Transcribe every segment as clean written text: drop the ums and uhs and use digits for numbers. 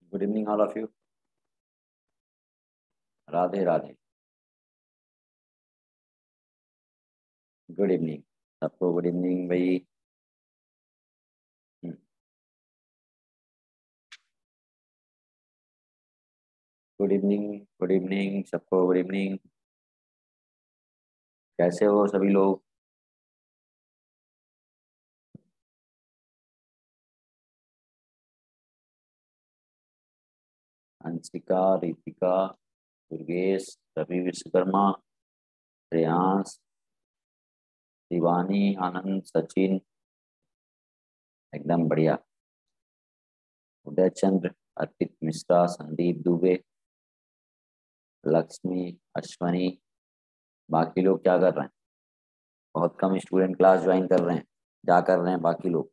Good evening all of you. Radhe Radhe. Good evening सबको। Good evening भाई। Good evening. Good evening सबको। Good evening. कैसे हो सभी लोग? अंशिका, रितिका, दुर्गेश, रवि विश्वकर्मा, श्रेयांश, शिवानी, आनंद, सचिन। एकदम बढ़िया। उदय चंद्र, अर्पित मिश्रा, संदीप दुबे, लक्ष्मी, अश्वनी। बाकी लोग क्या कर रहे हैं? बहुत कम स्टूडेंट क्लास ज्वाइन कर रहे हैं। क्या कर रहे हैं बाकी लोग?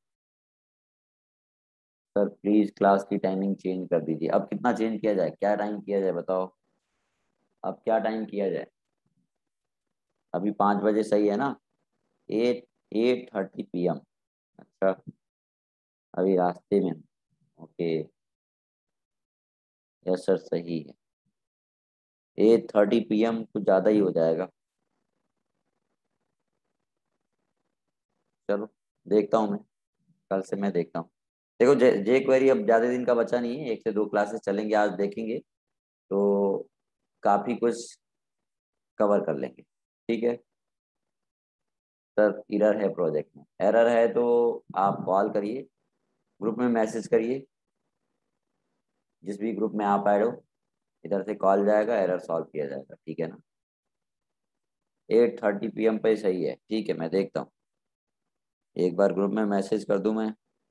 सर प्लीज क्लास की टाइमिंग चेंज कर दीजिए। अब कितना चेंज किया जाए? क्या टाइम किया जाए बताओ? अब क्या टाइम किया जाए? अभी 5 बजे सही है ना? 8:30 PM। अच्छा। अभी रास्ते में हूँ। ओके। यस सर सही है। 8:30 PM कुछ ज़्यादा ही हो जाएगा। चलो देखता हूँ मैं। कल से मैं देखता हूँ। देखो जे जे क्वेरी अब ज़्यादा दिन का बचा नहीं है। 1 से 2 क्लासेस चलेंगे, आज देखेंगे तो काफ़ी कुछ कवर कर लेंगे। ठीक है। सर एरर है प्रोजेक्ट में। एरर है तो आप कॉल करिए, ग्रुप में मैसेज करिए। जिस भी ग्रुप में आप ऐड हो, इधर से कॉल जाएगा, एरर सॉल्व किया जाएगा। ठीक है ना? 8:30 PM पे सही है। ठीक है मैं देखता हूँ। एक बार ग्रुप में मैसेज कर दूं मैं।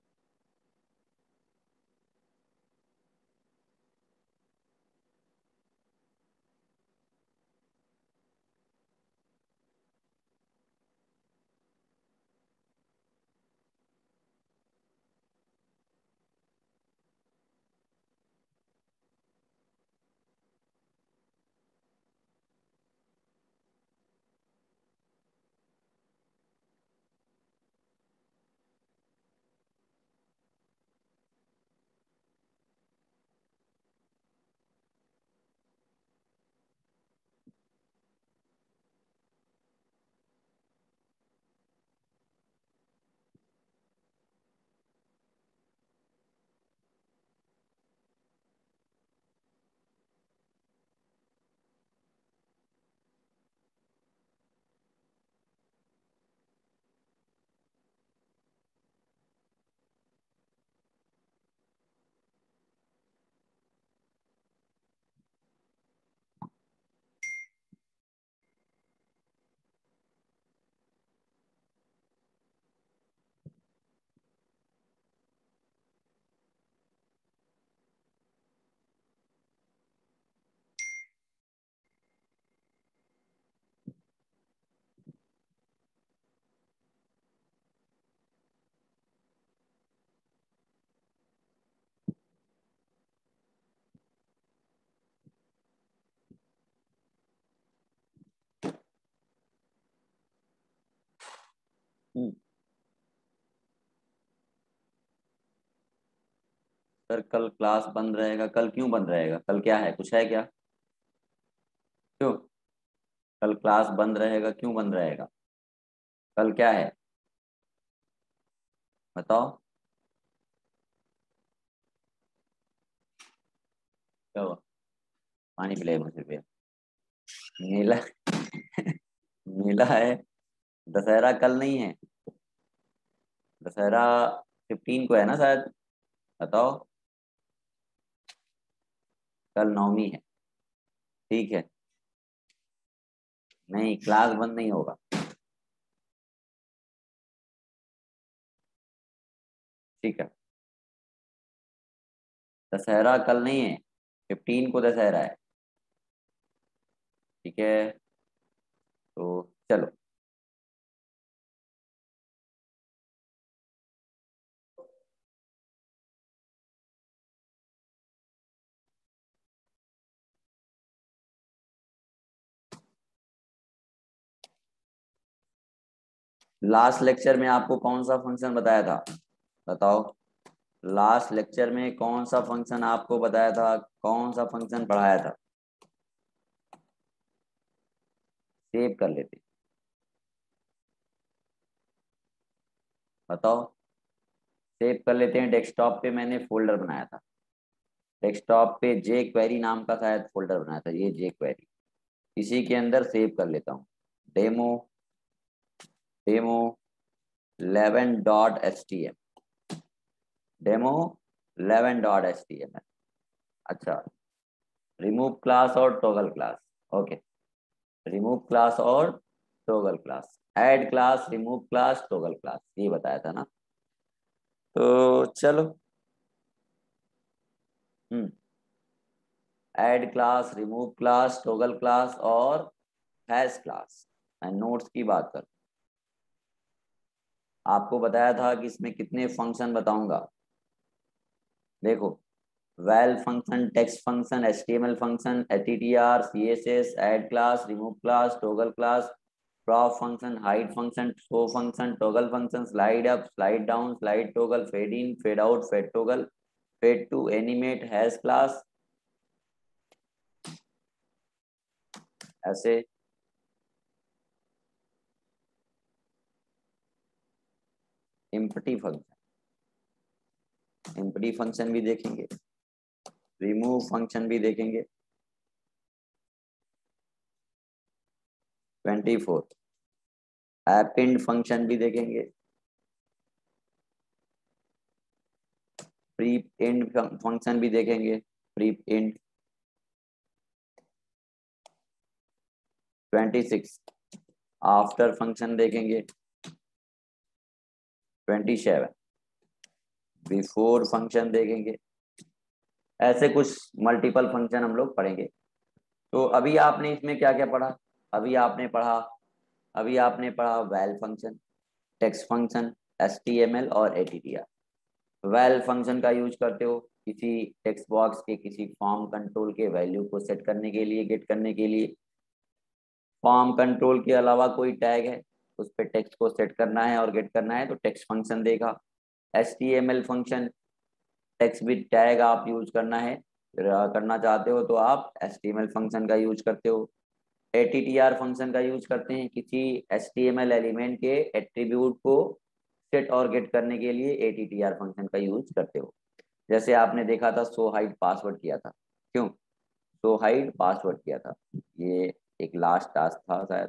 सर कल क्लास बंद रहेगा? कल क्यों बंद रहेगा? कल क्या है? कुछ है क्या? क्यों कल क्लास बंद रहेगा? क्यों बंद रहेगा? कल क्या है बताओ? क्या हुआ? पानी पिलाइए मुझे भैया। मेला मेला है। दशहरा कल नहीं है। दशहरा 15 को है ना शायद। बताओ। कल नवमी है। ठीक है। नहीं, क्लास बंद नहीं होगा। ठीक है। दशहरा कल नहीं है। 15 को दशहरा है। ठीक है। तो चलो। लास्ट लेक्चर में आपको कौन सा फंक्शन बताया था? बताओ। लास्ट लेक्चर में कौन सा फंक्शन आपको बताया था, कौन सा फंक्शन पढ़ाया था? सेव कर लेते, बताओ। सेव कर लेते हैं। डेस्कटॉप पे मैंने फोल्डर बनाया था, डेस्कटॉप पे जे क्वेरी नाम का शायद फोल्डर बनाया था, ये जे क्वेरी, इसी के अंदर सेव कर लेता हूँ। Demo demo 11.html, demo 11.html। अच्छा, रिमूव क्लास और toggle class. Okay, remove class और toggle class, add class, remove class, toggle class, ये बताया था ना। तो चलो, add class, remove class, toggle class और हैश क्लास। मैं नोट्स की बात कर, आपको बताया था कि इसमें कितने फंक्शन बताऊंगा। देखो, val function, text function, HTML function, ATTR, CSS, add class, remove class, toggle class, prop function, hide function, show function, toggle function, slide up, slide down, slide toggle, fade in, fade out, fade toggle, fade to animate, has class, ऐसे। Empty function, empty function भी देखेंगे, remove function भी देखेंगे। 24, append function भी देखेंगे, pre and function भी देखेंगे, pre and. 26, after function देखेंगे। 27, बिफोर फंक्शन देखेंगे। ऐसे कुछ मल्टीपल फंक्शन हम लोग पढ़ेंगे। तो अभी आपने इसमें क्या क्या पढ़ा? अभी आपने पढ़ा अभी आपने पढ़ा val function, text function, HTML और एटीटीआर। वैल फंक्शन का यूज करते हो किसी टेक्स्ट बॉक्स के किसी फॉर्म कंट्रोल के वैल्यू को सेट करने के लिए, गेट करने के लिए। फॉर्म कंट्रोल के अलावा कोई टैग है, उस पर टेक्स्ट को सेट करना है और गेट करना है तो टेक्स्ट फंक्शन देगा। HTML function, text with tag आप यूज करना है, करना चाहते हो तो आप एचटीएमएल फंक्शन का यूज करते हो। एटीटीआर फंक्शन का यूज करते हैं किसी एचटीएमएल एलिमेंट के एट्रीब्यूट को सेट और गेट करने के लिए एटीटीआर फंक्शन का यूज करते हो। जैसे आपने देखा था शो हाइड पासवर्ड किया था, क्यों शो हाइड पासवर्ड किया था? ये एक लास्ट टास्क था शायद।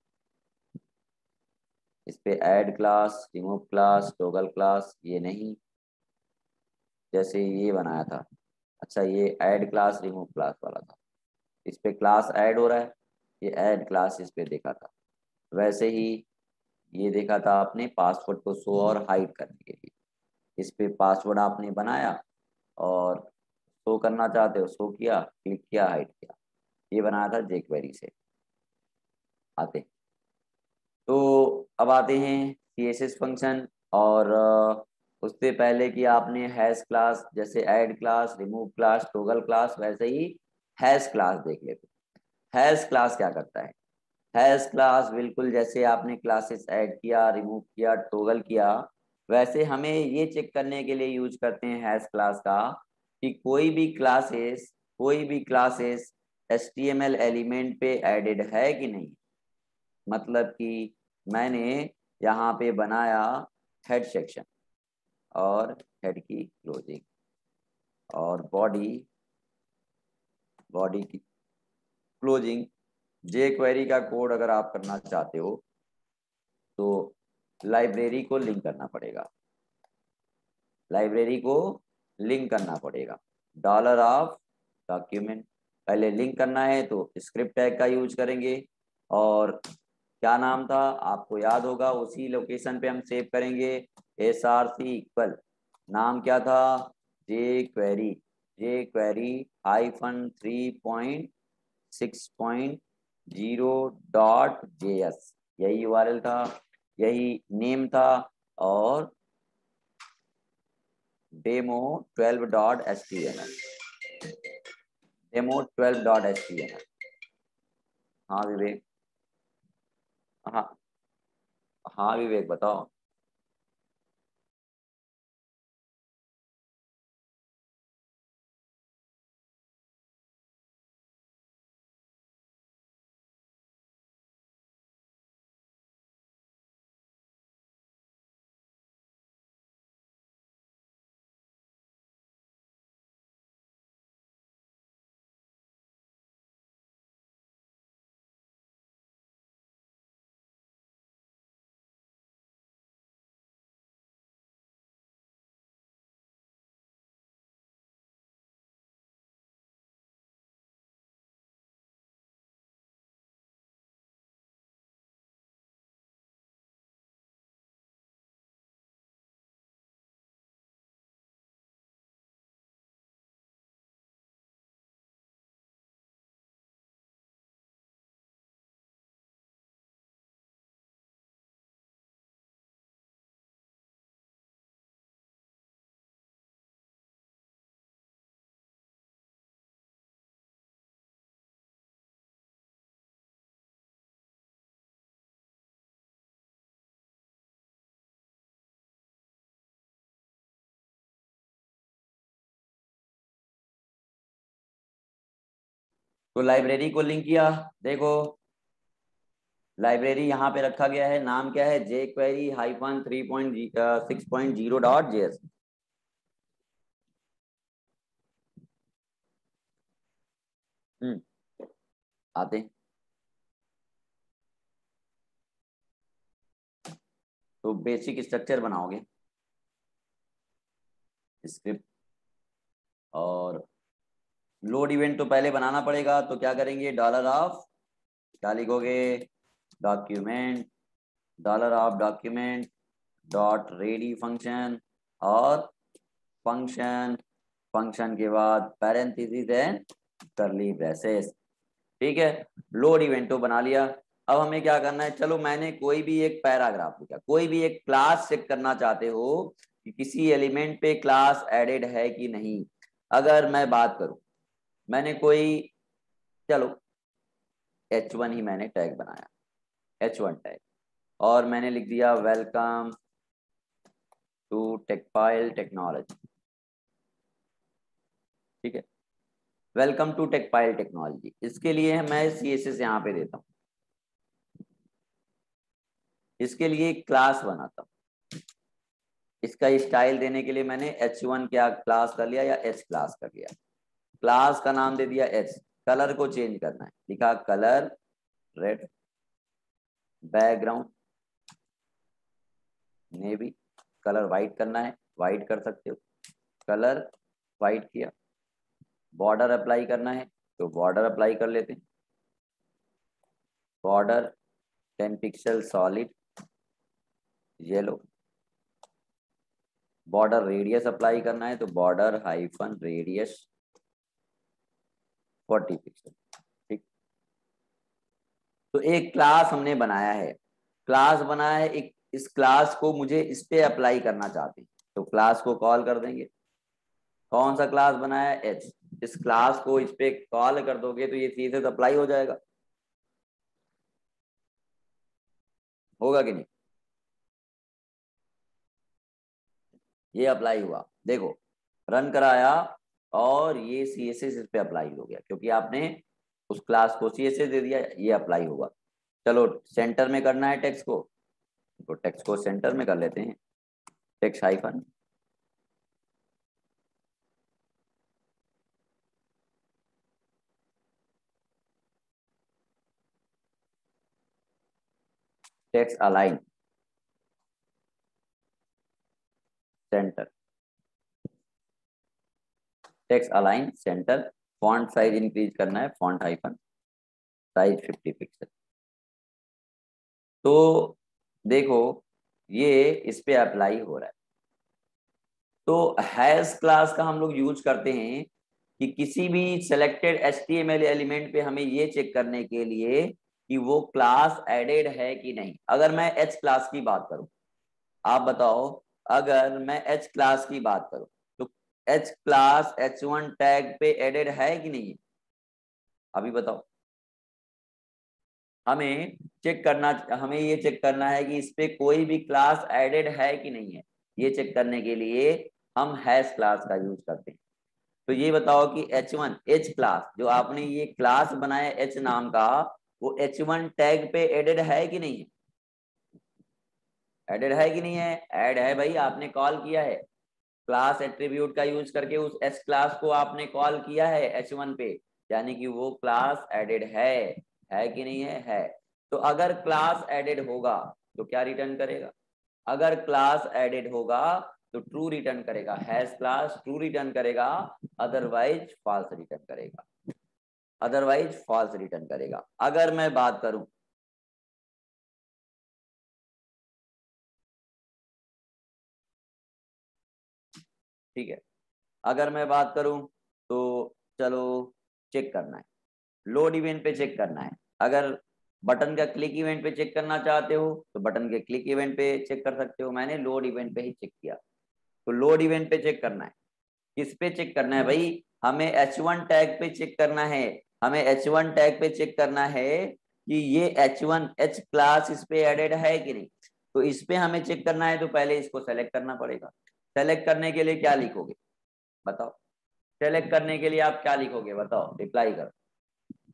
इस पे add class, remove class, toggle class, ये नहीं। जैसे ये बनाया था, अच्छा ये ऐड क्लास रिमूव क्लास वाला था, इस पे क्लास ऐड हो रहा है, ये ऐड क्लास इस पे देखा था। वैसे ही ये देखा था आपने पासवर्ड को शो और हाइड करने के लिए, इस पे पासवर्ड आपने बनाया और शो करना चाहते हो, शो किया, क्लिक किया, हाइड किया। ये बनाया था jQuery से। आते, तो अब आते हैं सीएसएस फंक्शन। और उससे पहले कि आपने हैश क्लास, जैसे add class, remove class, toggle class, वैसे ही हैश क्लास देख लेते। हैश क्लास क्या करता है? हैश क्लास बिल्कुल जैसे आपने क्लासेस ऐड किया, रिमूव किया, टॉगल किया, वैसे हमें ये चेक करने के लिए यूज करते हैं हैश क्लास का कि कोई भी क्लासेस HTML एलिमेंट पे एडेड है कि नहीं। मतलब कि मैंने यहाँ पे बनाया हेड सेक्शन और हेड की क्लोजिंग और बॉडी, बॉडी की क्लोजिंग। जे क्वेरी का कोड अगर आप करना चाहते हो तो लाइब्रेरी को लिंक करना पड़ेगा, लाइब्रेरी को लिंक करना पड़ेगा। डॉलर ऑफ डॉक्यूमेंट, पहले लिंक करना है तो स्क्रिप्ट टैग का यूज करेंगे। और क्या नाम था आपको याद होगा, उसी लोकेशन पे हम सेव करेंगे। src इक्वल, नाम क्या था? जे क्वेरी -3.6.0.js, यही यूआरएल था, यही नेम था। और demo12.html, demo12.html। हाँ विवेक, हाँ हाँ विवेक बताओ। तो लाइब्रेरी को लिंक किया, देखो लाइब्रेरी यहाँ पे रखा गया है, नाम क्या है, jQuery -3.6.0.js। आते हैं। तो बेसिक स्ट्रक्चर बनाओगे, स्क्रिप्ट और लोड इवेंट तो पहले बनाना पड़ेगा। तो क्या करेंगे, $ऑफ क्या लिखोगे, document $document dot ready function और फंक्शन, फंक्शन के बाद पैरेंथेसिस एंड करली ब्रेसेस। ठीक है, लोड इवेंट तो बना लिया। अब हमें क्या करना है, चलो मैंने कोई भी एक पैराग्राफ लिखा, कोई भी एक क्लास चेक करना चाहते हो कि किसी एलिमेंट पे क्लास एडेड है कि नहीं। अगर मैं बात करूं, मैंने कोई, चलो H1 ही मैंने टैग बनाया, H1 टैग, और मैंने लिख दिया वेलकम टू टेकपाइल टेक्नोलॉजी। ठीक है, वेलकम टू टेकपाइल टेक्नोलॉजी, इसके लिए मैं CSS यहाँ पे देता हूँ, इसके लिए क्लास बनाता हूँ। इसका स्टाइल देने के लिए मैंने H1 क्या क्लास कर लिया या H क्लास कर लिया, क्लास का नाम दे दिया H। कलर को चेंज करना है, लिखा colour red, background navy, colour white करना है, वाइट कर सकते हो, कलर वाइट किया। बॉर्डर अप्लाई करना है तो बॉर्डर अप्लाई कर लेते हैं, border 10 pixel solid yellow. Border radius apply करना है तो बॉर्डर हाइफन रेडियस 40 पिक्सल। ठीक, तो एक क्लास हमने बनाया है, क्लास बनाया है एक, इस क्लास को मुझे इस पे अप्लाई करना चाहते हैं तो क्लास को कॉल कर देंगे। कौन सा क्लास बनाया है, H। इस क्लास को इस पे कॉल कर दोगे तो ये सीधे अप्लाई हो जाएगा, होगा कि नहीं, ये अप्लाई हुआ, देखो रन कराया और ये CSS इस पे अप्लाई हो गया क्योंकि आपने उस क्लास को CSS दे दिया, ये अप्लाई होगा। चलो सेंटर में करना है टेक्स्ट को, तो टेक्स्ट को सेंटर में कर लेते हैं, text hyphen text align centre, text align centre. Font size increase करना है, फॉन्ट हाइफन साइज 50 पिक्सल। तो देखो ये इस पे अप्लाई हो रहा है। तो हैश क्लास का हम लोग यूज करते हैं कि किसी भी सिलेक्टेड HTML एलिमेंट पे हमें ये चेक करने के लिए कि वो क्लास एडेड है कि नहीं। अगर मैं H क्लास की बात करूं, आप बताओ, अगर मैं H क्लास की बात करूं तो H क्लास H1 टैग पे एडेड है कि नहीं है, अभी बताओ। हमें चेक करना, हमें ये चेक करना है कि इस पे कोई भी क्लास एडेड है कि नहीं है। ये चेक करने के लिए हम हैश क्लास का यूज करते हैं। तो ये बताओ कि H1 H क्लास जो आपने ये क्लास बनाया H नाम का, वो H1 टैग पे एडेड है कि नहीं है, एडेड है कि नहीं है, ऐड है भाई, आपने कॉल किया है क्लास एट्रीब्यूट का यूज करके, उस एच क्लास को आपने कॉल किया है H1 पे, यानी कि वो क्लास एडेड है कि नहीं है। तो अगर क्लास एडेड होगा तो क्या रिटर्न करेगा, अगर क्लास एडेड होगा तो ट्रू रिटर्न करेगा, हैश क्लास ट्रू रिटर्न करेगा, अदरवाइज फॉल्स रिटर्न करेगा, अदरवाइज फॉल्स रिटर्न करेगा। अगर मैं बात करूं, ठीक है, अगर मैं बात करूं तो चलो चेक करना है, लोड इवेंट पे चेक करना है। अगर बटन का क्लिक इवेंट पे चेक करना चाहते हो तो बटन के क्लिक इवेंट पे चेक कर सकते हो, मैंने लोड इवेंट पे ही चेक किया। तो लोड इवेंट पे चेक करना है, किस पे चेक करना है भाई, हमें H1 टैग पे चेक करना है, हमें H1 टैग पे चेक करना है कि ये H1 H क्लास इस पे एडेड है कि नहीं। तो इस पे हमें चेक करना है तो पहले इसको सेलेक्ट करना पड़ेगा। सेलेक्ट करने के लिए क्या लिखोगे बताओ, सेलेक्ट करने के लिए आप क्या लिखोगे बताओ, रिप्लाई करो।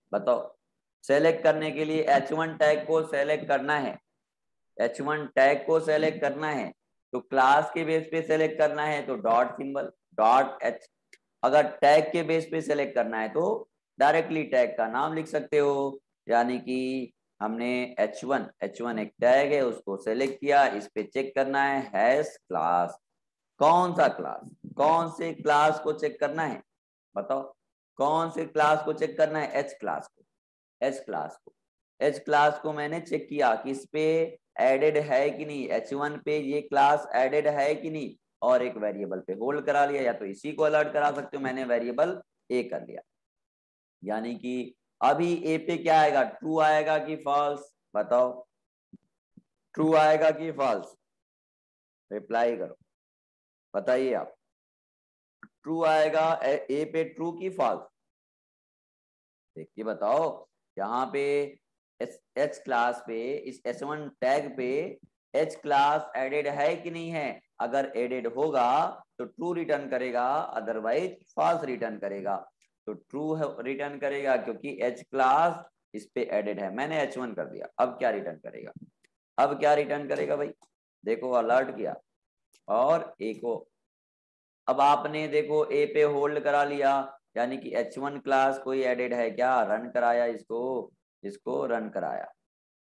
बताओ। सेलेक्ट करने के लिए H1 टैग को सेलेक्ट करना है, H1 टैग को सेलेक्ट करना है तो क्लास के बेस पे सेलेक्ट करना है तो डॉट सिंबल डॉट H। अगर टैग के बेस पे सेलेक्ट करना है तो डायरेक्टली टैग का नाम लिख सकते हो, यानी कि हमने H1 एक टैग है उसको सेलेक्ट किया, इस पे चेक करना है हैश क्लास। कौन सा क्लास, कौन से क्लास को चेक करना है बताओ, कौन से क्लास को चेक करना है, H क्लास को, H क्लास को। H क्लास को मैंने चेक किया कि इस पे एडेड है कि नहीं, H1 पे ये क्लास एडेड है कि नहीं, और एक वेरिएबल पे होल्ड करा लिया, या तो इसी को अलर्ट करा सकते हो, मैंने वेरिएबल ए कर लिया। यानी कि अभी ए पे क्या आएगा, ट्रू आएगा कि फॉल्स, बताओ ट्रू आएगा कि फॉल्स, रिप्लाई करो, बताइए आप। ट्रू आएगा ए पे, ट्रू की फॉल्स, देखिए बताओ। यहाँ पे H क्लास पे, इस H1 टैग पे H क्लास एडेड है कि नहीं है, अगर एडेड होगा तो ट्रू रिटर्न करेगा, अदरवाइज फॉल्स रिटर्न करेगा। तो ट्रू रिटर्न करेगा क्योंकि H क्लास इस पे एडेड है, मैंने H1 कर दिया। अब क्या रिटर्न करेगा, अब क्या रिटर्न करेगा भाई, देखो अलर्ट किया और ए को, अब आपने देखो ए पे होल्ड करा लिया, यानी कि H1 क्लास कोई एडेड है क्या, रन कराया इसको, इसको रन कराया,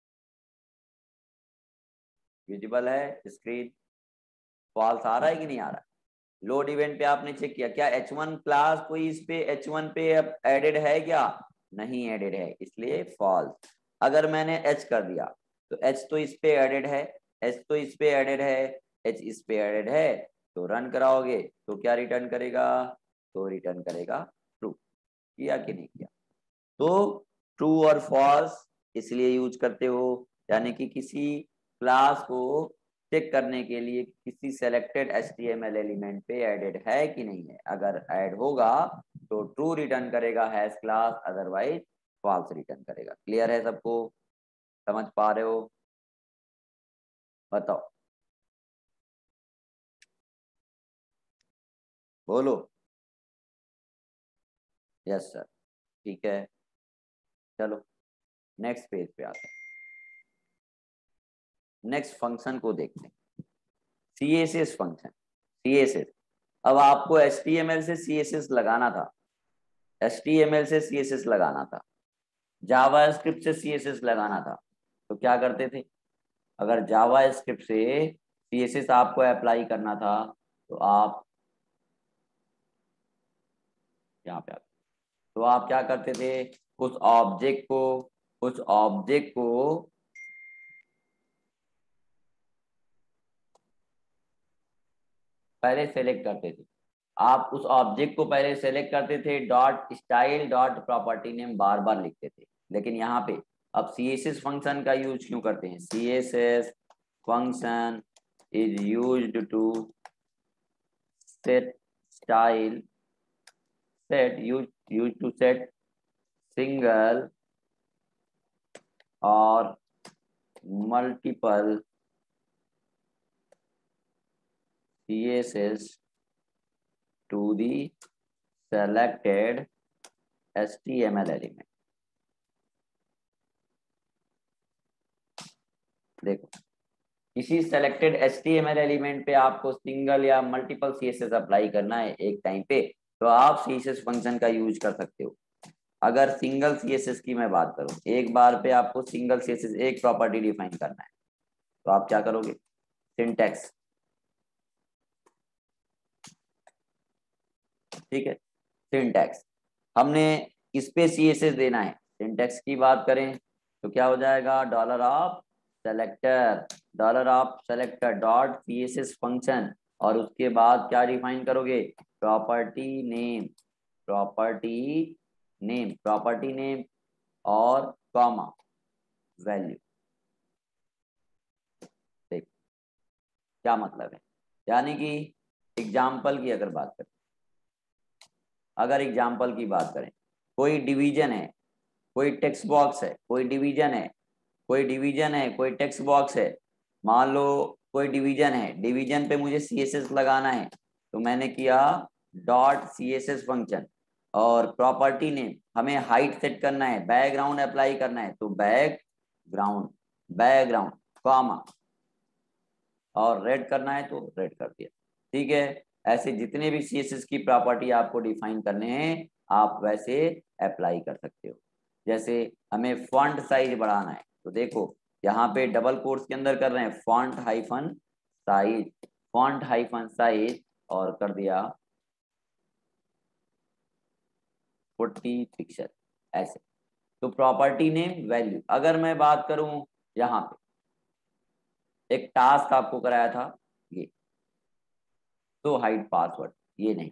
विजिबल है स्क्रीन, फॉल्स आ रहा है कि नहीं आ रहा है। लोड इवेंट पे आपने चेक किया क्या H1 क्लास कोई इस पे H1 पे एडेड है क्या, नहीं एडेड है, इसलिए फॉल्स। अगर मैंने H कर दिया तो H तो इस पे एडेड है, H तो इस पे एडेड है, H इस पे एडेड है, तो रन कराओगे तो क्या रिटर्न करेगा, तो रिटर्न करेगा ट्रू। किया कि नहीं किया, तो ट्रू और फॉल्स इसलिए यूज करते हो, यानी कि किसी क्लास को चेक करने के लिए किसी सेलेक्टेड HTML एलिमेंट पे एडेड है कि नहीं है, अगर ऐड होगा तो ट्रू रिटर्न करेगा has class, otherwise false return करेगा। क्लियर है सबको, समझ पा रहे हो, बताओ बोलो। यस सर, ठीक है, चलो नेक्स्ट पेज पे आते हैं, नेक्स्ट फंक्शन को देखते हैं, CSS फंक्शन। CSS, अब आपको HTML से CSS लगाना था, HTML से CSS लगाना था, जावा स्क्रिप्ट से CSS लगाना था, तो क्या करते थे, अगर जावा स्क्रिप्ट से CSS आपको अप्लाई करना था तो आप यहाँ पे आते, तो आप क्या करते थे, उस ऑब्जेक्ट को, उस ऑब्जेक्ट को पहले सेलेक्ट करते थे, आप उस ऑब्जेक्ट को पहले सेलेक्ट करते थे, dot style dot property name बार बार लिखते थे, लेकिन यहाँ पे अब CSS फंक्शन का यूज क्यों करते हैं, CSS function is used to set style, set use to set single और multiple CSS to the selected HTML element। देखो, किसी सेलेक्टेड HTML एलिमेंट पे आपको सिंगल या मल्टीपल CSS अप्लाई करना है एक टाइम पे, तो आप CSS फंक्शन का यूज कर सकते हो। अगर सिंगल CSS की मैं बात करूं, एक बार पे आपको सिंगल CSS एक प्रॉपर्टी डिफाइन करना है, तो आप क्या करोगे, सिंटैक्स, ठीक है, सिंटैक्स, हमने इस पे CSS देना है, सिंटैक्स की बात करें तो क्या हो जाएगा, $सेलेक्टर डॉट CSS फंक्शन, और उसके बाद क्या डिफाइन करोगे, प्रॉपर्टी नेम, प्रॉपर्टी नेम और कॉमा वैल्यू। देख क्या मतलब है, यानी कि एग्जाम्पल की अगर बात करें, अगर एग्जाम्पल की बात करें, कोई डिवीजन है, कोई टेक्स्ट बॉक्स है, कोई डिवीजन है, कोई टेक्स्ट बॉक्स है, मान लो कोई डिवीजन है, डिवीजन पे मुझे CSS लगाना है, तो मैंने किया डॉट CSS फंक्शन, और प्रॉपर्टी नेम हमें हाइट सेट करना है, बैकग्राउंड अप्लाई करना है, तो बैकग्राउंड कॉमा, और रेड करना है तो रेड कर दिया। ठीक है, ऐसे जितने भी CSS की प्रॉपर्टी आपको डिफाइन करने हैं आप वैसे अप्लाई कर सकते हो। जैसे हमें फॉन्ट साइज बढ़ाना है तो देखो यहाँ पे डबल कोट्स के अंदर कर रहे हैं फॉन्ट हाइफन साइज और कर दिया 40 पिक्सल ऐसे। तो प्रॉपर्टी नेम वैल्यू, अगर मैं बात करूं यहाँ पे एक टास्क आपको कराया था ये, तो हाइड पासवर्ड ये नहीं,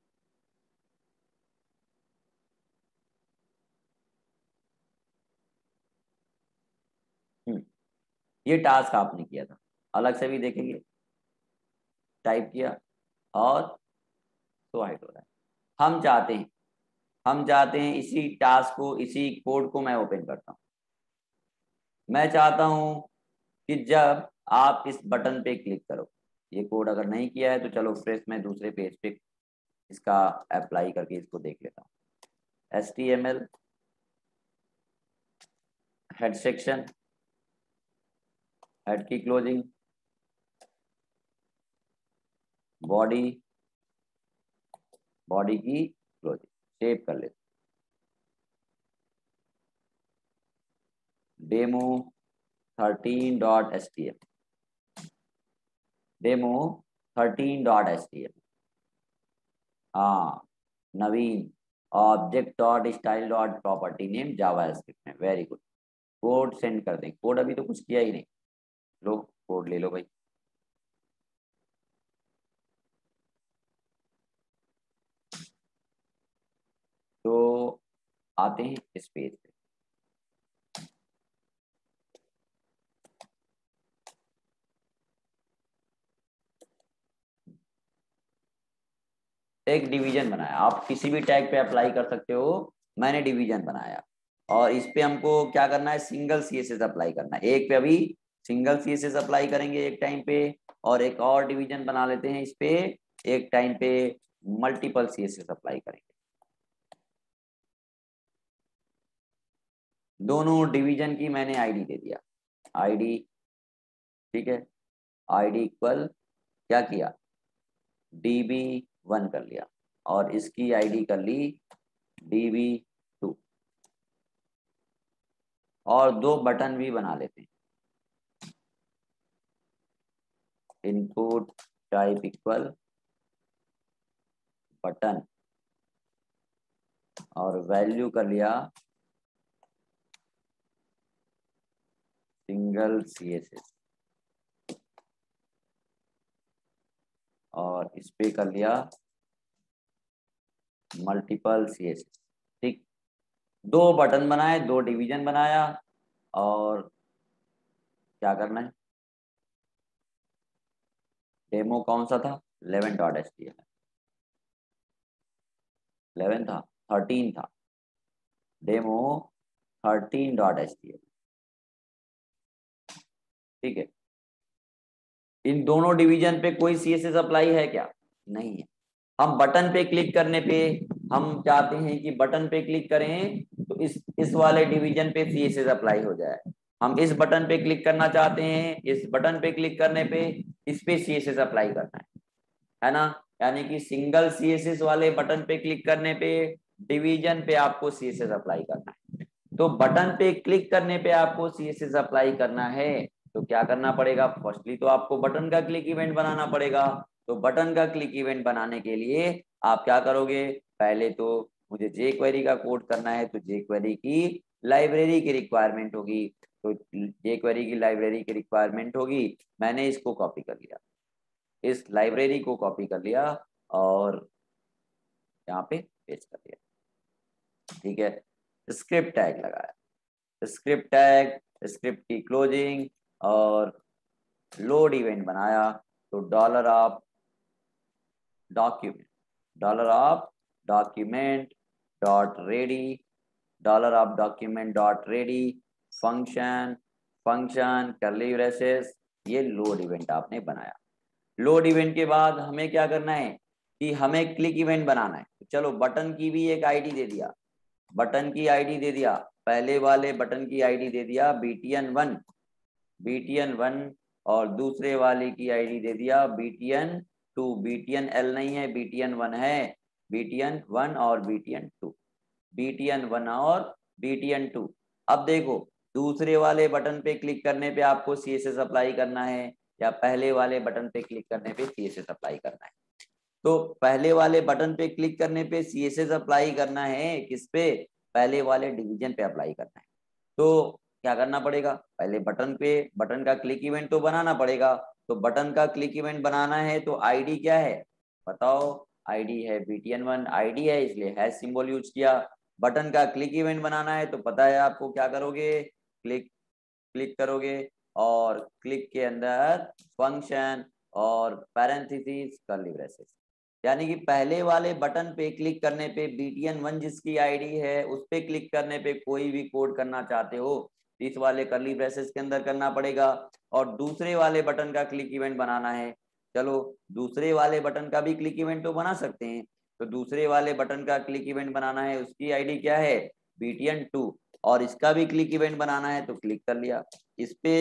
ये टास्क आपने किया था, अलग से भी देखेंगे, टाइप किया और तो हाइड हो रहा है। हम चाहते हैं इसी टास्क को, इसी कोड को मैं ओपन करता हूं। मैं चाहता हूं कि जब आप इस बटन पे क्लिक करो, ये कोड अगर नहीं किया है तो चलो फ्रेश मैं दूसरे पेज पे इसका अप्लाई करके इसको देख लेता हूँ। HTML हेड सेक्शन, हेड की क्लोजिंग, बॉडी की क्लोजिंग, सेव कर लेते, demo13.html हाँ Naveen, object dot style dot property name JavaScript में, वेरी गुड। कोड सेंड कर दें, कोड अभी तो कुछ किया ही नहीं, लो कोड ले लो भाई। तो आते हैं इस पेज पे, एक डिवीजन बनाया, आप किसी भी टैग पे अप्लाई कर सकते हो, मैंने डिवीजन बनाया और इस पे हमको क्या करना है, सिंगल CSS अप्लाई करना है। एक पे अभी सिंगल CSS अप्लाई करेंगे एक टाइम पे, और एक और डिवीजन बना लेते हैं इस पे, एक टाइम पे मल्टीपल CSS अप्लाई करेंगे। दोनों डिवीजन की मैंने आईडी दे दिया, आईडी, ठीक है, आईडी इक्वल क्या किया, DB1 कर लिया, और इसकी आईडी कर ली DB2, और दो बटन भी बना लेते हैं, इनपुट टाइप इक्वल बटन, और वैल्यू कर लिया सिंगल CSS, और इस पे कर लिया मल्टीपल CSS। ठीक, दो बटन बनाए, दो डिवीजन बनाया, और क्या करना है, डेमो कौन सा था, 11.html, 11 था, 13 था, डेमो 13.html। ठीक है, इन दोनों डिवीजन पे कोई CSS अप्लाई है क्या, नहीं है। हम बटन पे क्लिक करने पे, हम चाहते हैं कि बटन पे क्लिक करें तो इस वाले डिवीजन पे CSS अप्लाई हो जाए। हम इस बटन पे क्लिक करना चाहते हैं, इस बटन पे क्लिक करने पे इस पे CSS अप्लाई करना है ना। यानी कि सिंगल CSS वाले बटन पे क्लिक करने पे डिवीजन पे आपको CSS अप्लाई करना है। तो बटन पे क्लिक करने पे आपको CSS अप्लाई करना है, तो क्या करना पड़ेगा, फर्स्टली तो आपको बटन का क्लिक इवेंट बनाना पड़ेगा। तो बटन का क्लिक इवेंट बनाने के लिए आप क्या करोगे, पहले तो मुझे jQuery का कोड करना है, तो jQuery की लाइब्रेरी की रिक्वायरमेंट होगी, तो jQuery की लाइब्रेरी की रिक्वायरमेंट होगी, मैंने इसको कॉपी कर लिया, इस लाइब्रेरी को कॉपी कर लिया और यहाँ पे पेस्ट कर दिया। ठीक है, स्क्रिप्ट टैग लगाया, स्क्रिप्ट टैग, स्क्रिप्ट की क्लोजिंग और लोड इवेंट बनाया, तो $document dot ready, $document dot ready function curly braces, ये लोड इवेंट आपने बनाया। लोड इवेंट के बाद हमें क्या करना है, कि हमें क्लिक इवेंट बनाना है। तो चलो बटन की भी एक आईडी दे दिया, बटन की आईडी दे दिया, पहले वाले बटन की आईडी दे दिया BTN1, BTN1, और दूसरे वाले की आईडी दे दिया BTN2। BTNL नहीं है, BTN1 है, BTN1 और BTN2, BTN1 और BTN2। अब देखो दूसरे वाले बटन पे क्लिक करने पे आपको CSS अप्लाई करना है या पहले वाले बटन पे क्लिक करने पे CSS अप्लाई करना है। तो पहले वाले बटन पे क्लिक करने पे CSS अप्लाई करना है, किस पे, पहले वाले डिवीजन पे अप्लाई करना है। तो क्या करना पड़ेगा, पहले बटन पे, बटन का क्लिक इवेंट तो बनाना पड़ेगा। तो बटन का क्लिक इवेंट बनाना है तो आईडी क्या है बताओ, आईडी है BTN1, आईडी है इसलिए हैश सिंबल यूज किया। बटन का क्लिक इवेंट बनाना है तो पता है आपको क्या करोगे, क्लिक क्लिक करोगे और क्लिक के अंदर फंक्शन और पैरेंथेसिस कर्ली ब्रेसेस। यानी कि पहले वाले बटन पे क्लिक करने पे BTN1 जिसकी आईडी है उस पे क्लिक करने पे कोई भी कोड करना चाहते हो इस वाले कर्ली ब्रेसेस के अंदर करना पड़ेगा। और दूसरे वाले बटन का क्लिक इवेंट बनाना है, चलो दूसरे वाले बटन का भी क्लिक इवेंट तो बना सकते हैं। तो दूसरे वाले बटन का क्लिक इवेंट बनाना है, उसकी आईडी क्या है BTN2, और इसका भी क्लिक इवेंट बनाना है तो क्लिक कर लिया इस पे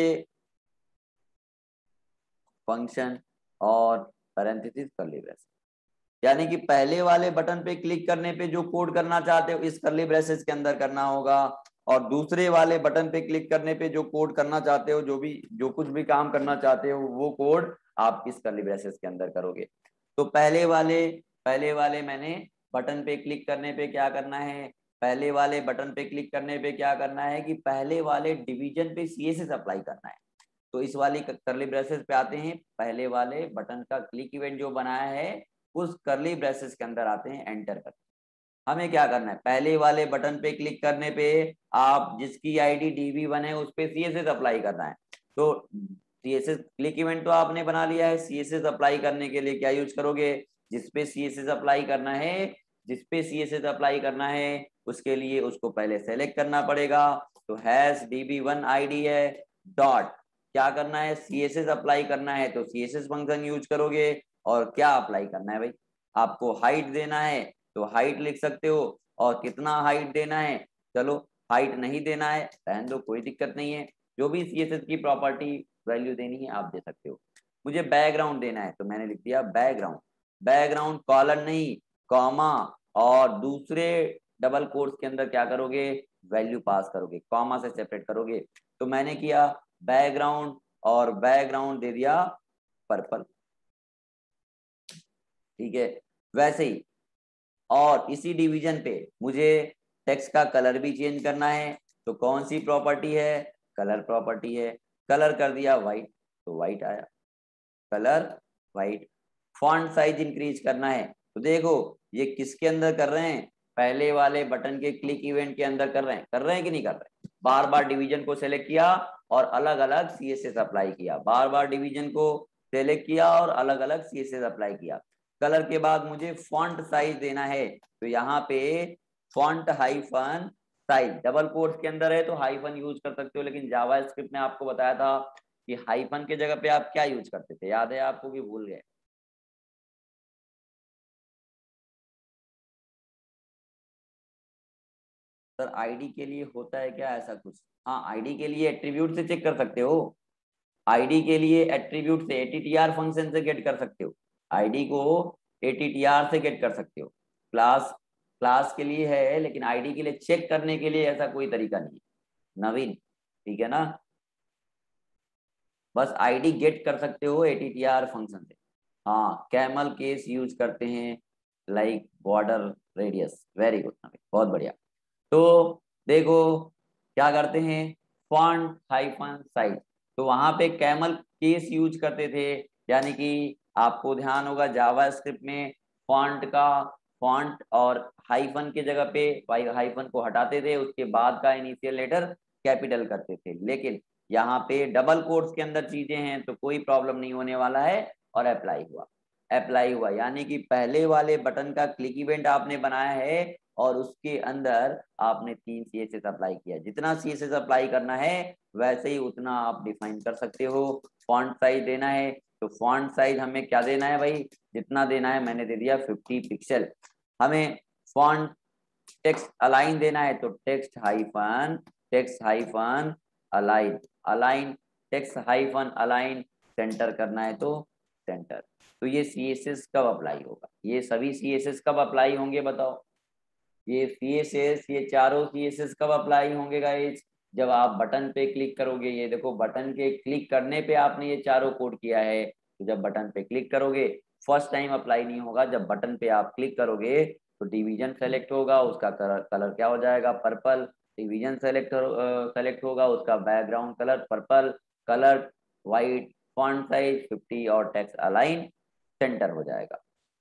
फंक्शन और पैरेंथेसिस कर्ली ब्रेसेस। यानी कि पहले वाले बटन पे क्लिक करने पे जो कोड करना चाहते हो इस कर्ली ब्रेसेस के अंदर करना होगा, और दूसरे वाले बटन पे क्लिक करने पे जो कोड करना चाहते हो, जो कुछ भी काम करना चाहते हो वो कोड आप इस कर्ली ब्रेसेस के अंदर करोगे। तो पहले वाले मैंने बटन पे क्लिक करने पे क्या करना है, पहले वाले बटन पे क्लिक करने पे क्या करना है कि पहले वाले डिवीजन पे CSS अप्लाई करना है। तो इस वाली कर्ली ब्रेसेस पे आते हैं, पहले वाले बटन का क्लिक इवेंट जो बनाया है उस कर्ली ब्रेसेस के अंदर आते हैं, एंटर करते हैं। हमें क्या करना है, पहले वाले बटन पे क्लिक करने पे आप जिसकी आईडी DB1 है उस पे CSS अप्लाई करना है। तो CSS क्लिक इवेंट तो आपने बना लिया है, CSS अप्लाई करने के लिए क्या यूज करोगे, जिसपे CSS अप्लाई करना है, जिसपे CSS अप्लाई करना है उसके लिए उसको पहले सेलेक्ट करना पड़ेगा। तो हैश DB1 आईडी है डॉट, क्या करना है CSS अप्लाई करना है तो CSS फंक्शन यूज करोगे। और क्या अप्लाई करना है भाई, आपको हाइट देना है तो हाइट लिख सकते हो, और कितना हाइट देना है, चलो हाइट नहीं देना है रहने दो कोई दिक्कत नहीं है, जो भी CSS की प्रॉपर्टी वैल्यू देनी है आप दे सकते हो। मुझे बैकग्राउंड देना है तो मैंने लिख दिया बैकग्राउंड, बैकग्राउंड कॉलन नहीं कॉमा, और दूसरे डबल कोट्स के अंदर क्या करोगे वैल्यू पास करोगे, कॉमा से सेपरेट करोगे। तो मैंने किया बैकग्राउंड, और बैकग्राउंड दे दिया पर्पल, ठीक है वैसे ही। और इसी डिवीजन पे मुझे टेक्स्ट का कलर भी चेंज करना है, तो कौन सी प्रॉपर्टी है, कलर प्रॉपर्टी है, कलर कर दिया व्हाइट तो व्हाइट आया, colour white. Font size increase करना है तो देखो ये किसके अंदर कर रहे हैं, पहले वाले बटन के क्लिक इवेंट के अंदर कर रहे हैं कि नहीं कर रहे, बार बार डिवीजन को सेलेक्ट किया और अलग अलग CSS अप्लाई किया, बार बार डिवीजन को सेलेक्ट किया और अलग अलग CSS अप्लाई किया। कलर के बाद मुझे फॉन्ट साइज देना है, तो यहाँ पे font hyphen size double quotes के अंदर है तो हाइफन यूज कर सकते हो, लेकिन जावा स्क्रिप्ट में आपको बताया था कि हाइफन के जगह पे आप क्या यूज करते थे, याद है आपको कि भूल गए। सर आईडी के लिए होता है क्या ऐसा कुछ, हाँ आईडी के लिए एट्रीब्यूट से चेक कर सकते हो, आईडी के लिए एट्रीब्यूट से ATTR फंक्शन से गेट कर सकते हो, आईडी को ATTR से गेट कर सकते हो। क्लास क्लास के लिए है लेकिन आईडी के लिए चेक करने के लिए ऐसा कोई तरीका नहीं है नवीन, ठीक है ना, बस आईडी गेट कर सकते हो ATTR फंक्शन से। हाँ कैमल केस यूज करते हैं, like border radius, very good Naveen बहुत बढ़िया। तो देखो क्या करते हैं फॉन्ट हाइफन साइज, तो वहां पे कैमल केस यूज करते थे, यानी कि आपको ध्यान होगा जावा स्क्रिप्ट में फॉन्ट का फॉन्ट और हाइफन के जगह पे हाइफन को हटाते थे, उसके बाद का इनिशियल लेटर कैपिटल करते थे, लेकिन यहाँ पे डबल कोट्स के अंदर चीजें हैं तो कोई प्रॉब्लम नहीं होने वाला है। और अप्लाई हुआ यानी कि पहले वाले बटन का क्लिक इवेंट आपने बनाया है और उसके अंदर आपने 3 CSS अप्लाई किया, जितना CSS अप्लाई करना है वैसे ही उतना आप डिफाइन कर सकते हो। फॉन्ट साइज देना है तो फॉन्ट साइज हमें क्या देना है भाई, जितना देना है मैंने दे दिया 50 पिक्सल। हमें फॉन्ट टेक्स्ट अलाइन देना है तो text hyphen align, align text hyphen align, centre करना है तो सेंटर। तो ये CSS कब अप्लाई होगा, ये सभी CSS कब अप्लाई होंगे बताओ, ये CSS, ये चारों CSS कब अप्लाई होंगे गाइस, जब आप बटन पे क्लिक करोगे। ये देखो बटन के क्लिक करने पे आपने ये चारों कोड किया है, तो जब बटन पे क्लिक करोगे फर्स्ट टाइम अप्लाई नहीं होगा, जब बटन पे आप क्लिक करोगे तो डिवीजन सेलेक्ट होगा, उसका कलर क्या हो जाएगा, पर्पल। डिवीजन सेलेक्ट होगा, उसका background colour purple, colour white, font size 50 और टेक्स्ट अलाइन, सेंटर हो जाएगा।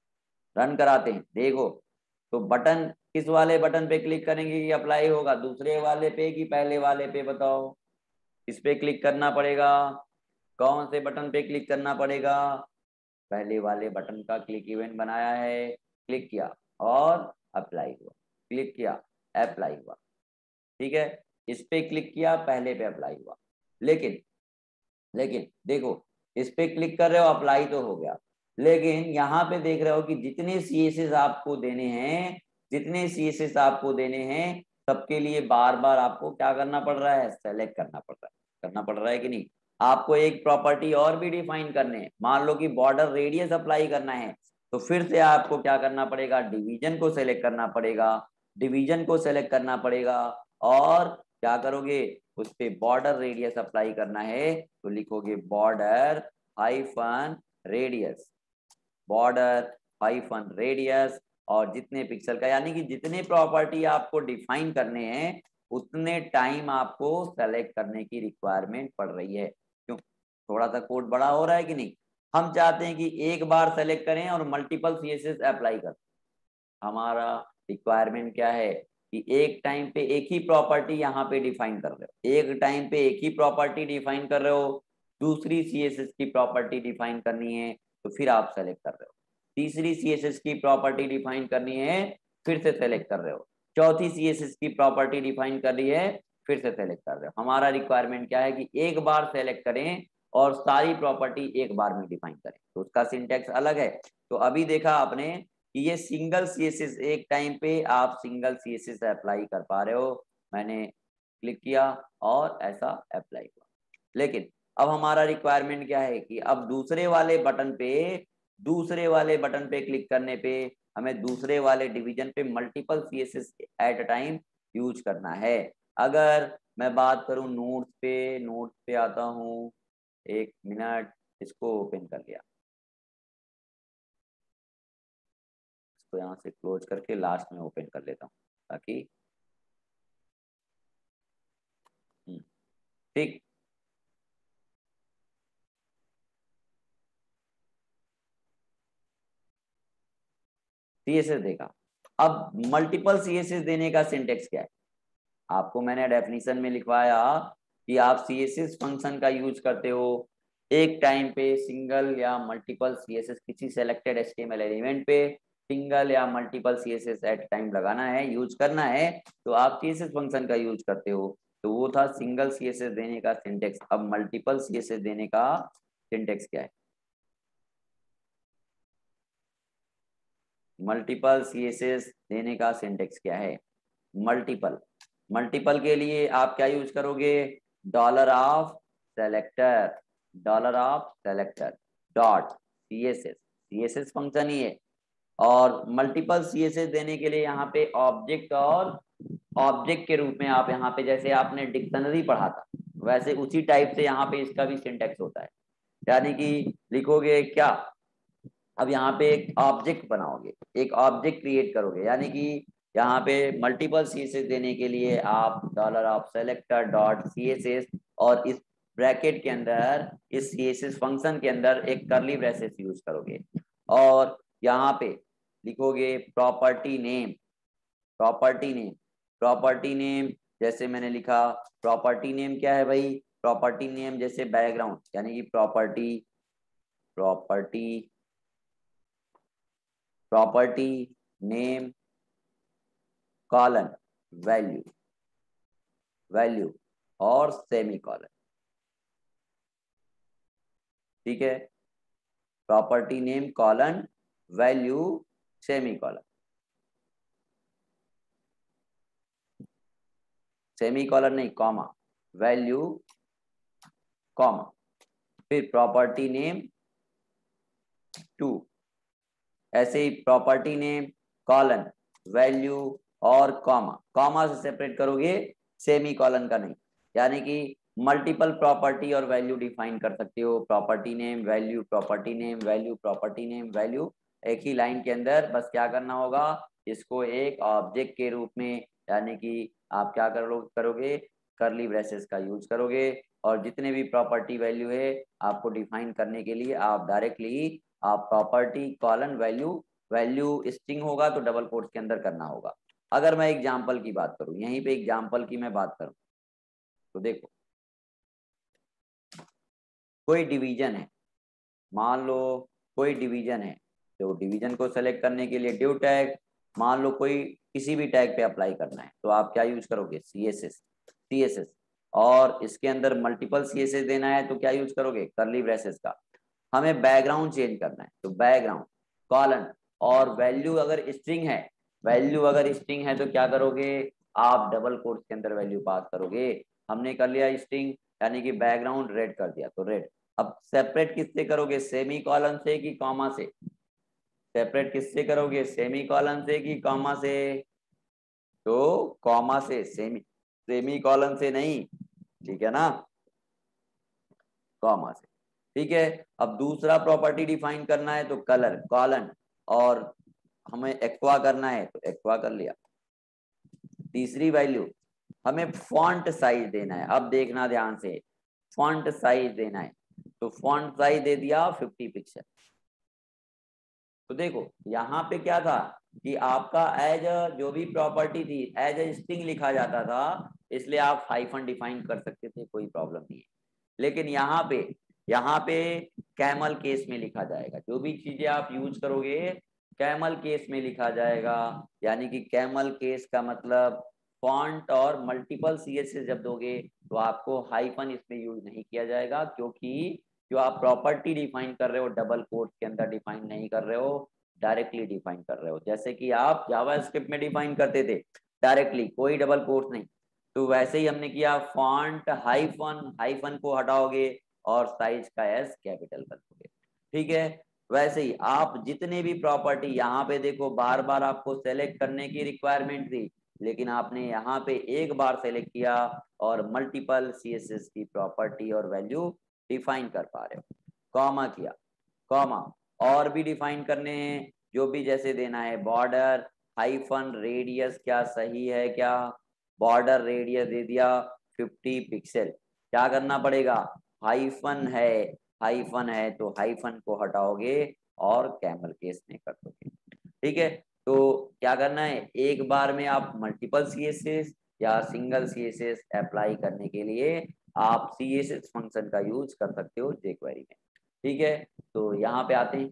रन कराते हैं, देखो तो बटन किस वाले बटन पे क्लिक करेंगे कि अप्लाई होगा, दूसरे वाले पे कि पहले वाले पे बताओ। इस पे क्लिक करना पड़ेगा, कौन से बटन पे क्लिक करना पड़ेगा, पहले वाले बटन का क्लिक इवेंट बनाया है, क्लिक किया और अप्लाई हुआ, क्लिक किया अप्लाई हुआ, ठीक है। इस पे क्लिक किया, पहले पे अप्लाई हुआ। लेकिन लेकिन देखो इस पे क्लिक कर रहे हो, अप्लाई तो हो गया, लेकिन यहाँ पे देख रहे हो कि जितने CSS आपको देने हैं, जितने CSS आपको देने हैं सबके लिए बार बार आपको क्या करना पड़ रहा है, सेलेक्ट करना पड़ रहा है कि नहीं। आपको एक प्रॉपर्टी और भी डिफाइन करने हैं, मान लो कि बॉर्डर रेडियस अप्लाई करना है, तो फिर से आपको क्या करना पड़ेगा, डिवीजन को सेलेक्ट करना पड़ेगा, डिवीजन को सेलेक्ट करना पड़ेगा। और क्या करोगे, उस पे बॉर्डर रेडियस अप्लाई करना है तो लिखोगे border hyphen radius, border hyphen radius, और जितने पिक्सल का, यानी कि जितने प्रॉपर्टी आपको डिफाइन करने हैं उतने टाइम आपको सेलेक्ट करने की रिक्वायरमेंट पड़ रही है। क्यों, थोड़ा सा कोड बड़ा हो रहा है कि नहीं। हम चाहते हैं कि एक बार सेलेक्ट करें और मल्टीपल CSS अप्लाई करें। हमारा रिक्वायरमेंट क्या है कि एक टाइम पे एक ही प्रॉपर्टी यहाँ पे डिफाइन कर रहे हो, एक टाइम पे एक ही प्रॉपर्टी डिफाइन कर रहे हो, दूसरी CSS की प्रॉपर्टी डिफाइन करनी है तो फिर आप सेलेक्ट कर रहे हो, तीसरी CSS की प्रॉपर्टी डिफाइन करनी है फिर से सेलेक्ट कर रहे हो, चौथी CSS की प्रॉपर्टी डिफाइन कर रही है फिर से सेलेक्ट कर रहे हो। हमारा रिक्वायरमेंट क्या है कि एक बार सेलेक्ट करें और सारी प्रॉपर्टी एक बार में डिफाइन करें, तो उसका सिंटैक्स अलग है। तो अभी देखा आपने कि ये सिंगल CSS, एक टाइम पे आप सिंगल CSS अप्लाई कर पा रहे हो, मैंने क्लिक किया और ऐसा अप्लाई हुआ। लेकिन अब हमारा रिक्वायरमेंट क्या है कि अब दूसरे वाले बटन पे क्लिक करने पे हमें दूसरे वाले डिवीजन पे multiple CSS at a time use करना है। अगर मैं बात करूं नोट्स पे आता हूं, एक मिनट, इसको ओपन कर लिया, तो यहाँ से क्लोज करके लास्ट में ओपन कर लेता हूँ ताकि ठीक। CSS देगा। अब मल्टीपल CSS देने का सिंटेक्स क्या है, आपको मैंने डेफिनेशन में लिखवाया कि आप CSS फंक्शन का यूज करते हो एक टाइम पे सिंगल या मल्टीपल CSS, किसी सेलेक्टेड HTML एलिमेंट पे सिंगल या मल्टीपल CSS एट टाइम लगाना है, यूज करना है, तो आप CSS फंक्शन का यूज करते हो। तो वो था सिंगल CSS देने का सिंटेक्स। अब मल्टीपल CSS देने का सिंटेक्स क्या है, मल्टीपल CSS देने का सिंटेक्स क्या है, मल्टीपल मल्टीपल के लिए आप क्या यूज करोगे, dollar of selector, dollar of selector dot CSS, CSS function ही है। और मल्टीपल CSS देने के लिए यहाँ पे ऑब्जेक्ट और ऑब्जेक्ट के रूप में आप यहाँ पे जैसे आपने डिक्शनरी पढ़ा था वैसे उसी टाइप से यहाँ पे इसका भी सिंटेक्स होता है, यानी कि लिखोगे क्या, अब यहाँ पे एक ऑब्जेक्ट बनाओगे, एक ऑब्जेक्ट क्रिएट करोगे, यानी कि यहाँ पे मल्टीपल CSS देने के लिए आप dollar of selector dot CSS और इस ब्रैकेट के अंदर, इस CSS फंक्शन के अंदर एक कर्ली ब्रेसेस यूज करोगे और यहाँ पे लिखोगे property name, property name, property name जैसे मैंने लिखा, प्रॉपर्टी नेम क्या है भाई, प्रॉपर्टी नेम जैसे बैकग्राउंड, यानी कि property property property name colon value, value और सेमी कॉलन, ठीक है। Property name colon value semicolon, semicolon नहीं कॉमा, वैल्यू कॉमा, फिर प्रॉपर्टी नेम 2, ऐसे ही प्रॉपर्टी नेम कॉलन वैल्यू और कॉमा, कॉमा से सेपरेट करोगे सेमी कॉलन का नहीं, यानी कि मल्टीपल प्रॉपर्टी और वैल्यू डिफाइन कर सकते हो, property name value, property name value, property name value, एक ही लाइन के अंदर। बस क्या करना होगा, इसको एक ऑब्जेक्ट के रूप में, यानी कि आप क्या करोगे, करली ब्रेसेस का यूज करोगे, और जितने भी प्रॉपर्टी वैल्यू है आपको डिफाइन करने के लिए आप डायरेक्टली आप property colon value, value string होगा तो डबल कोट्स के अंदर करना होगा। अगर मैं एग्जाम्पल की बात करूं, यहीं पे एग्जाम्पल की मैं बात करूं तो देखो, कोई डिवीजन है, मान लो कोई डिवीजन है, तो डिवीजन को सेलेक्ट करने के लिए डिव टैग, मान लो कोई किसी भी टैग पे अप्लाई करना है तो आप क्या यूज करोगे, CSS, और इसके अंदर मल्टीपल CSS देना है तो क्या यूज करोगे, करली ब्रेसेस का। हमें बैकग्राउंड चेंज करना है तो बैकग्राउंड कॉलन, और वैल्यू अगर स्ट्रिंग है, वैल्यू अगर स्ट्रिंग है तो क्या करोगे, आप डबल कोट्स के अंदर वैल्यू पास करोगे। हमने कर लिया स्ट्रिंग, यानी कि बैकग्राउंड रेड कर दिया तो रेड। अब सेपरेट किससे करोगे, सेमी कॉलन से कि कॉमा से, सेपरेट किससे करोगे, सेमी कॉलन से कि कॉमा से, तो कॉमा से, सेमी कॉलन से नहीं, ठीक है ना, कॉमा से, ठीक है। अब दूसरा प्रॉपर्टी डिफाइन करना है तो कलर कॉलन, और हमें एक्वा करना है तो एक्वा कर लिया। तीसरी वैल्यू हमें फॉन्ट साइज देना है, अब देखना ध्यान से, फॉन्ट साइज देना है तो फॉन्ट साइज दे दिया 50 पिक्सल। तो देखो यहाँ पे क्या था कि आपका एज जो भी प्रॉपर्टी थी एज ए स्ट्रिंग लिखा जाता था, इसलिए आप हाइफन डिफाइन कर सकते थे, कोई प्रॉब्लम नहीं है। लेकिन यहाँ पे कैमल केस में लिखा जाएगा, जो भी चीजें आप यूज करोगे कैमल केस में लिखा जाएगा, यानी कि कैमल केस का मतलब फॉन्ट और मल्टीपल CSS जब दोगे तो आपको हाइफन इसमें यूज नहीं किया जाएगा, क्योंकि जो आप प्रॉपर्टी डिफाइन कर रहे हो डबल कोट के अंदर डिफाइन नहीं कर रहे हो, डायरेक्टली डिफाइन कर रहे हो, जैसे कि आप जावास्क्रिप्ट में डिफाइन करते थे डायरेक्टली, कोई डबल कोट नहीं। तो वैसे ही हमने किया, फॉन्ट हाइफन, हाइफन को हटाओगे और साइज का एस कैपिटल कर दोगे, ठीक है। वैसे ही आप जितने भी प्रॉपर्टी, यहाँ पे देखो बार बार आपको सेलेक्ट करने की रिक्वायरमेंट थी, लेकिन आपने यहाँ पे एक बार सेलेक्ट किया और मल्टीपल CSS की प्रॉपर्टी और वैल्यू डिफाइन कर पा रहे हो। कॉमा किया, कॉमा और भी डिफाइन करने हैं, जो भी जैसे देना है, बॉर्डर हाइफन रेडियस, क्या सही है क्या, बॉर्डर रेडियस दे दिया 50 पिक्सल। क्या करना पड़ेगा, हाइफन है तो हाइफन को हटाओगे और कैमल केस में कर दोगे, ठीक है। तो क्या करना है, एक बार में आप मल्टीपल CSS या सिंगल CSS अप्लाई करने के लिए आप CSS फंक्शन का यूज कर सकते हो jQuery में, ठीक है। तो यहाँ पे आते हैं,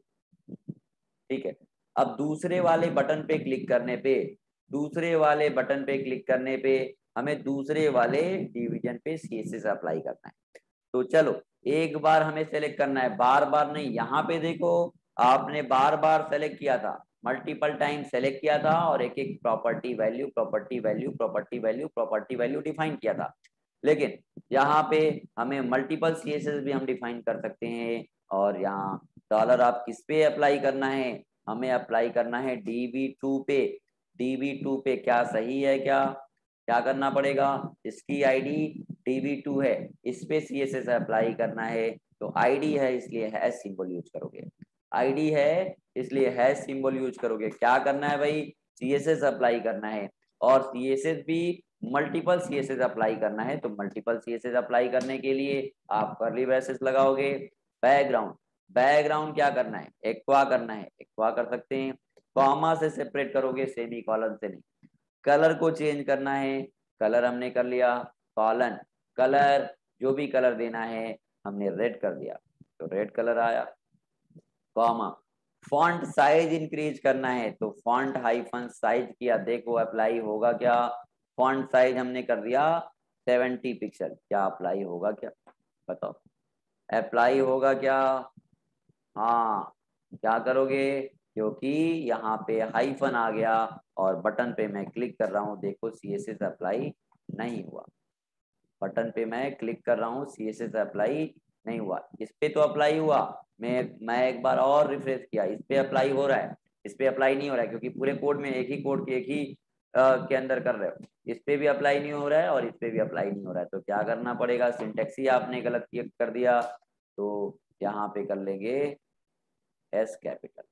ठीक है। अब दूसरे वाले बटन पे क्लिक करने पे, दूसरे वाले बटन पे क्लिक करने पे हमें दूसरे वाले डिवीजन पे CSS अप्लाई करना है। तो चलो एक बार हमें सेलेक्ट करना है, बार बार नहीं। यहाँ पे देखो आपने बार बार सेलेक्ट किया था, मल्टीपल टाइम सेलेक्ट किया था और एक एक property value, property value, property value, property value define किया था। लेकिन यहाँ पे हमें मल्टीपल CSS भी हम डिफाइन कर सकते हैं, और यहाँ डॉलर आप किस पे अप्लाई करना है, हमें अप्लाई करना है DB2 पे। DB2 पे क्या सही है क्या, क्या करना पड़ेगा, इसकी ID DB2 है, इस पे CSS अप्लाई करना है तो ID है इसलिए हैश सिंबल यूज करोगे, ID है इसलिए हैश सिंबल यूज करोगे। क्या करना है भाई, CSS अप्लाई करना है, और CSS भी मल्टीपल CSS अप्लाई करना है, तो मल्टीपल CSS अप्लाई करने के लिए आप कर्ली ब्रेसेस लगाओगे। बैकग्राउंड, बैकग्राउंड क्या करना है, एक्वा करना है, एक्वा कर सकते हैं, कॉमा से सेपरेट करोगे, सेमी कॉलन से नहीं। कलर को चेंज करना है, कलर हमने कर लिया, कॉलन कलर, जो भी कलर देना है हमने रेड कर दिया तो रेड कलर आया, कॉमा फॉन्ट साइज इंक्रीज करना है तो फॉन्ट हाइफन साइज किया, देखो अप्लाई होगा क्या, फॉन्ट साइज हमने कर दिया 70 पिक्सल, क्या अप्लाई होगा क्या, बताओ अप्लाई होगा क्या, हाँ, क्या करोगे, क्योंकि यहाँ पे हाइफन आ गया और बटन पे मैं क्लिक कर रहा हूँ, देखो CSS अप्लाई नहीं हुआ। बटन पे मैं क्लिक कर रहा हूँ, CSS अप्लाई नहीं हुआ। इस पे तो अप्लाई हुआ, मैं एक बार और रिफ्रेश किया, इस पे अप्लाई हो रहा है, इस पे अप्लाई नहीं हो रहा है, क्योंकि पूरे कोड में एक ही कोड के एक ही के अंदर कर रहे हो। इस पे भी अप्लाई नहीं हो रहा है और इस पे भी अप्लाई नहीं हो रहा है, तो क्या करना पड़ेगा, सिंटेक्स ही आपने गलत कर दिया, तो यहाँ पे कर लेंगे एस कैपिटल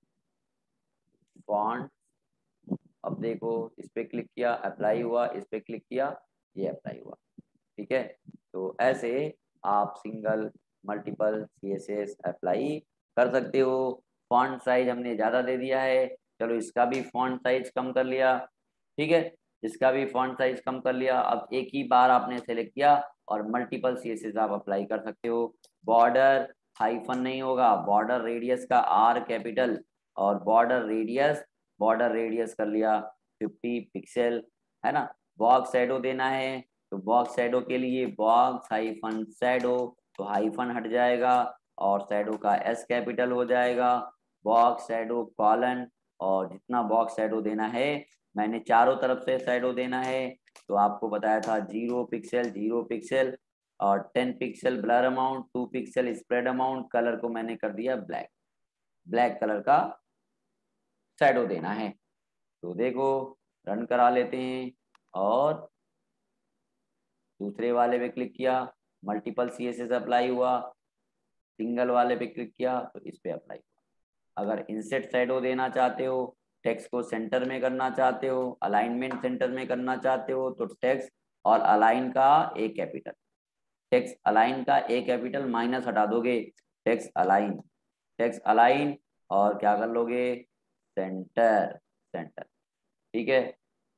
फॉन्ट। अब देखो, इस पे क्लिक किया अप्लाई हुआ, इस पे क्लिक किया ये अप्लाई हुआ। ठीक है, तो ऐसे आप सिंगल मल्टीपल CSS अप्लाई कर सकते हो। फॉन्ट साइज हमने ज़्यादा दे दिया है, चलो इसका भी फॉन्ट साइज कम कर लिया। ठीक है, इसका भी फॉन्ट साइज कम कर लिया। अब एक ही बार आपने सेलेक्ट किया और मल्टीपल CSS आप अप्लाई कर सकते हो। बॉर्डर हाइफन नहीं होगा, बॉर्डर रेडियस का R कैपिटल, और बॉर्डर रेडियस कर लिया 50 पिक्सल, है ना। बॉक्स शैडो देना है, तो बॉक्स शैडो के लिए बॉक्स हाइफन शैडो, तो हाइफन हट जाएगा और शैडो का S कैपिटल हो जाएगा। बॉक्स शैडो कॉलन, और जितना बॉक्स शैडो देना है, मैंने चारों तरफ से शैडो देना है, तो आपको बताया था 0 पिक्सल और 10 pixel blur amount, 2 pixel spread amount, colour को मैंने कर दिया ब्लैक, ब्लैक कलर का शैडो देना है। तो देखो, रन करा लेते हैं, और दूसरे वाले पे क्लिक किया, मल्टीपल CSS अप्लाई हुआ, सिंगल वाले पे क्लिक किया तो इस पे अप्लाई हुआ। अगर इंसेट शैडो देना चाहते हो, टेक्स्ट को सेंटर में करना चाहते हो, अलाइनमेंट सेंटर में करना चाहते हो, तो टेक्स्ट और अलाइन का A कैपिटल, टेक्स्ट अलाइन का A कैपिटल माइनस हटा दोगे, टेक्स्ट अलाइन और क्या कर लोगे, सेंटर, सेंटर। ठीक है,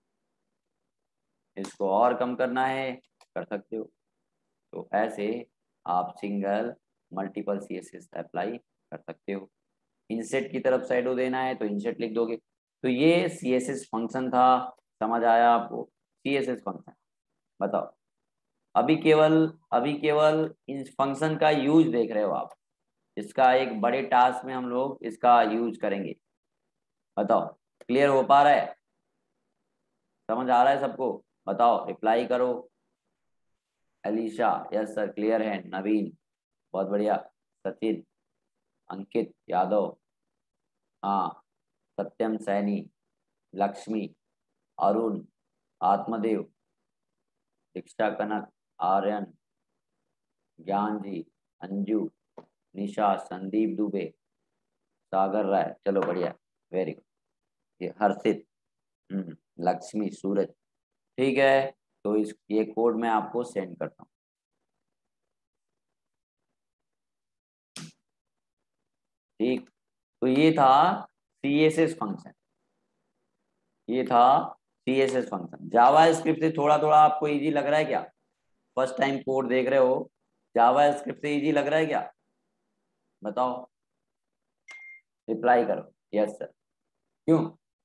इसको और कम करना है, कर सकते हो। तो ऐसे आप सिंगल मल्टीपल CSS अप्लाई कर सकते हो। इंसेट की तरफ शैडो देना है तो इंसेट लिख दोगे। तो ये CSS फंक्शन था, समझ आया आपको, CSS फंक्शन। बताओ, अभी केवल इन फंक्शन का यूज देख रहे हो आप, इसका एक बड़े टास्क में हम लोग इसका यूज करेंगे। बताओ, क्लियर हो पा रहा है, समझ आ रहा है सबको? बताओ, रिप्लाई करो। अलीशा यस सर क्लियर है। नवीन बहुत बढ़िया। सचिन, अंकित यादव, हाँ, सत्यम सैनी, लक्ष्मी, अरुण, आत्मदेव, दीक्षा कनक, आर्यन, ज्ञान जी, अंजू, निशा, संदीप दुबे, सागर राय, चलो बढ़िया, वेरी गुड। ये हर्षित, लक्ष्मी, सूरज। ठीक है, तो इस ये कोड मैं आपको सेंड करता हूँ। ठीक, तो ये था CSS फंक्शन, ये था CSS फंक्शन। जावा स्क्रिप्ट से थोड़ा थोड़ा आपको इजी लग रहा है क्या? फर्स्ट टाइम कोड देख रहे हो, जावा स्क्रिप्ट से इजी लग रहा है क्या? बताओ, रिप्लाई करो यस सर। क्यों?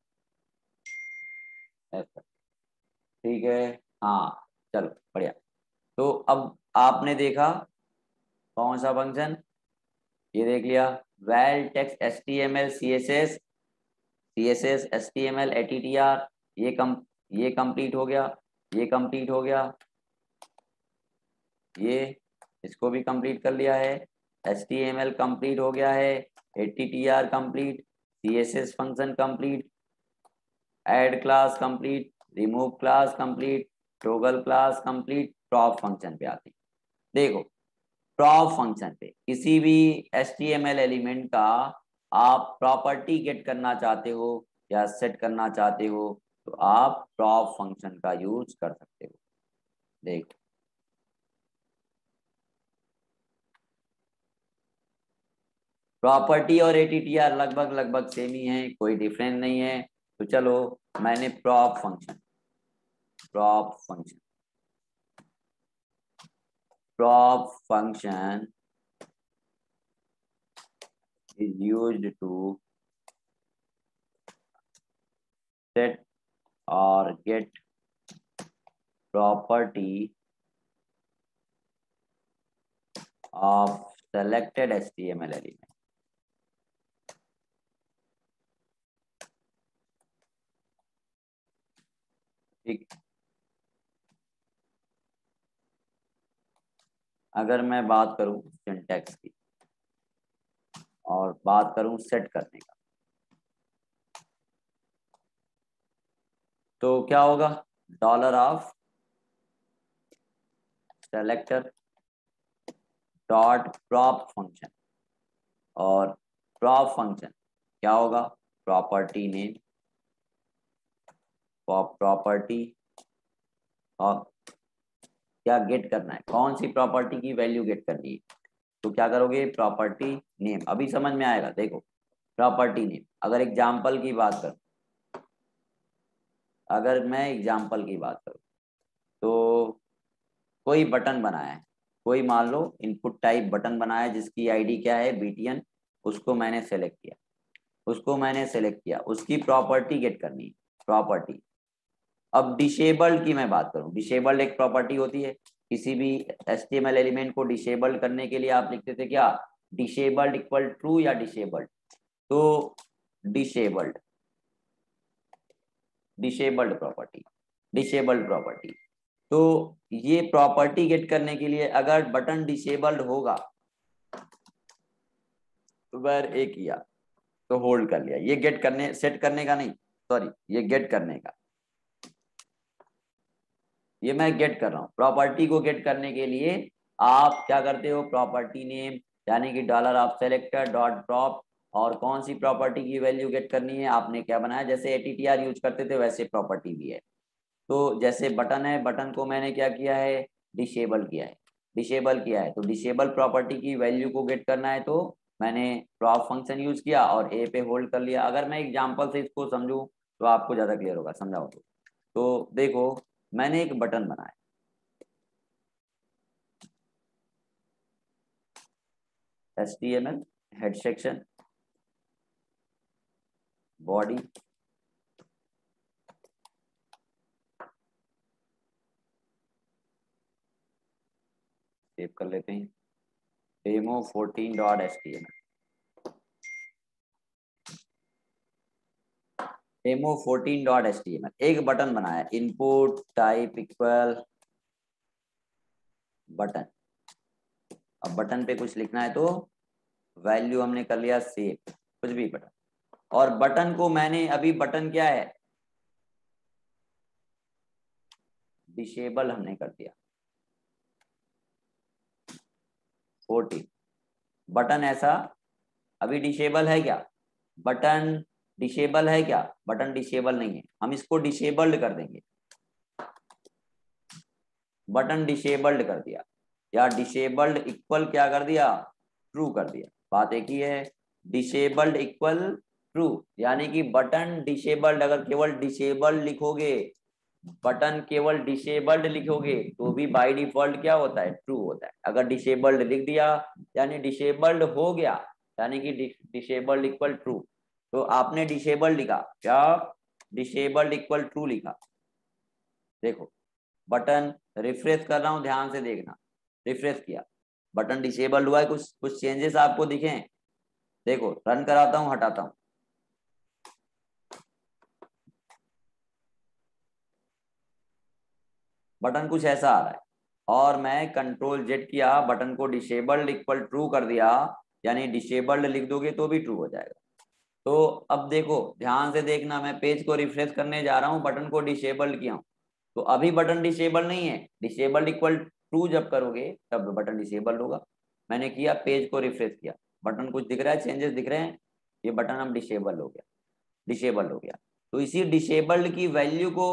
यस सर, ठीक है। हाँ, चलो बढ़िया। तो अब आपने देखा कौन सा फंक्शन, ये देख लिया, val text HTML CSS HTML ATTR, ये कम ये कंप्लीट हो गया, ये कंप्लीट हो गया, ये इसको भी कंप्लीट कर लिया है। HTML कंप्लीट हो गया है, ATTR complete, CSS function complete, add class complete, remove class complete, toggle class complete. Prop function पे आते हैं। देखो, प्रॉप फंक्शन पे किसी भी HTML एलिमेंट का आप प्रॉपर्टी गेट करना चाहते हो या सेट करना चाहते हो, तो आप प्रॉप फंक्शन का यूज कर सकते हो। देखो, प्रॉपर्टी और ATTR लगभग लगभग सेम ही है, कोई डिफरेंस नहीं है। तो चलो, मैंने prop function prop function is used to set or get property of selected HTML element. ठीक। अगर मैं बात करूं सिंटैक्स की और बात करूं सेट करने का, तो क्या होगा? Dollar of selector dot prop function, और प्रॉप फंक्शन क्या होगा? प्रॉपर्टी नेम, प्रॉपर्टी, और क्या गेट करना है, कौन सी प्रॉपर्टी की वैल्यू गेट करनी है, तो क्या करोगे? Property name. अभी समझ में आएगा, देखो प्रॉपर्टी नेम। अगर एग्जाम्पल की बात करूं, अगर मैं एग्जाम्पल की बात करूं, तो कोई बटन बनाया है, कोई मान लो इनपुट टाइप बटन बनाया है जिसकी आईडी क्या है? बीटीएन। उसको मैंने सेलेक्ट किया, उसकी प्रॉपर्टी गेट करनी है, प्रॉपर्टी। अब डिसेबल्ड की मैं बात करूं, डिसेबल्ड एक प्रॉपर्टी होती है। किसी भी एचटीएमएल एलिमेंट को डिसेबल्ड करने के लिए आप लिखते थे क्या? डिसेबल्ड इक्वल ट्रू या डिसेबल्ड। तो डिसेबल्ड, डिसेबल्ड प्रॉपर्टी। तो ये प्रॉपर्टी गेट करने के लिए अगर बटन डिसेबल्ड होगा तो बार एक किया तो होल्ड कर लिया, ये गेट करने, सेट करने का नहीं, सॉरी, ये गेट करने का। ये मैं गेट कर रहा हूँ। प्रॉपर्टी को गेट करने के लिए आप क्या करते हो? प्रॉपर्टी नेम यानी कि dollar of selector dot prop, और कौन सी प्रॉपर्टी की वैल्यू गेट करनी है, आपने क्या बनाया, जैसे एटीटीआर यूज करते थे वैसे प्रॉपर्टी भी है। तो जैसे बटन है, बटन को मैंने क्या किया है? डिसेबल किया है, डिसेबल किया है। तो डिसेबल प्रॉपर्टी की वैल्यू को गेट करना है, तो मैंने प्रॉप फंक्शन यूज किया और ए पे होल्ड कर लिया। अगर मैं एग्जांपल से इसको समझूं तो आपको ज्यादा क्लियर होगा, समझाओ तो देखो, मैंने एक बटन बनाया, HTML head section, body, save कर लेते हैं, demo14.html, demo14.html। एक बटन बनाया, इनपुट टाइप इक्वल बटन। अब बटन पे कुछ लिखना है तो वैल्यू हमने कर लिया सेव, कुछ भी बटन। और बटन को मैंने अभी, बटन क्या है? डिसेबल हमने कर दिया 14। बटन ऐसा अभी डिसेबल है क्या? बटन डिसेबल है क्या? बटन डिसेबल नहीं है, हम इसको डिसेबल्ड कर देंगे। बटन डिसेबल्ड कर दिया, या डिसेबल्ड इक्वल क्या कर दिया? ट्रू कर दिया। बात एक ही है, डिसेबल्ड इक्वल ट्रू, यानी कि बटन डिसेबल्ड, अगर केवल डिसेबल्ड लिखोगे, बटन केवल डिसेबल्ड लिखोगे तो भी बाय डिफॉल्ट क्या होता है? ट्रू होता है। अगर डिसेबल्ड लिख दिया यानी डिसेबल्ड हो गया, यानी कि डिसेबल्ड इक्वल ट्रू। तो आपने डिसेबल्ड लिखा क्या? डिसेबल्ड इक्वल ट्रू लिखा। देखो बटन रिफ्रेश कर रहा हूं, ध्यान से देखना, रिफ्रेश किया, बटन डिसेबल्ड हुआ है, कुछ कुछ चेंजेस आपको दिखे? देखो रन कराता हूं, हटाता हूं, बटन कुछ ऐसा आ रहा है। और मैं कंट्रोल जेड किया, बटन को डिसेबल्ड इक्वल ट्रू कर दिया, यानी डिसेबल्ड लिख दोगे तो भी ट्रू हो जाएगा। तो अब देखो ध्यान से देखना, मैं पेज को रिफ्रेश करने जा रहा हूं, बटन को डिसेबल्ड किया हूं, तो अभी बटन डिसेबल नहीं है। डिसेबल्ड इक्वल ट्रू जब करोगे तब बटन डिसेबल्ड होगा। मैंने किया, पेज को रिफ्रेश किया, बटन कुछ दिख रहा है, चेंजेस दिख रहे हैं, ये बटन अब डिसेबल हो गया, डिसेबल्ड हो गया। तो इसी डिसेबल्ड की वैल्यू को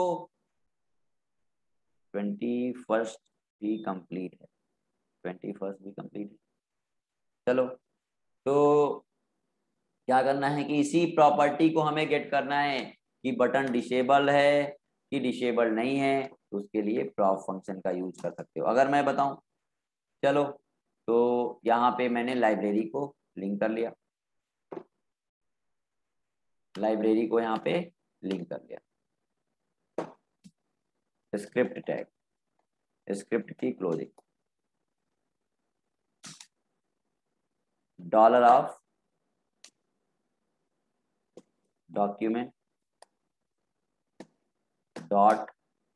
21 भी कंप्लीट है, 21 भी कंप्लीट है। चलो, तो क्या करना है कि इसी प्रॉपर्टी को हमें गेट करना है कि बटन डिसेबल है कि डिसेबल नहीं है, तो उसके लिए प्रॉप फंक्शन का यूज कर सकते हो। अगर मैं बताऊं, चलो, तो यहाँ पे मैंने लाइब्रेरी को लिंक कर लिया, लाइब्रेरी को यहाँ पे लिंक कर लिया, स्क्रिप्ट टैग, स्क्रिप्ट की closing, dollar of document dot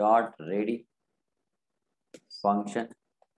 dot ready function,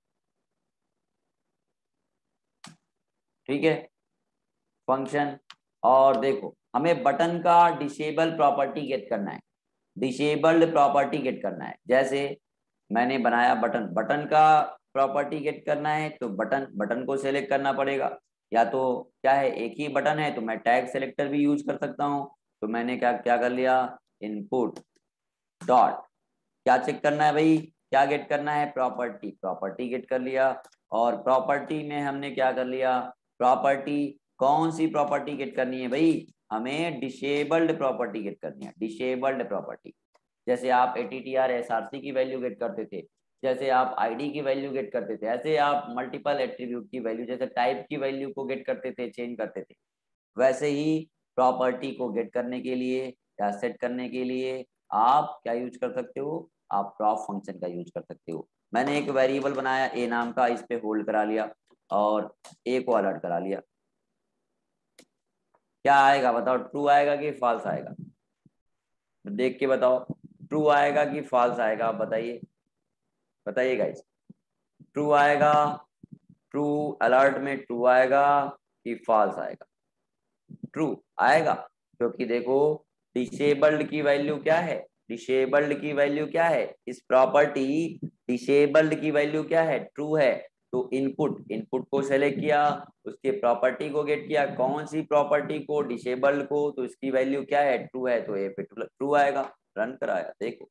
ठीक है, फंक्शन। और देखो हमें बटन का डिसेबल प्रॉपर्टी गेट करना है, डिसेबल्ड प्रॉपर्टी गेट करना है। जैसे मैंने बनाया बटन, बटन का प्रॉपर्टी गेट करना है तो बटन, बटन को सेलेक्ट करना पड़ेगा। या तो क्या है, एक ही बटन है तो मैं टैग सेलेक्टर भी यूज कर सकता हूँ। तो मैंने क्या क्या कर लिया, इनपुट डॉट, क्या चेक करना है भाई, क्या गेट करना है, प्रॉपर्टी, प्रॉपर्टी गेट कर लिया। और प्रॉपर्टी में हमने क्या कर लिया, प्रॉपर्टी, कौन सी प्रॉपर्टी गेट करनी है भाई, हमें डिसेबल्ड प्रॉपर्टी गेट करनी है, डिसेबल्ड प्रॉपर्टी। जैसे आप ATTR SRC की वैल्यू गेट करते थे, जैसे आप ID की वैल्यू गेट करते थे, ऐसे आप मल्टीपल एट्रीब्यूट की वैल्यू, जैसे टाइप की वैल्यू को गेट करते थे, चेंज करते थे, वैसे ही प्रॉपर्टी को गेट करने के लिए या सेट करने के लिए आप क्या यूज कर सकते हो, आप प्रॉप फंक्शन का यूज कर सकते हो। मैंने एक वेरिएबल बनाया ए नाम का, इस पे होल्ड करा लिया और ए को अलर्ट करा लिया। क्या आएगा बताओ, ट्रू आएगा कि फॉल्स आएगा, देख के बताओ, ट्रू आएगा कि फॉल्स आएगा, आप बताइए, बताइए गाइस, ट्रू आएगा, ट्रू अलर्ट में ट्रू आएगा कि फॉल्स आएगा, ट्रू आएगा। क्योंकि देखो डिसेबल्ड की वैल्यू क्या है, डिसेबल्ड की वैल्यू क्या है, इस प्रॉपर्टी डिसेबल्ड की वैल्यू क्या है, ट्रू है। तो इनपुट, इनपुट को सेलेक्ट किया, उसके प्रॉपर्टी को गेट किया, कौन सी प्रॉपर्टी को, डिसेबल्ड को, तो इसकी वैल्यू क्या है, ट्रू है, तो ये पे ट्रू आएगा। रन कराया देखो,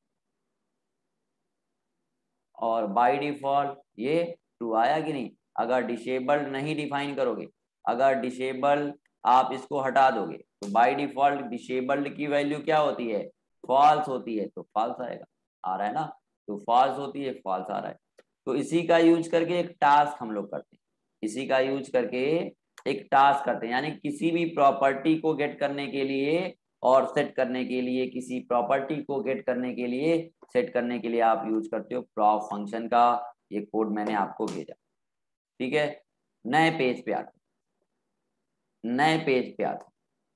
और बाय डिफॉल्ट ये ट्रू आया कि नहीं। अगर डिसेबल्ड नहीं डिफाइन करोगे, अगर डिसेबल आप इसको हटा दोगे तो बाय डिफॉल्ट डिसेबल्ड की वैल्यू क्या होती है, फॉल्स होती है, तो फॉल्स आएगा, आ रहा है ना, तो फॉल्स होती है, फॉल्स आ रहा है। तो इसी का यूज करके एक टास्क हम लोग करते हैं, इसी का यूज करके एक टास्क करते हैं, यानी किसी भी प्रॉपर्टी को गेट करने के लिए और सेट करने के लिए, किसी प्रॉपर्टी को गेट करने के लिए, सेट करने के लिए आप यूज करते हो प्रॉप फंक्शन का। ये कोड मैंने आपको भेजा, ठीक है। नए पेज पे आते, नए पेज पे आते,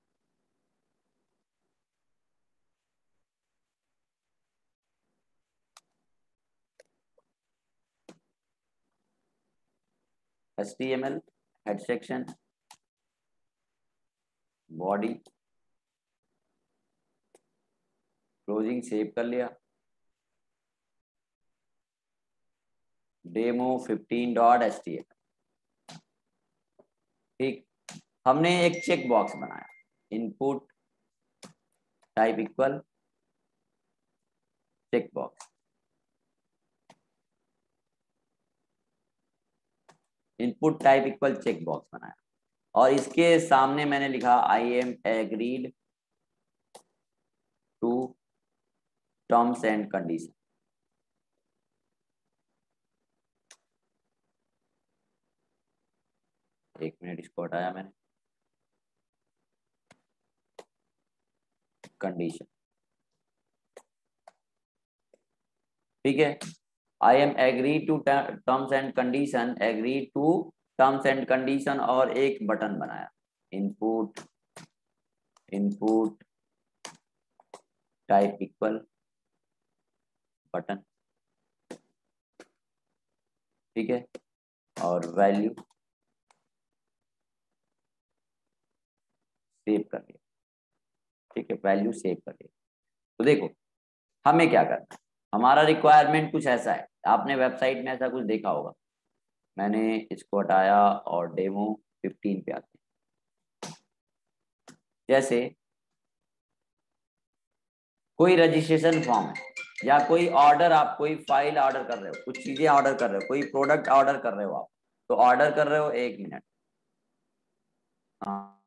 HTML head section, body, closing save कर लिया, demo15.html, ठीक। हमने एक चेक बॉक्स बनाया, input type equal check box, input type equal check box बनाया, और इसके सामने मैंने लिखा I am agreed to terms and condition. एक मिनट, इसको हटाया मैंने, कंडीशन, ठीक है। I am agree to terms and condition, agree to terms and condition, और एक बटन बनाया, input, input type equal button, ठीक है, और वैल्यू सेव कर लिया, ठीक है, वैल्यू सेव कर लिया। तो देखो हमें क्या करना है, हमारा रिक्वायरमेंट कुछ ऐसा है, आपने वेबसाइट में ऐसा कुछ देखा होगा। मैंने इसको हटाया और demo15 पे आते हैं। जैसे कोई रजिस्ट्रेशन फॉर्म है, या कोई ऑर्डर, आप कोई फाइल ऑर्डर कर रहे हो, कुछ चीजें ऑर्डर कर रहे हो, कोई प्रोडक्ट ऑर्डर कर रहे हो आप, तो ऑर्डर कर रहे हो, एक मिनट, हाँ,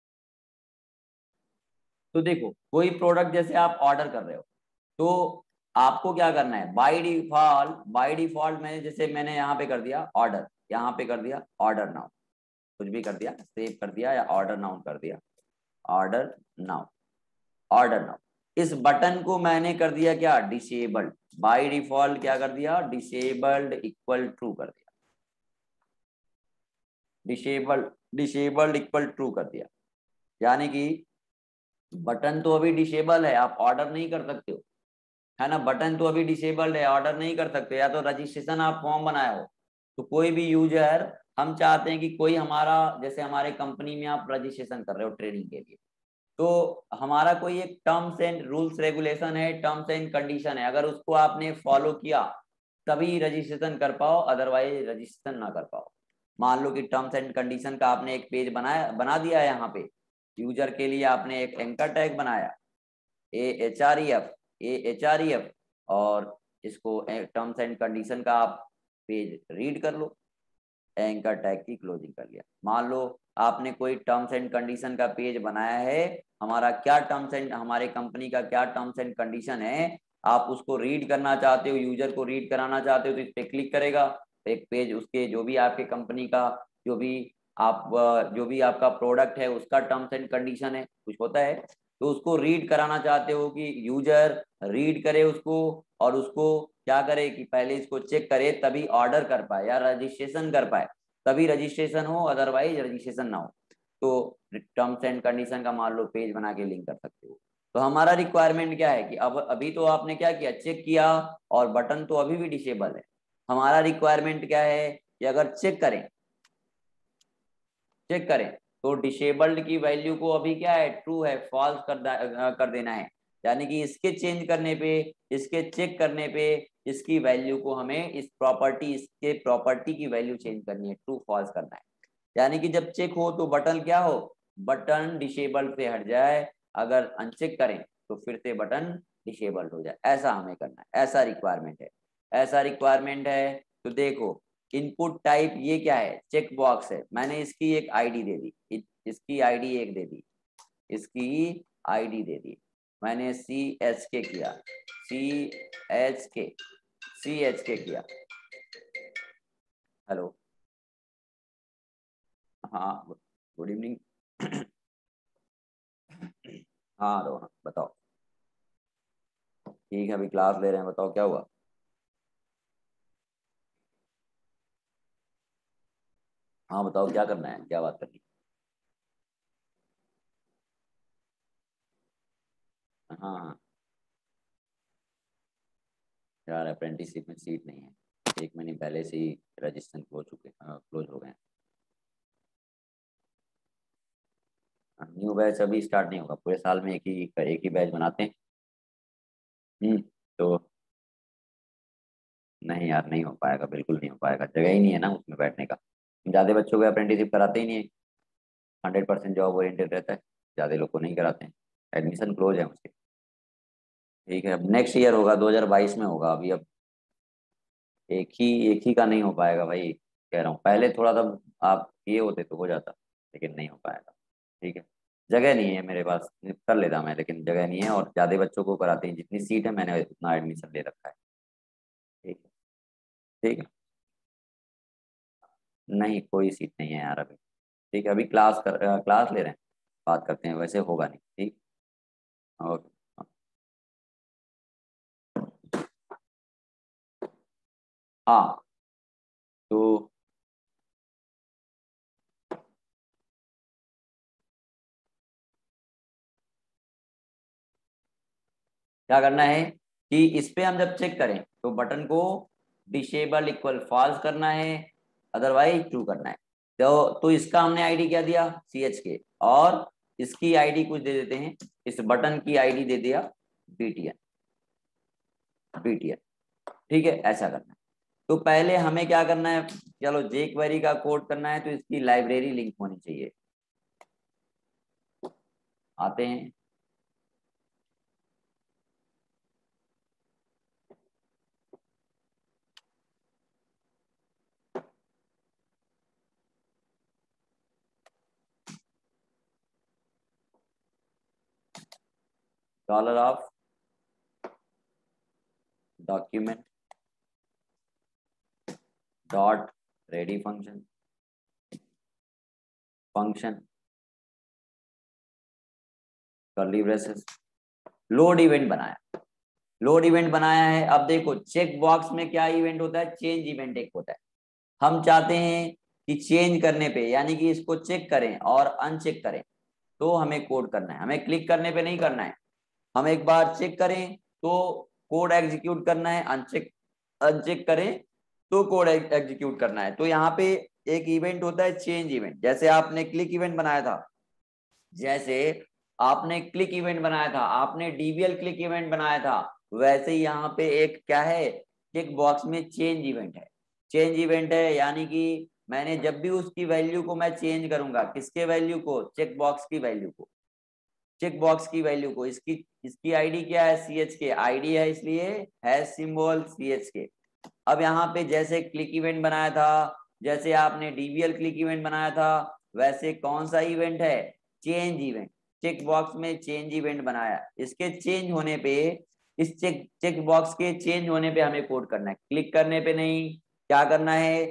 तो देखो कोई प्रोडक्ट जैसे आप ऑर्डर कर रहे हो, तो आपको क्या करना है, बाय डिफॉल्ट मैंने यहाँ पे कर दिया ऑर्डर, यहाँ पे कर दिया ऑर्डर नाउ, कुछ भी कर दिया, सेव कर दिया या ऑर्डर नाउ कर दिया, ऑर्डर नाउ, ऑर्डर नाउ। इस बटन को मैंने कर दिया क्या, डिसेबल्ड, बाय डिफॉल्ट क्या कर दिया, डिसेबल्ड इक्वल ट्रू कर दिया, डिसेबल्ड इक्वल ट्रू कर दिया। यानी कि बटन तो अभी डिसेबल है, आप ऑर्डर नहीं कर सकते हो, है ना, बटन तो अभी डिसेबल्ड है, ऑर्डर नहीं कर सकते। या तो रजिस्ट्रेशन आप फॉर्म बनाए हो, तो कोई भी यूजर, हम चाहते हैं कि कोई हमारा, जैसे हमारे कंपनी में आप रजिस्ट्रेशन कर रहे हो ट्रेनिंग के लिए, तो हमारा कोई एक टर्म्स एंड रूल्स रेगुलेशन है, टर्म्स एंड कंडीशन है, अगर उसको आपने फॉलो किया तभी रजिस्ट्रेशन कर पाओ, अदरवाइज रजिस्ट्रेशन ना कर पाओ। मान लो कि टर्म्स एंड कंडीशन का आपने एक पेज बना दिया है, यहाँ पे यूजर के लिए आपने एक एंकर टैग बनाया, A H R E F, और इसको टर्म्स एंड कंडीशन का आप पेज रीड कर लो, एंकर टैग की क्लोजिंग कर लिया। मान लो आपने कोई टर्म्स एंड कंडीशन का पेज बनाया है, हमारा क्या टर्म्स एंड, हमारे कंपनी का क्या टर्म्स एंड कंडीशन है, आप उसको रीड करना चाहते हो, यूजर को रीड कराना चाहते हो, तो इस पे क्लिक करेगा, एक पेज उसके जो भी आपके कंपनी का, जो भी आप जो भी आपका प्रोडक्ट है उसका टर्म्स एंड कंडीशन है, कुछ होता है, तो उसको रीड कराना चाहते हो कि यूजर रीड करे उसको, और उसको क्या करे कि पहले इसको चेक करे तभी ऑर्डर कर पाए या रजिस्ट्रेशन कर पाए, तभी रजिस्ट्रेशन हो, अदरवाइज रजिस्ट्रेशन ना हो। तो टर्म्स एंड कंडीशन का मान लो पेज बना के लिंक कर सकते हो। तो हमारा रिक्वायरमेंट क्या है कि अब अभी तो आपने क्या किया, चेक किया, और बटन तो अभी भी डिसेबल है। हमारा रिक्वायरमेंट क्या है कि अगर चेक करें तो डिसेबल्ड की वैल्यू को अभी क्या है, ट्रू है, फॉल्स कर देना है। यानी कि इसके चेंज करने पे, इसके चेक करने पे, इसकी वैल्यू को हमें इसके प्रॉपर्टी की वैल्यू चेंज करनी है, ट्रू फॉल्स करना है। यानी कि जब चेक हो तो बटन क्या हो, बटन डिसेबल से हट जाए, अगर अनचेक करें तो फिर से बटन डिसेबल्ड हो जाए, ऐसा हमें करना है, ऐसा रिक्वायरमेंट है, ऐसा रिक्वायरमेंट है। तो देखो इनपुट टाइप ये क्या है, चेक बॉक्स है, मैंने इसकी एक आईडी दे दी, इसकी आईडी एक दे दी, इसकी आईडी दे दी, मैंने CHK किया, सी एच के किया। हेलो, हाँ, गुड इवनिंग। हाँ रोहन बताओ। ठीक है, अभी क्लास ले रहे हैं, बताओ क्या हुआ। हाँ बताओ क्या करना है, क्या बात करनी है? हाँ हाँ, यार अप्रेंटिसशिप में सीट नहीं है, 1 महीने पहले से ही रजिस्ट्रेशन क्लोज हो गए हैं। न्यू बैच अभी स्टार्ट नहीं होगा, पूरे साल में एक ही बैच बनाते हैं। तो नहीं यार, नहीं हो पाएगा, बिल्कुल नहीं हो पाएगा, जगह ही नहीं है ना उसमें बैठने का, ज़्यादा बच्चों को अप्रेंटिसशिप कराते ही नहीं है, 100% जॉब ओरिएंटेड रहता है, ज़्यादा लोग को नहीं कराते हैं, एडमिशन क्लोज है उसके। ठीक है, अब नेक्स्ट ईयर होगा, 2022 में होगा, अभी अब एक ही का नहीं हो पाएगा भाई, कह रहा हूँ, पहले थोड़ा सा आप ये होते तो हो जाता, लेकिन नहीं हो पाएगा। ठीक है, जगह नहीं है मेरे पास, कर लेता मैं, लेकिन जगह नहीं है, और ज़्यादा बच्चों को कराते हैं, जितनी सीट है मैंने उतना एडमिशन ले रखा है। ठीक है। ठीक है, नहीं कोई सीट नहीं है यार अभी। ठीक है, अभी क्लास ले रहे हैं, बात करते हैं, वैसे होगा नहीं। ठीक। ओके। हाँ, तो क्या करना है कि इस पे हम जब चेक करें तो बटन को डिसेबल इक्वल फॉल्स करना है, अदरवाइज ट्रू करना है। तो इसका हमने आईडी क्या दिया, CHK, और इसकी आईडी कुछ दे देते हैं, इस बटन की आईडी दे दिया BTN BTN। ठीक है, ऐसा करना है। तो पहले हमें क्या करना है, चलो जे क्वेरी का कोड करना है, तो इसकी लाइब्रेरी लिंक होनी चाहिए। आते हैं, $ऑफ document dot ready function function curly braces load event बनाया। लोड इवेंट बनाया है। अब देखो चेक बॉक्स में क्या इवेंट होता है, चेंज इवेंट एक होता है। हम चाहते हैं कि चेंज करने पे यानी कि इसको चेक करें और अनचेक करें तो हमें कोड करना है, हमें क्लिक करने पे नहीं करना है। हम एक बार चेक करें तो कोड एग्जीक्यूट करना है, अनचेक अनचेक करें तो कोड एग्जीक्यूट करना है। तो यहाँ पे एक इवेंट होता है चेंज इवेंट। जैसे आपने क्लिक इवेंट बनाया था, जैसे आपने क्लिक इवेंट बनाया था, आपने डीबीएल क्लिक इवेंट बनाया था, वैसे ही यहाँ पे एक क्या है, चेक बॉक्स में चेंज इवेंट है। चेंज इवेंट है यानी कि मैंने जब भी उसकी वैल्यू को मैं चेंज करूंगा, किसके वैल्यू को, चेक बॉक्स की वैल्यू को, चेक बॉक्स की वैल्यू को। इसकी आईडी क्या है, सी एच के आईडी है, इसलिए हैश सिंबल सी एच के। अब यहाँ पे जैसे क्लिक इवेंट बनाया था, जैसे आपने डीबीएल क्लिक इवेंट बनाया था, वैसे कौन सा इवेंट है, चेंज इवेंट। चेक बॉक्स में चेंज इवेंट बनाया, इसके चेंज होने पे, इस चेक बॉक्स के चेंज होने पे हमें कोड करना है, क्लिक करने पे नहीं। क्या करना है,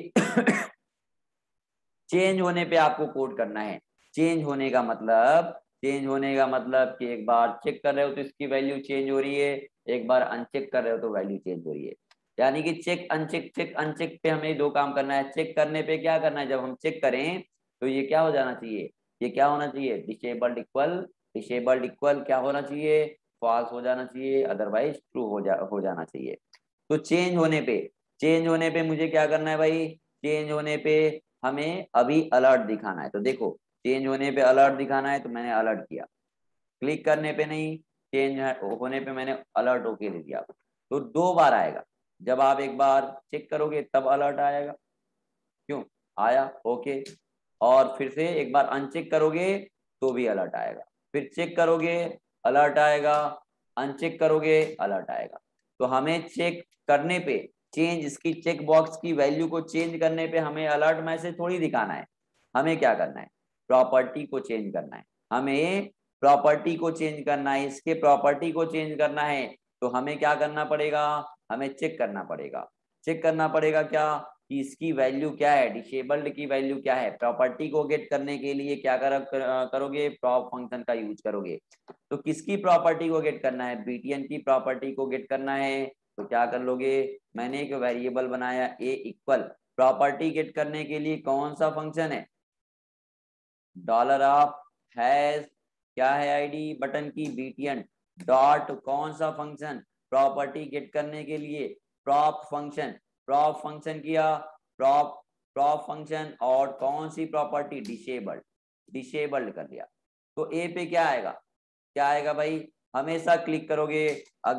चेंज होने पे आपको कोड करना है। चेंज होने का मतलब, चेंज होने का मतलब कि एक बार चेक कर रहे हो तो इसकी वैल्यू चेंज हो रही है, एक बार अनचेक कर रहे हो तो वैल्यू चेंज हो रही है। यानी कि चेक अनचेक पे हमें दो काम करना है। चेक करने पे क्या करना है, जब हम चेक करें तो ये क्या हो जाना चाहिए, ये क्या होना चाहिए, डिसेबल्ड इक्वल क्या होना चाहिए, फॉल्स हो जाना चाहिए, अदरवाइज ट्रू हो जाना चाहिए। तो चेंज होने पे मुझे क्या करना है भाई, चेंज होने पे हमें अभी अलर्ट दिखाना है। तो देखो चेंज होने पे अलर्ट दिखाना है तो मैंने अलर्ट किया, क्लिक करने पे नहीं, चेंज होने पे मैंने अलर्ट ओके दे दिया। तो दो बार आएगा, जब आप एक बार चेक करोगे तब अलर्ट आएगा, क्यों आया, ओके। और फिर से एक बार अनचेक करोगे तो भी अलर्ट आएगा, फिर चेक करोगे अलर्ट आएगा, अनचेक करोगे अलर्ट आएगा। तो हमें चेक करने पे, चेंज इसकी चेक बॉक्स की वैल्यू को चेंज करने पे हमें अलर्ट मैसेज थोड़ी दिखाना है। हमें क्या करना है, प्रॉपर्टी को चेंज करना है, हमें प्रॉपर्टी को चेंज करना है, इसके प्रॉपर्टी को चेंज करना है। तो हमें क्या करना पड़ेगा, हमें चेक करना पड़ेगा। चेक करना पड़ेगा क्या, कि इसकी वैल्यू क्या है, डिसेबल्ड की वैल्यू क्या है। प्रॉपर्टी को गेट करने के लिए क्या करोगे, प्रॉप फंक्शन का यूज करोगे। तो किसकी प्रॉपर्टी को गेट करना है, बीटीएन की प्रॉपर्टी को गेट करना है। तो क्या कर लोगे, मैंने एक वेरिएबल बनाया ए इक्वल, प्रॉपर्टी गेट करने के लिए कौन सा फंक्शन है, डॉलर ऑफ हैश क्या है आईडी बटन की, बीटीएन डॉट कौन सा फंक्शन, प्रॉपर्टी गेट करने के लिए प्रॉप फंक्शन। प्रॉप फंक्शन किया, प्रॉप प्रॉप फंक्शन और कौन सी प्रॉपर्टी, डिसेबल्ड, डिसेबल्ड कर दिया। तो ए पे क्या आएगा, क्या आएगा भाई, हमेशा क्लिक करोगे,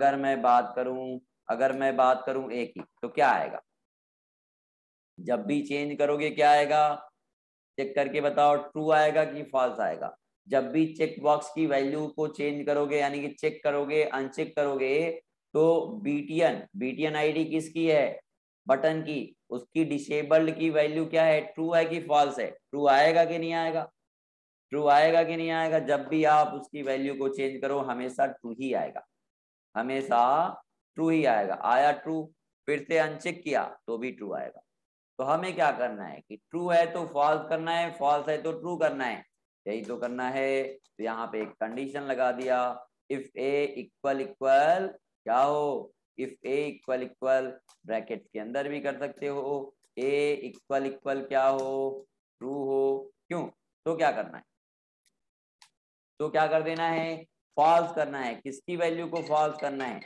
अगर मैं बात करूं ए की तो क्या आएगा, जब भी चेंज करोगे क्या आएगा, चेक करके बताओ, ट्रू आएगा कि फॉल्स आएगा। जब भी चेक बॉक्स की वैल्यू को चेंज करोगे यानी कि चेक करोगे अनचेक करोगे, तो बीटीएन बीटीएन आईडी किसकी है, बटन की, उसकी डिसेबल्ड की वैल्यू क्या है, ट्रू है कि फॉल्स है, ट्रू आएगा कि नहीं आएगा, ट्रू आएगा कि नहीं आएगा। जब भी आप उसकी वैल्यू को चेंज करो हमेशा ट्रू ही आएगा, हमेशा ट्रू ही आएगा। आया ट्रू, फिर से अनचेक किया तो भी ट्रू आएगा। तो हमें क्या करना है कि ट्रू है तो फॉल्स करना है, फॉल्स है तो ट्रू करना है, यही तो करना है। तो यहाँ पे एक कंडीशन लगा दिया, इफ ए इक्वल इक्वल क्या हो, if A equal equal, bracket के अंदर भी कर सकते हो, ए इक्वल इक्वल क्या हो, ट्रू हो, क्यों, तो क्या करना है, तो क्या कर देना है, फॉल्स करना है, किसकी वैल्यू को फॉल्स करना है,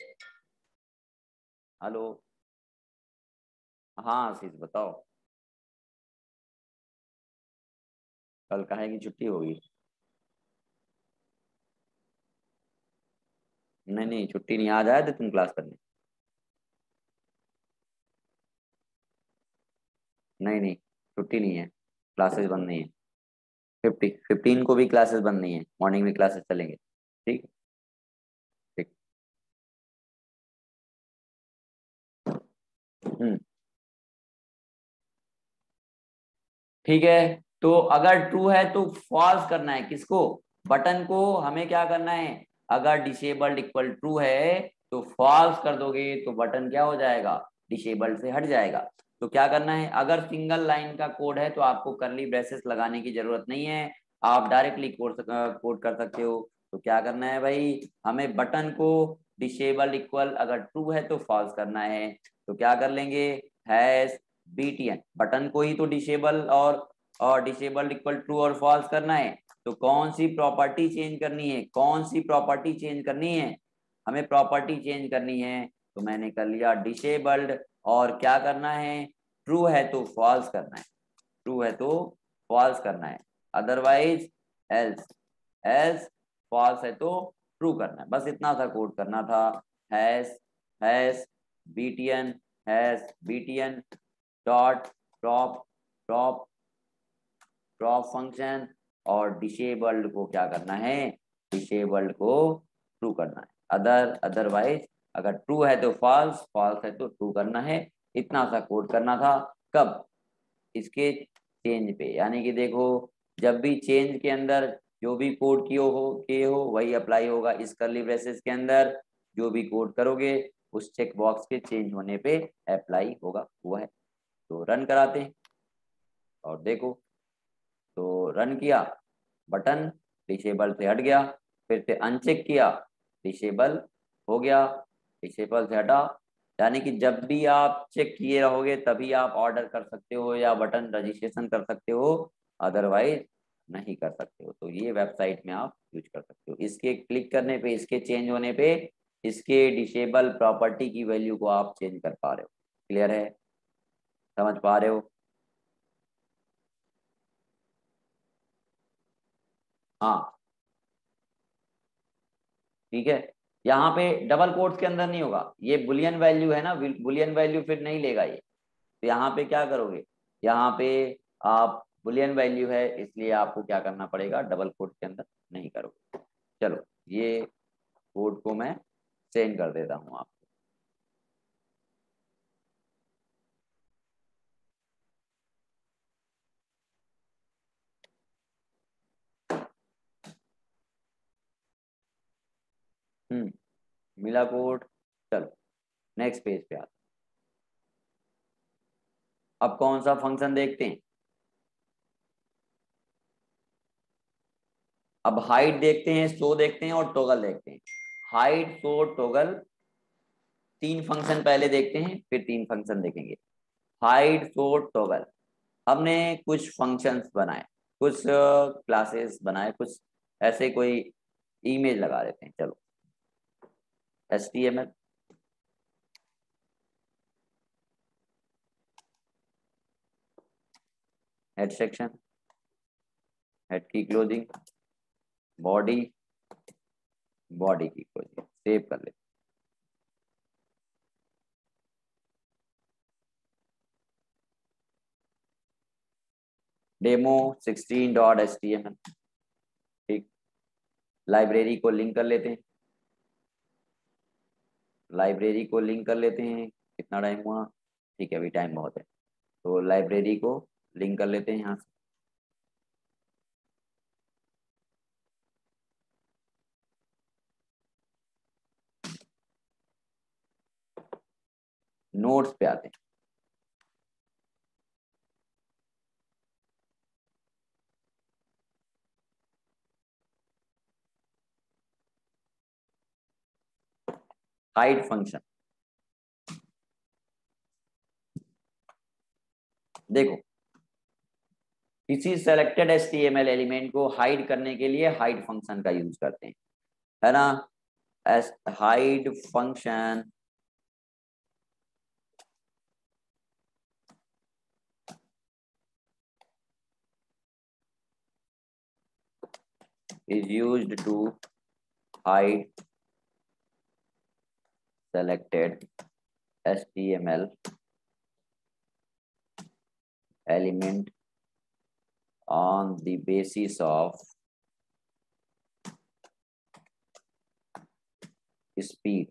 हेलो, हाँ आशीष बताओ, कल काहे की छुट्टी होगी, नहीं नहीं छुट्टी नहीं, आज आए थे तुम क्लास करने, नहीं नहीं छुट्टी नहीं है, क्लासेस बंद नहीं है, 15 को भी क्लासेस बंद नहीं है, मॉर्निंग में क्लासेस चलेंगे, ठीक ठीक। हम्म, ठीक है। तो अगर ट्रू है तो फॉल्स करना है, किसको, बटन को, हमें क्या करना है, अगर डिसेबल्ड इक्वल ट्रू है तो फॉल्स कर दोगे तो बटन क्या हो जाएगा, डिसेबल्ड से हट जाएगा। तो क्या करना है, अगर सिंगल लाइन का कोड है तो आपको कर्ली ब्रेसेस लगाने की जरूरत नहीं है, आप डायरेक्टली कोड कर सकते हो। तो क्या करना है भाई, हमें बटन को डिसेबल्ड इक्वल अगर ट्रू है तो फॉल्स करना है। तो क्या कर लेंगे, हैश BTN, बटन को ही तो डिसेबल और डिसेबल्ड इक्वल ट्रू और फॉल्स करना है। तो कौन सी प्रॉपर्टी चेंज करनी है, कौन सी प्रॉपर्टी चेंज करनी है, हमें प्रॉपर्टी चेंज करनी है। तो मैंने कर लिया डिसेबल्ड, और क्या करना है, ट्रू है तो फॉल्स करना है, ट्रू है तो फॉल्स करना है, अदरवाइज एल्स, एल्स फॉल्स है तो ट्रू करना है। बस इतना सा कोड करना था, hash hash BTN, hash BTN dot prop prop prop function, और डिसेबल्ड को क्या करना है, डिसेबल्ड को ट्रू करना है, अदरवाइज अगर ट्रू है तो फॉल्स, फॉल्स है तो ट्रू करना है। इतना सा कोड करना था। कब, इसके चेंज पे, यानी कि देखो जब भी चेंज के अंदर जो भी कोड किए हो वही अप्लाई होगा। इस कर्ली ब्रेसेस के अंदर जो भी कोड करोगे उस चेक बॉक्स के चेंज होने पे अप्लाई होगा, हुआ है। तो रन कराते हैं और देखो, तो रन किया, बटन डिसेबल से हट गया, फिर से अनचेक किया, डिसेबल हो गया, डिसेबल से हटा। यानी कि जब भी आप चेक किए रहोगे तभी आप ऑर्डर कर सकते हो या बटन रजिस्ट्रेशन कर सकते हो, अदरवाइज नहीं कर सकते हो। तो ये वेबसाइट में आप यूज कर सकते हो, इसके क्लिक करने पे, इसके चेंज होने पे, इसके डिसेबल प्रॉपर्टी की वैल्यू को आप चेंज कर पा रहे हो। क्लियर है, समझ पा रहे हो? हाँ ठीक है। यहाँ पे डबल कोट्स के अंदर नहीं होगा, ये बुलियन वैल्यू है ना, बुलियन वैल्यू फिर नहीं लेगा ये। तो यहाँ पे क्या करोगे, यहाँ पे आप बुलियन वैल्यू है इसलिए आपको क्या करना पड़ेगा, डबल कोट के अंदर नहीं करोगे। चलो ये कोड को मैं सेंड कर देता हूँ आपको। मिला कोड। चलो नेक्स्ट पेज पे आते, अब कौन सा फंक्शन देखते हैं, अब हाइट देखते हैं, शो देखते हैं और टॉगल देखते हैं। हाइट, शो, टॉगल, तीन फंक्शन पहले देखते हैं फिर तीन फंक्शन देखेंगे। हाइड, शो, टॉगल, हमने कुछ फंक्शंस बनाए, कुछ क्लासेस बनाए, कुछ ऐसे कोई इमेज लगा देते हैं। चलो HTML, हेड सेक्शन, हेड की क्लोजिंग, बॉडी, बॉडी की क्लोजिंग, सेव कर लेते demo16.html। ठीक, लाइब्रेरी को लिंक कर लेते हैं, लाइब्रेरी को लिंक कर लेते हैं। कितना टाइम हुआ, ठीक है अभी टाइम बहुत है, तो लाइब्रेरी को लिंक कर लेते हैं यहाँ से। नोट्स पे आते हैं, हाइड फंक्शन। देखो किसी सेलेक्टेड HTML एलिमेंट को हाइड करने के लिए हाइड फंक्शन का यूज करते हैं, है ना। As hide function is used to hide selected HTML element on the basis of speed।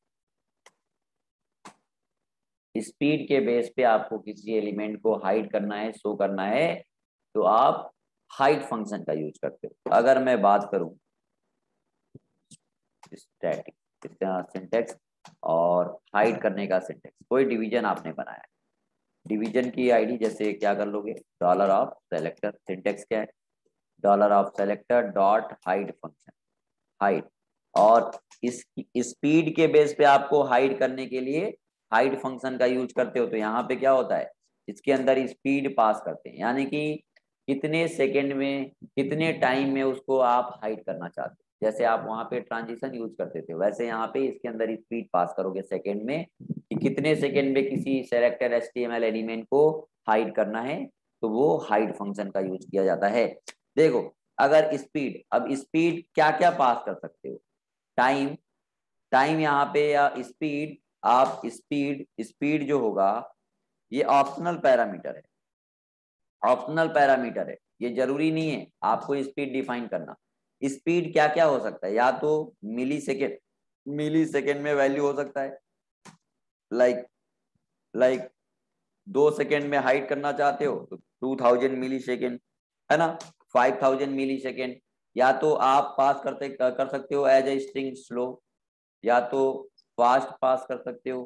Speed के बेस पे आपको किसी एलिमेंट को हाइड करना है, शो करना है, तो आप हाइड फंक्शन का यूज करते हो। अगर मैं बात करूं स्टैटिक सिंटेक्स, और हाइड करने का सिंटेक्स। कोई डिवीजन आपने बनाया है, डिवीजन की आईडी जैसे क्या कर लोगे, डॉलर ऑफ सेलेक्टर, सिंटेक्स क्या है, dollar of selector dot hide function, hide. और इस स्पीड के बेस पे आपको हाइड करने के लिए हाइड फंक्शन का यूज करते हो, तो यहाँ पे क्या होता है, इसके अंदर स्पीड पास करते हैं, यानी कि कितने सेकंड में कितने टाइम में उसको आप हाइड करना चाहते हो। जैसे आप वहां पे ट्रांजिशन यूज करते थे, वैसे यहाँ पे इसके अंदर स्पीड पास करोगे सेकंड में, कि कितने सेकंड में किसी सेलेक्टेड HTML एलिमेंट को हाइड करना है, तो वो हाइड फंक्शन का यूज किया जाता है। देखो, अगर स्पीड, अब स्पीड क्या क्या पास कर सकते हो, टाइम, टाइम यहाँ पे, या स्पीड, आप स्पीड, स्पीड जो होगा ये ऑप्शनल पैरामीटर है, ऑप्शनल पैरामीटर है, ये जरूरी नहीं है आपको स्पीड डिफाइन करना। स्पीड क्या क्या हो सकता है, या तो मिली सेकेंड, मिली सेकेंड में वैल्यू हो सकता है, लाइक लाइक 2 सेकेंड में हाइड करना चाहते हो तो 2000 मिली सेकेंड, है ना, 5000 मिली सेकेंड। या तो आप पास कर सकते हो एज ए स्ट्रिंग स्लो, या तो फास्ट पास कर सकते हो,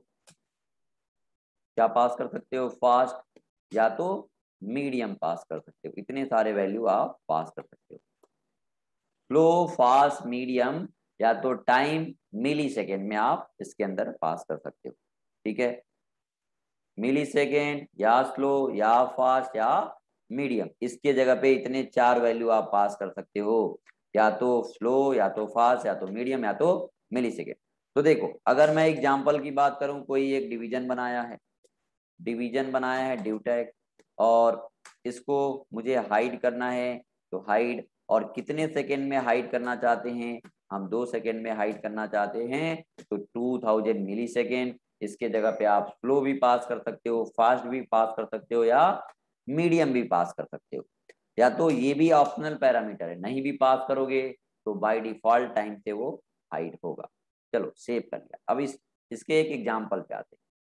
क्या पास कर सकते हो, फास्ट, या तो मीडियम पास कर सकते हो, इतने सारे वैल्यू आप पास कर सकते हो, स्लो, फास्ट, मीडियम, या तो टाइम, मिली सेकेंड में आप इसके अंदर पास कर सकते हो। ठीक है, मिली सेकेंड या स्लो या फास्ट या मीडियम, इसके जगह पे इतने 4 वैल्यू आप पास कर सकते हो, या तो स्लो, या तो फास्ट, या तो मीडियम, या तो मिली सेकेंड। तो देखो, अगर मैं एग्जाम्पल की बात करूं, कोई एक डिवीजन बनाया है, डिवीजन बनाया है ड्यूटेक, और इसको मुझे हाइड करना है, तो हाइड, और कितने सेकेंड में हाइड करना चाहते हैं, हम 2 सेकेंड में हाइड करना चाहते हैं, तो 2000 मिली सेकेंड। इसके जगह पे आप स्लो भी पास कर सकते हो, फास्ट भी पास कर सकते हो, या मीडियम भी पास कर सकते हो, या तो ये भी ऑप्शनल पैरामीटर है, नहीं भी पास करोगे तो बाय डिफॉल्ट टाइम से वो हाइड होगा। चलो सेव कर लिया। अब इसके एक एग्जाम्पल पे आते हैं।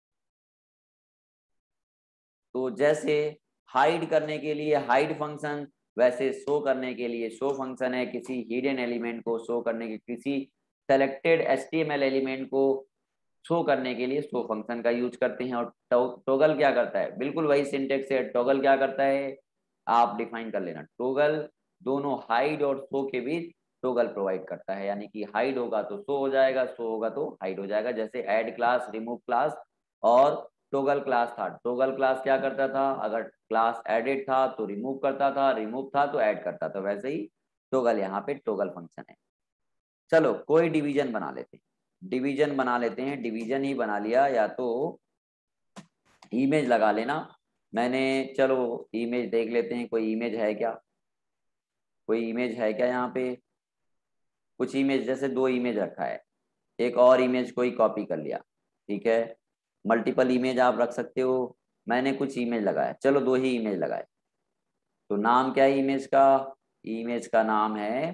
तो जैसे हाइड करने के लिए हाइड फंक्शन, वैसे शो करने के लिए शो फंक्शन है, किसी हिडन एलिमेंट को शो करने के, किसी सेलेक्टेड HTML एलिमेंट को शो करने के लिए शो फंक्शन का यूज करते हैं। और टॉगल क्या करता है, बिल्कुल वही सिंटेक्स है, टॉगल क्या करता है, आप डिफाइन कर लेना, टॉगल दोनों हाइड और शो के बीच टॉगल प्रोवाइड करता है, यानी कि हाइड होगा तो शो हो जाएगा, शो होगा तो हाइड हो जाएगा। जैसे ऐड क्लास, रिमूव क्लास, और टॉगल क्लास था, टॉगल क्लास क्या करता था, अगर क्लास एडेड था तो रिमूव करता था, रिमूव था तो ऐड करता था, वैसे ही टॉगल यहाँ पे टॉगल फंक्शन है। चलो कोई डिवीजन बना लेते हैं, डिवीजन बना लेते हैं, डिवीजन ही बना लिया, या तो इमेज लगा लेना। मैंने, चलो इमेज देख लेते हैं, कोई इमेज है क्या, कोई इमेज है क्या यहाँ पे, कुछ इमेज, जैसे 2 इमेज रखा है, एक और इमेज कोई कॉपी कर लिया, ठीक है, मल्टीपल इमेज आप रख सकते हो। मैंने कुछ इमेज लगाया, चलो 2 ही इमेज लगाए, तो नाम क्या है इमेज का, इमेज का नाम है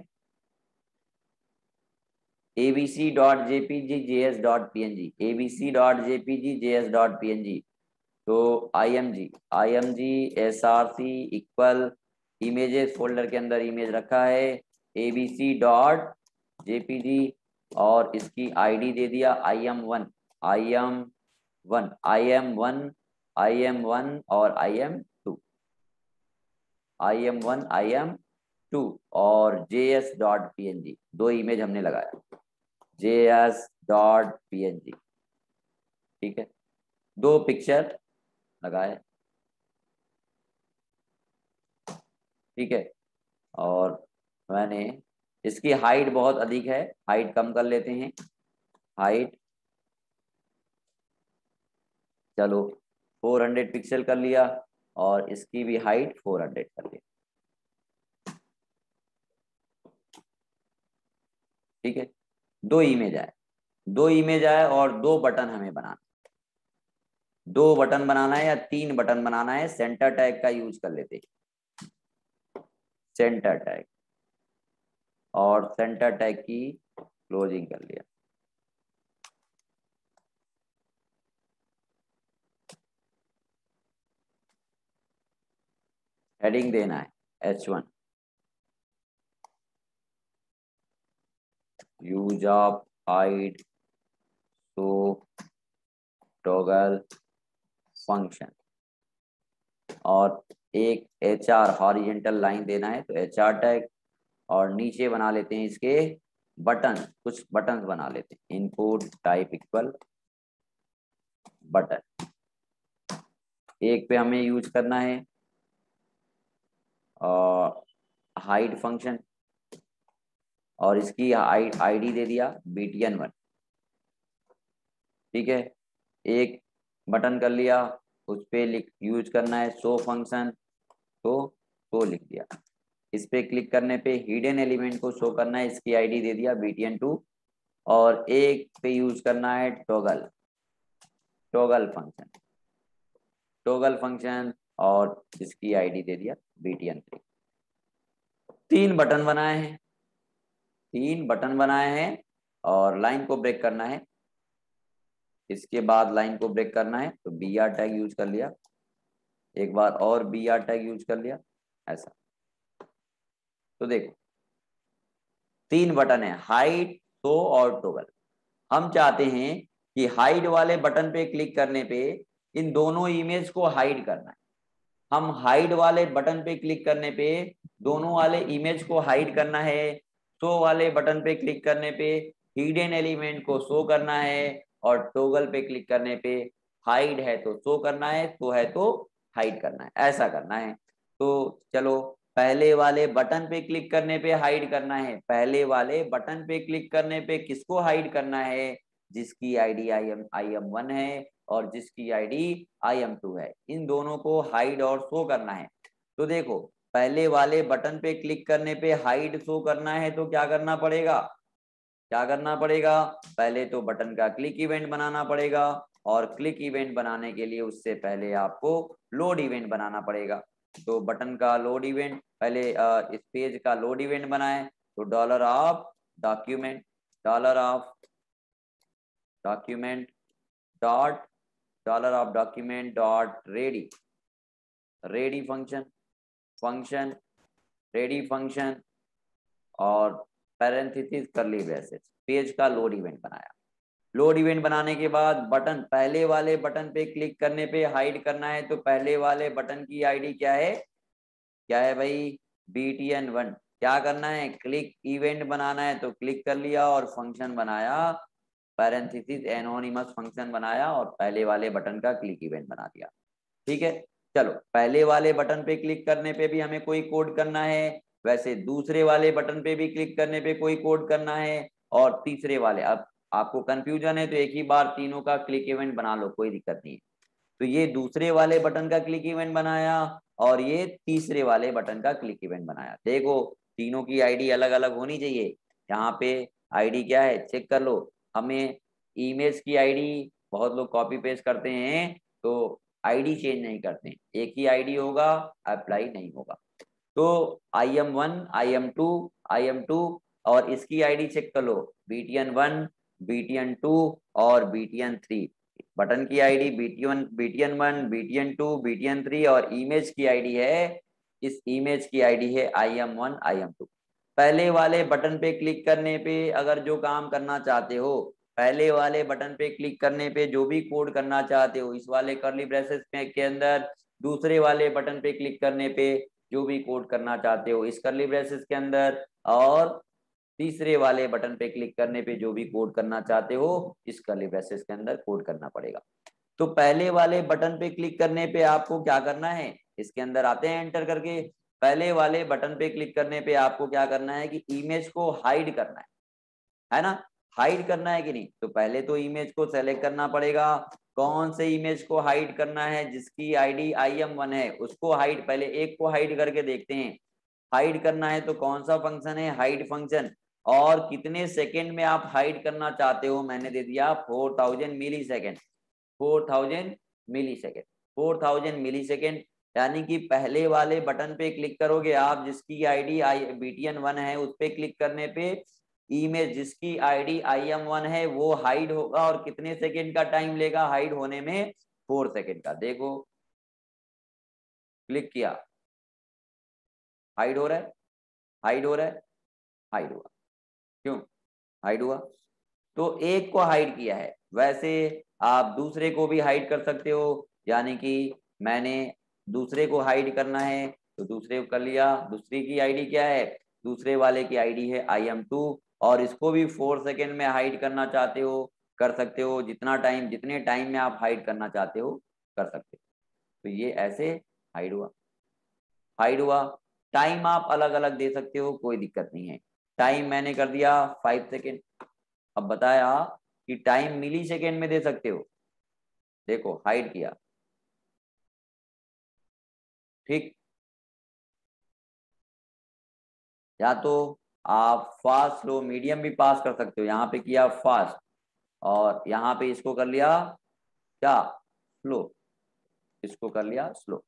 abc.jpg.js.png, abc.jpg.js.png। तो img src equal images folder के अंदर इमेज रखा है abc.jpg, और इसकी आईडी दे दिया im1, im1, im1, im1 और im2, im1, im2, और js.png, 2 इमेज हमने लगाया, js.png। ठीक है, 2 पिक्चर लगाए, ठीक है। और मैंने, इसकी हाइट बहुत अधिक है, हाइट कम कर लेते हैं, हाइट, चलो 400 पिक्सल कर लिया, और इसकी भी हाइट 400 कर लिया। ठीक है, 2 इमेज आए, 2 इमेज आए, और 2 बटन हमें बनाना, 2 बटन बनाना है या 3 बटन बनाना है, सेंटर टैग का यूज कर लेते हैं, सेंटर टैग, और सेंटर टैग की क्लोजिंग कर लिया। हेडिंग देना है H1, यूज ऑफ हाइड तो टॉगल फंक्शन, और एक HR हॉरिजेंटल लाइन देना है तो HR टैग, और नीचे बना लेते हैं इसके बटन, कुछ बटन बना लेते हैं, इनपुट टाइप इक्वल बटन। एक पे हमें यूज करना है और हाइड फंक्शन, और इसकी आईडी दे दिया btn1, ठीक है। एक बटन कर लिया, उस पे यूज करना है शो फंक्शन, तो शो लिख दिया। इस पे क्लिक करने पे हिडन एलिमेंट को शो करना है, इसकी आईडी दे दिया btn2, और एक पे यूज करना है toggle, toggle function, toggle function, और इसकी आईडी दे दिया btn3। तीन बटन बनाए हैं, तीन बटन बनाए हैं, और लाइन को ब्रेक करना है। इसके बाद लाइन को ब्रेक करना है तो br टैग यूज कर लिया, एक बार और br टैग यूज कर लिया, ऐसा। तो देखो तीन बटन है, हाइड, शो और टॉगल। हम चाहते हैं कि हाइड वाले बटन पे क्लिक करने पे इन दोनों इमेज को हाइड करना है। हम हाइड वाले बटन पे क्लिक करने पे दोनों वाले इमेज को हाइड करना है, शो वाले बटन पे क्लिक करने पे हिडन एलिमेंट को शो करना है, और टॉगल पे क्लिक करने पे हाइड है तो शो करना है, शो है तो हाइड करना है, ऐसा करना है। तो चलो पहले वाले बटन पे क्लिक करने पे हाइड करना है, पहले वाले बटन पे क्लिक करने पे किसको हाइड करना है, जिसकी आईडी IM1 है और जिसकी आईडी IM2 है, इन दोनों को हाइड और शो करना है। तो देखो पहले वाले बटन पे क्लिक करने पे हाइड शो करना है तो क्या करना पड़ेगा, क्या करना पड़ेगा, पहले तो बटन का क्लिक इवेंट बनाना पड़ेगा, और क्लिक इवेंट बनाने के लिए उससे पहले आपको लोड इवेंट बनाना पड़ेगा। तो बटन का लोड इवेंट पहले इस पेज का लोड इवेंट बनाए, तो dollar of document, dollar of document dot, dollar of document dot ready, ready function, function ready function, और पैरेंथेसिस करली ब्रेसेस, पेज का लोड इवेंट बनाया। लोड इवेंट बनाने के बाद बटन, पहले वाले बटन पे क्लिक करने पे हाइड करना है, तो पहले वाले बटन की आईडी क्या है, क्या है भाई, btn1। क्या करना है, क्लिक इवेंट बनाना है तो क्लिक कर लिया और फंक्शन बनाया, पैरेंथेसिस एनोनिमस फंक्शन बनाया, और पहले वाले बटन का क्लिक इवेंट बना दिया, ठीक है। चलो पहले वाले बटन पे क्लिक करने पे भी हमें कोई कोड करना है, वैसे दूसरे वाले बटन पे भी क्लिक करने पे कोई कोड करना है, और तीसरे वाले, अब आपको कंफ्यूजन है तो एक ही बार तीनों का क्लिक इवेंट बना लो, कोई दिक्कत नहीं है। तो ये दूसरे वाले बटन का क्लिक इवेंट बनाया, और ये तीसरे वाले बटन का क्लिक इवेंट बनाया। देखो तीनों की आईडी अलग अलग होनी चाहिए। यहाँ पे आईडी क्या है चेक कर लो। हमें इमेज की आईडी, बहुत लोग कॉपी पेस्ट करते हैं तो आईडी चेंज नहीं करते, एक ही आईडी होगा, अप्लाई नहीं होगा। तो IM1, IM2, IM2, और इसकी आईडी चेक कर लो, btn1, btn2 और btn3। बटन की आईडी btn1, btn2, btn3, और इमेज की आईडी है, इस इमेज की आईडी है IM1, IM2। पहले वाले बटन पे क्लिक करने पे अगर जो काम करना चाहते हो, पहले वाले बटन पे क्लिक करने पे जो भी कोड करना चाहते हो इस वाले कर्ली ब्रेसेस के अंदर, दूसरे वाले बटन पे क्लिक करने पे जो भी कोड करना चाहते हो इस कर्ली ब्रेसेस के अंदर, और तीसरे वाले बटन पे क्लिक करने पे जो भी कोड करना चाहते हो इस कर्ली ब्रेसेस के अंदर कोड करना पड़ेगा। तो पहले वाले बटन पे क्लिक करने पे आपको क्या करना है, इसके अंदर आते हैं एंटर करके। पहले वाले बटन पे क्लिक करने पे आपको क्या करना है कि इमेज को हाइड करना है ना, हाइड करना है कि नहीं। तो पहले तो इमेज को सेलेक्ट करना पड़ेगा, कौन से इमेज को हाइड करना है, जिसकी आईडी IM1 है उसको हाइड, पहले एक को हाइड करके देखते हैं। हाइड करना है तो कौन सा फंक्शन है, हाइड फंक्शन, और कितने सेकेंड में आप हाइड करना चाहते हो, मैंने दे दिया 4000 millisecond, 4000 millisecond, 4000 millisecond. यानी कि पहले वाले बटन पे क्लिक करोगे आप, जिसकी आईडी btn1 है उस पे क्लिक करने पे इमेज जिसकी आईडी IM1 है वो हाइड होगा, और कितने सेकेंड का टाइम लेगा हाइड होने में, 4 सेकेंड का। देखो क्लिक किया, हाइड हो रहा है, हाइड हो रहा है, हाइड हुआ, क्यों हाइड हुआ, तो एक को हाइड किया है। वैसे आप दूसरे को भी हाइड कर सकते हो, यानी कि मैंने दूसरे को हाइड करना है तो दूसरे को कर लिया। दूसरे की आईडी क्या है, दूसरे वाले की आईडी है IM2, और इसको भी 4 सेकेंड में हाइड करना चाहते हो कर सकते हो, जितने टाइम में आप हाइड करना चाहते हो कर सकते हो। तो ये ऐसे हाइड हुआ। टाइम आप अलग अलग दे सकते हो, कोई दिक्कत नहीं है। टाइम मैंने कर दिया 5 सेकेंड। अब बताया कि टाइम मिली सेकेंड में दे सकते हो, देखो हाइड किया, ठीक। या तो आप फास्ट स्लो मीडियम भी पास कर सकते हो, यहाँ पे किया फास्ट और यहाँ पे इसको कर लिया क्या, स्लो, इसको कर लिया स्लो।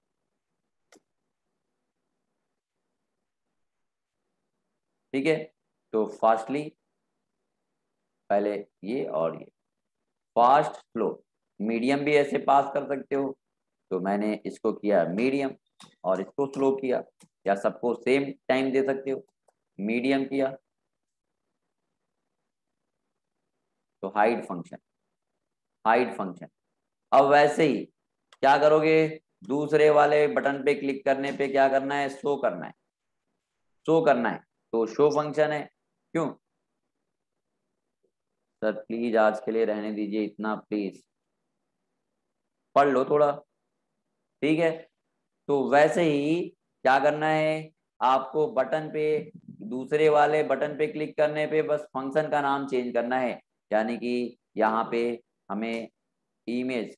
ठीक है, तो फास्टली पहले ये और ये, फास्ट स्लो मीडियम भी ऐसे पास कर सकते हो। तो मैंने इसको किया मीडियम और इसको स्लो किया, या सबको सेम टाइम दे सकते हो, मीडियम किया तो हाइड फंक्शन। अब वैसे ही क्या करोगे, दूसरे वाले बटन पे क्लिक करने पे क्या करना है, शो करना है तो शो फंक्शन है। क्यों सर, प्लीज आज के लिए रहने दीजिए इतना, प्लीज पढ़ लो थोड़ा, ठीक है। तो वैसे ही क्या करना है, आपको बटन पे, दूसरे वाले बटन पे क्लिक करने पे बस फंक्शन का नाम चेंज करना है, यानी कि यहाँ पे हमें इमेज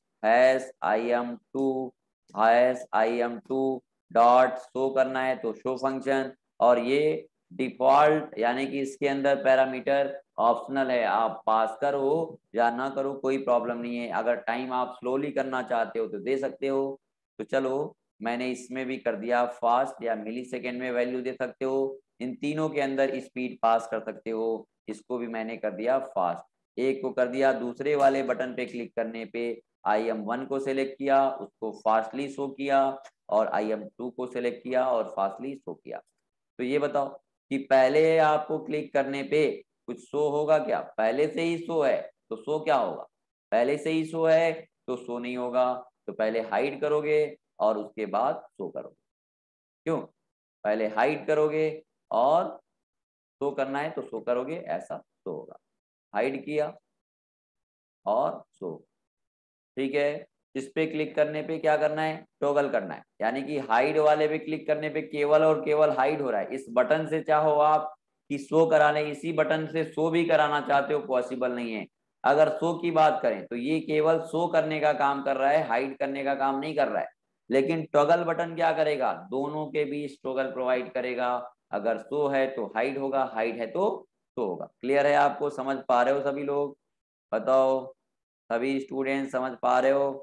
IM2 डॉट शो करना है तो शो फंक्शन। और ये डिफॉल्ट, यानी कि इसके अंदर पैरामीटर ऑप्शनल है, आप पास करो या ना करो कोई प्रॉब्लम नहीं है। अगर टाइम आप स्लोली करना चाहते हो तो दे सकते हो। तो चलो मैंने इसमें भी कर दिया फास्ट, या मिली सेकेंड में वैल्यू दे सकते हो, इन तीनों के अंदर स्पीड पास कर सकते हो। इसको भी मैंने कर दिया फास्ट, एक को कर दिया दूसरे वाले बटन पे क्लिक करने पे IM1 को सिलेक्ट किया, उसको फास्टली शो किया, और IM2 को सिलेक्ट किया और फास्टली शो किया। तो ये बताओ कि पहले आपको क्लिक करने पे कुछ शो होगा क्या, पहले से ही शो है तो शो क्या होगा, पहले से ही शो है तो शो नहीं होगा। तो पहले हाइड करोगे और उसके बाद शो करोगे। क्यों, पहले हाइड करोगे और शो करना है तो शो करोगे, ऐसा शो होगा। हाइड किया और शो, ठीक है। इस पे क्लिक करने पे क्या करना है, टॉगल करना है, यानी कि हाइड वाले पे क्लिक करने पे केवल और केवल हाइड हो रहा है। इस बटन से चाहो आप कि शो कराने, इसी बटन से शो भी कराना चाहते हो, पॉसिबल नहीं है। अगर शो की बात करें तो ये केवल शो करने का काम कर रहा है, हाइड करने का काम नहीं कर रहा है। लेकिन टॉगल बटन क्या करेगा, दोनों के बीच टॉगल प्रोवाइड करेगा। अगर शो है तो हाइड होगा, हाइड है तो शो होगा। क्लियर है, आपको समझ पा रहे हो सभी लोग, बताओ सभी स्टूडेंट समझ पा रहे हो।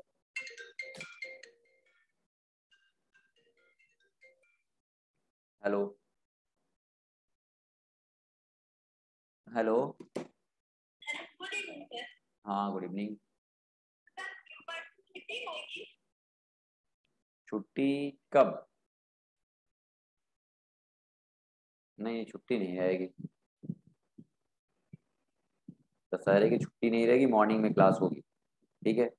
हेलो, हेलो, हाँ गुड इवनिंग। छुट्टी कब, नहीं छुट्टी नहीं रहेगी, दशहरे की छुट्टी नहीं रहेगी, मॉर्निंग में क्लास होगी, ठीक है।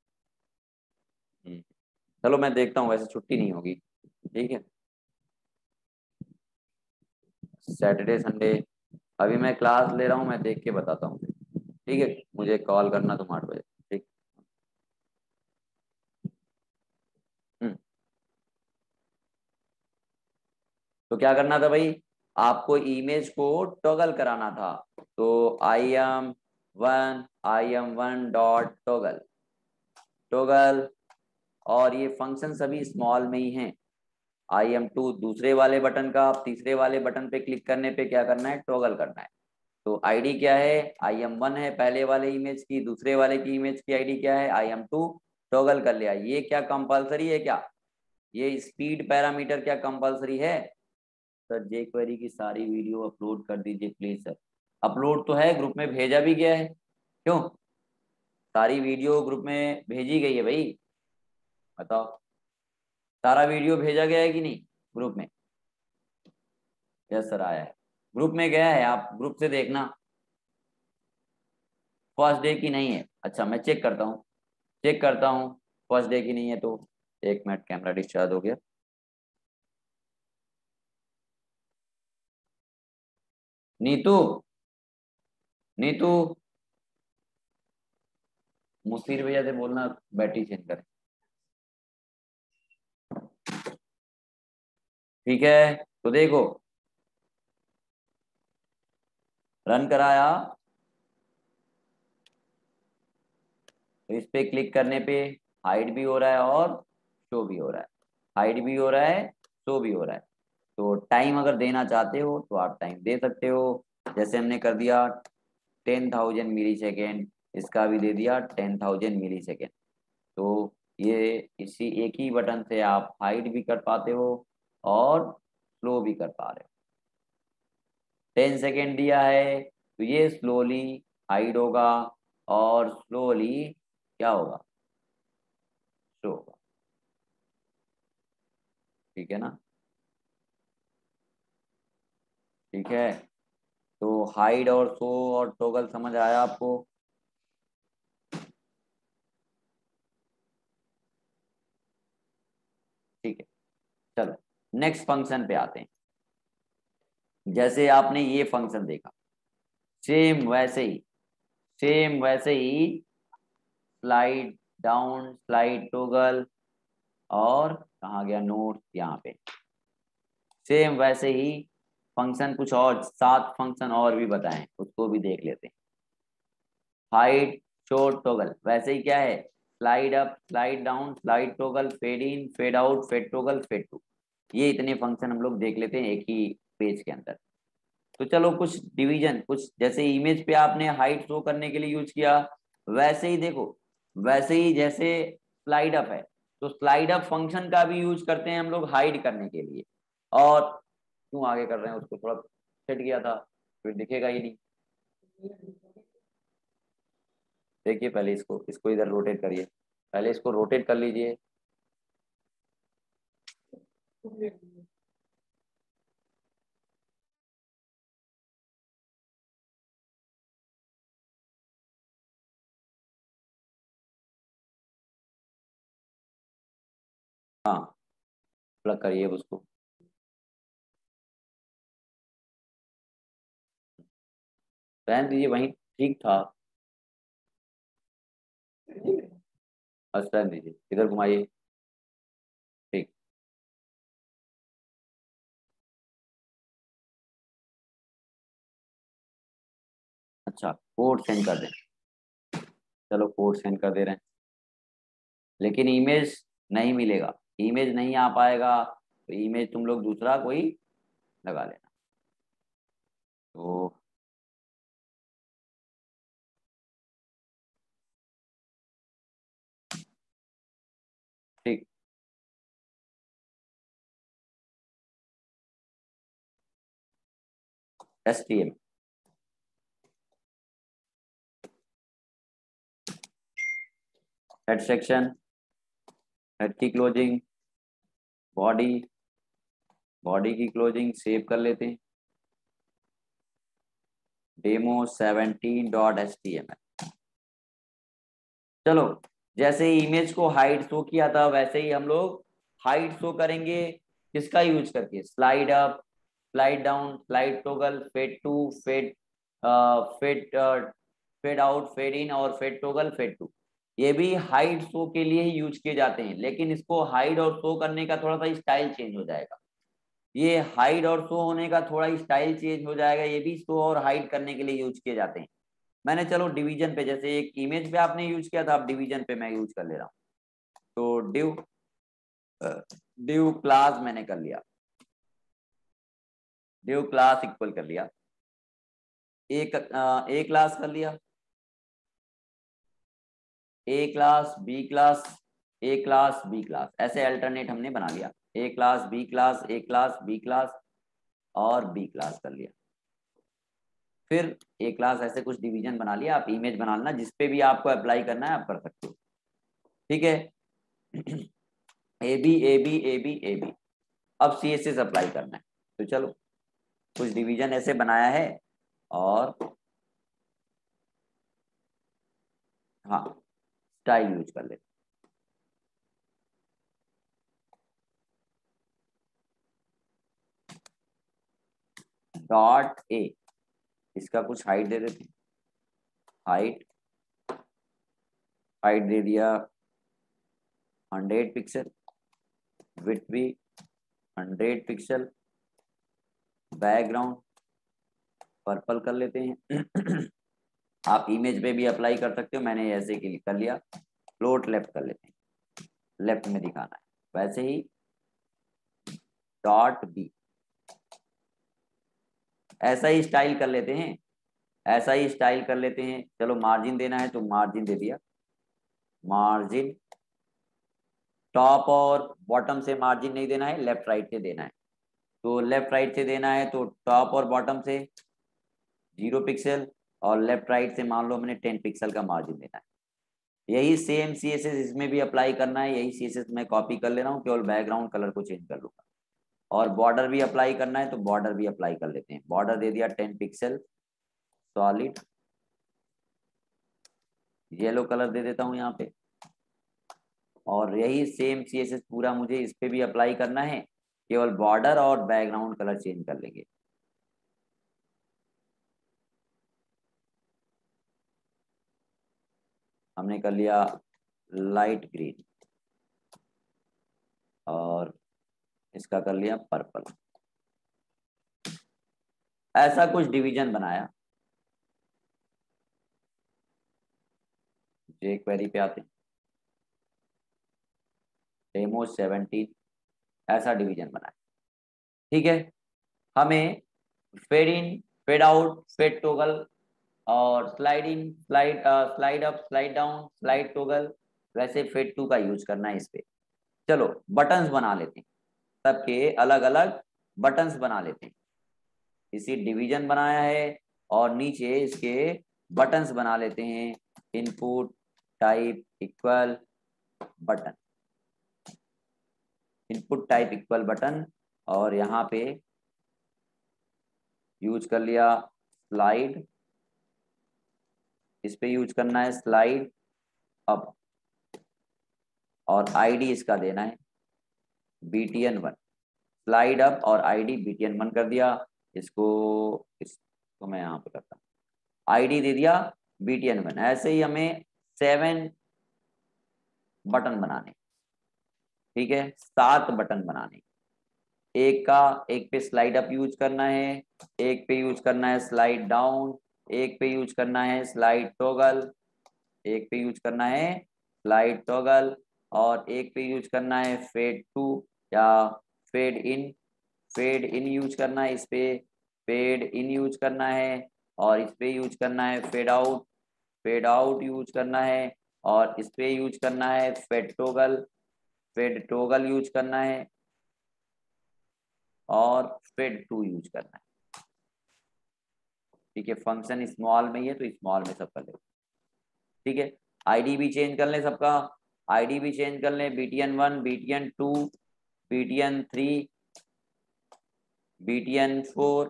चलो मैं देखता हूँ, वैसे छुट्टी नहीं होगी, ठीक है। सैटरडे संडे अभी मैं क्लास ले रहा हूँ, मैं देख के बताता हूँ, ठीक है। मुझे कॉल करना तुम 8 बजे, ठीक। हम्म, तो क्या करना था भाई, आपको इमेज को टॉगल कराना था। तो IM1 डॉट टॉगल, टॉगल, और ये फंक्शन सभी स्मॉल में ही हैं। IM2 दूसरे वाले बटन का, आप तीसरे वाले बटन पे क्लिक करने पे क्या करना है, टॉगल करना है। तो आईडी क्या है, IM1 है पहले वाले इमेज की, दूसरे वाले की इमेज की आईडी क्या है, IM2, टॉगल कर लिया। ये क्या कंपलसरी है क्या, ये स्पीड पैरामीटर क्या कंपलसरी है। सर jQuery की सारी वीडियो अपलोड कर दीजिए प्लीज सर। अपलोड तो है, ग्रुप में भेजा भी गया है। क्यों, सारी वीडियो ग्रुप में भेजी गई है भाई, बताओ सारा वीडियो भेजा गया है कि नहीं ग्रुप में। यस सर आया है, ग्रुप में गया है, आप ग्रुप से देखना। फर्स्ट डे की नहीं है। अच्छा मैं चेक करता हूँ, चेक करता हूँ, फर्स्ट डे की नहीं है तो। एक मिनट, कैमरा डिस्चार्ज हो गया। नीतू, नीतू, मुसीर भैया से बोलना बैटरी चेंज करें। ठीक है, तो देखो रन कराया, तो इस पे क्लिक करने पे हाइड भी हो रहा है और शो भी हो रहा है, हाइड भी हो रहा है, शो भी हो रहा है। तो टाइम अगर देना चाहते हो तो आप टाइम दे सकते हो। जैसे हमने कर दिया 10,000 मिली सेकेंड, इसका भी दे दिया 10,000 मिली सेकेंड। तो ये इसी एक ही बटन से आप हाइड भी कर पाते हो और स्लो भी कर पा रहे हो। 10 सेकेंड दिया है तो ये स्लोली हाइड होगा और स्लोली क्या होगा, शो होगा। ठीक है ना, ठीक है। तो हाइड और शो और टॉगल समझ आया आपको? ठीक है, चलो नेक्स्ट फंक्शन पे आते हैं। जैसे आपने ये फंक्शन देखा, सेम वैसे ही, सेम वैसे ही स्लाइड डाउन, स्लाइड टॉगल, और कहाँ गया नोट, यहाँ पे सेम वैसे ही फंक्शन, कुछ और 7 फंक्शन और भी बताएं, उसको भी देख लेते हैं। हाइड, शो, टॉगल, वैसे ही क्या है, slide up, slide down, slide toggle, fade in, fade out, fade toggle, fade to. ये इतने फंक्शन हम लोग देख लेते हैं एक ही पेज के अंदर। तो चलो कुछ डिवीजन, कुछ जैसे इमेज पे आपने हाइट शो करने के लिए यूज किया, वैसे ही देखो, वैसे ही जैसे स्लाइड अप है तो स्लाइड अप फंक्शन का भी यूज करते हैं हम लोग हाइड करने के लिए। और क्यों आगे कर रहे हैं, उसको थोड़ा सेट किया था, फिर दिखेगा ही नहीं। देखिए पहले इसको, इसको इधर रोटेट करिए, पहले इसको रोटेट कर लीजिए। हाँ, प्लग करिए उसको। रहने दीजिए वहीं, ठीक था। बस रहने दीजिए, इधर घुमाइए। ठीक। अच्छा कोड सेंड कर दें, चलो कोड सेंड कर दे रहे हैं, लेकिन इमेज नहीं मिलेगा, इमेज नहीं आ पाएगा, तो इमेज तुम लोग दूसरा कोई लगा लेना। तो ठीक, HTML, हेड सेक्शन, हेड की क्लोजिंग, बॉडी, बॉडी की क्लोजिंग सेव कर लेते हैं, demo17.html। चलो, जैसे ही इमेज को हाइड शो किया था वैसे ही हम लोग हाइड शो करेंगे, किसका यूज करके, slide up, slide down, slide toggle, fade to, fade, fade, fade out, fade in और फेड टॉगल, फेड टू। ये भी हाइड शो के लिए ही यूज किए जाते हैं, लेकिन इसको हाइड और शो करने का थोड़ा सा स्टाइल चेंज हो जाएगा। ये हाइड और शो होने का थोड़ा स्टाइल चेंज हो जाएगा, ये भी शो और हाइड करने के लिए यूज किए जाते हैं। मैंने चलो डिवीजन पे, जैसे एक इमेज पे आपने यूज किया था, अब डिवीजन पे मैं यूज कर ले रहा हूँ। तो डिव क्लास मैंने कर लिया, डिव क्लास इक्वल कर लिया, ए क्लास कर लिया, A class, B class, A class, B class, ऐसे अल्टरनेट हमने बना लिया। A class, B class, A class, B class और बी क्लास कर लिया। फिर ए क्लास, ऐसे कुछ डिवीजन बना लिया, आप इमेज बना लेना, जिसपे भी आपको अप्लाई करना है आप कर सकते हो। ठीक है, A B, A B, A B, A B. अब CSS अप्लाई करना है, तो चलो कुछ डिवीजन ऐसे बनाया है, और हाँ, स्टाइल यूज कर लेते हैं। डॉट ए, इसका कुछ हाइट दे देते हैं। हाइट, हाइट दे दिया 100 पिक्सल, विड्थ भी 100 पिक्सल, बैकग्राउंड पर्पल कर लेते हैं। आप इमेज पे भी अप्लाई कर सकते हो, मैंने ऐसे क्लिक कर लिया। फ्लोट लेफ्ट कर लेते हैं, लेफ्ट में दिखाना है। वैसे ही डॉट बी, ऐसा ही स्टाइल कर लेते हैं, ऐसा ही स्टाइल कर लेते हैं। चलो मार्जिन देना है तो मार्जिन दे दिया। मार्जिन टॉप और बॉटम से मार्जिन नहीं देना है, लेफ्ट राइट से देना है। तो लेफ्ट राइट से देना है तो टॉप और बॉटम से 0 पिक्सल, और लेफ्ट राइट से मान लो मैंने 10 पिक्सल का मार्जिन देना है। यही सेम CSS इसमें भी अप्लाई करना है। यही CSS मैं कॉपी कर ले रहा हूँ, केवल बैकग्राउंड कलर को चेंज कर लूंगा। और बॉर्डर भी अप्लाई करना है तो बॉर्डर भी अप्लाई कर लेते हैं। बॉर्डर दे दिया 10 पिक्सल, सॉलिड येलो कलर दे देता हूँ यहाँ पे। और यही सेम CSS पूरा मुझे इस पे भी अप्लाई करना है, केवल बॉर्डर और बैकग्राउंड कलर चेंज कर लेंगे। हमने कर लिया लाइट ग्रीन, और इसका कर लिया पर्पल। ऐसा कुछ डिवीजन बनाया। जे क्वेरी पे आते हैं, डेमो 17, ऐसा डिवीजन बनाया। ठीक है, हमें fade in, fade out, fade toggle, और slide in, slide up, slide down, slide toggle, वैसे फेड टू का यूज करना है इस पे। चलो बटन्स बना लेते हैं, सबके अलग अलग बटन्स बना लेते हैं। इसी डिवीजन बनाया है और नीचे इसके बटन्स बना लेते हैं। Input type equal button, input type equal button, और यहाँ पे यूज कर लिया स्लाइड। इस पे यूज करना है स्लाइड अप, और आईडी इसका देना है BTN1। स्लाइड अप और आईडी BTN1 कर दिया। इसको मैं यहाँ पे करता हूँ, आईडी दे दिया BTN1। ऐसे ही हमें 7 बटन बनाने, ठीक है, 7 बटन बनाने। एक पे स्लाइड अप यूज करना है, एक पे यूज करना है स्लाइड डाउन, एक पे यूज करना है स्लाइड टॉगल, एक पे यूज करना है स्लाइड टॉगल, और एक पे यूज करना है फेड टू या fade in. Fade in use करना है इस पे, फेड इन यूज करना है, और इस पे यूज करना है fade out, fade out use करना है, और इस पे यूज करना है fade toggle, fade toggle use करना है, और फेड टू यूज करना है। ठीक है, फंक्शन स्मॉल में ही है तो स्मॉल में सब कर ले। ठीक है, आईडी भी चेंज कर ले सबका, आईडी भी चेंज कर ले, BTN1, BTN2, BTN3, BTN4,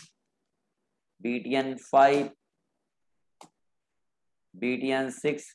BTN5, BTN6,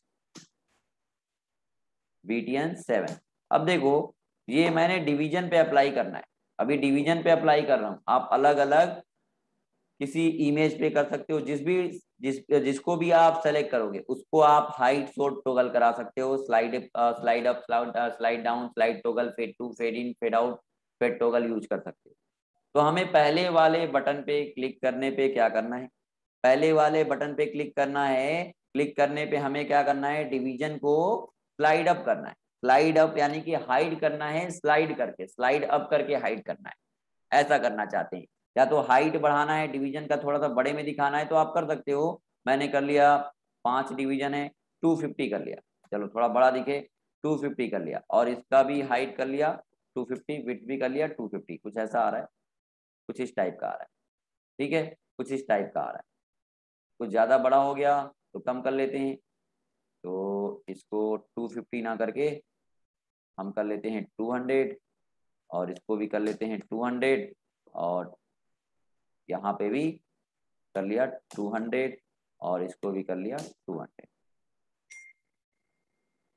BTN7। अब देखो, ये मैंने डिवीजन पे अप्लाई करना है, अभी डिवीजन पे अप्लाई कर रहा हूँ। आप अलग अलग किसी इमेज पे कर सकते हो, जिसको भी आप सेलेक्ट करोगे उसको आप हाइट शॉर्ट टॉगल करा सकते हो। Slide up, slide down, slide toggle, fade to, fade in, fade out, fade toggle use कर सकते हो। तो हमें पहले वाले बटन पे क्लिक करने पे क्या करना है, पहले वाले बटन पे क्लिक करना है। क्लिक करने पे हमें क्या करना है, डिवीजन को स्लाइड अप करना है। स्लाइड अप यानी कि हाइड करना है, स्लाइड करके, स्लाइड अप करके हाइड करना है। ऐसा करना चाहते हैं, या तो हाइट बढ़ाना है, डिवीजन का थोड़ा सा बड़े में दिखाना है तो आप कर सकते हो। मैंने कर लिया 5 डिवीजन है, 250 कर लिया। चलो थोड़ा बड़ा दिखे, 250 कर लिया, और इसका भी हाइट कर लिया 250, विड्थ भी कर लिया 250। कुछ ऐसा आ रहा है, कुछ इस टाइप का आ रहा है। ठीक है, कुछ इस टाइप का आ रहा है। कुछ ज़्यादा बड़ा हो गया तो कम कर लेते हैं। तो इसको 250 ना करके हम कर लेते हैं 200, और इसको भी कर लेते हैं 200, और यहाँ पे भी कर लिया 200, और इसको भी कर लिया 200।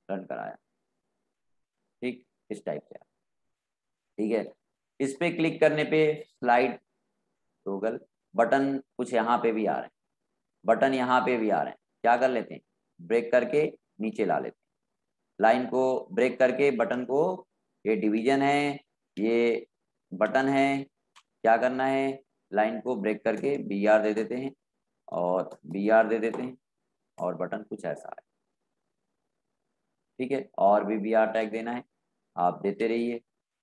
रन कराया। ठीक, इस टाइप से। ठीक है, इस पे क्लिक करने पे स्लाइड टॉगल बटन कुछ यहाँ पे भी आ रहे हैं, बटन यहाँ पे भी आ रहे हैं। क्या कर लेते हैं, ब्रेक करके नीचे ला लेते हैं, लाइन को ब्रेक करके बटन को, ये डिवीजन है, ये बटन है, क्या करना है, लाइन को ब्रेक करके बी आर दे देते हैं और बी आर दे देते हैं और बटन कुछ ऐसा है। ठीक है, और भी बी आर टैग देना है, आप देते रहिए।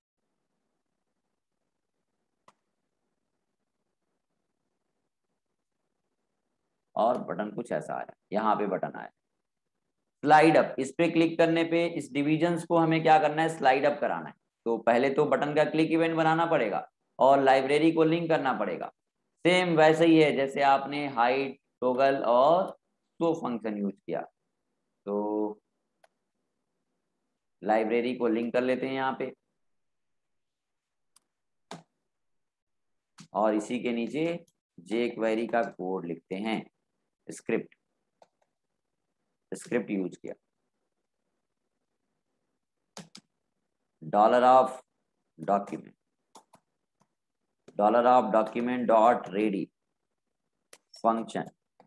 और बटन कुछ ऐसा आया, यहाँ पे बटन आया स्लाइड अप। इस पे क्लिक करने पे इस डिविजन्स को हमें क्या करना है, स्लाइड अप कराना है। तो पहले तो बटन का क्लिक इवेंट बनाना पड़ेगा और लाइब्रेरी को लिंक करना पड़ेगा। सेम वैसे ही है जैसे आपने हाइड, टॉगल और शो फंक्शन यूज किया। तो लाइब्रेरी को लिंक कर लेते हैं यहाँ पे, और इसी के नीचे जे क्वेरी का कोड लिखते हैं, स्क्रिप्ट, स्क्रिप्ट यूज किया, dollar of document, dollar of document dot ready function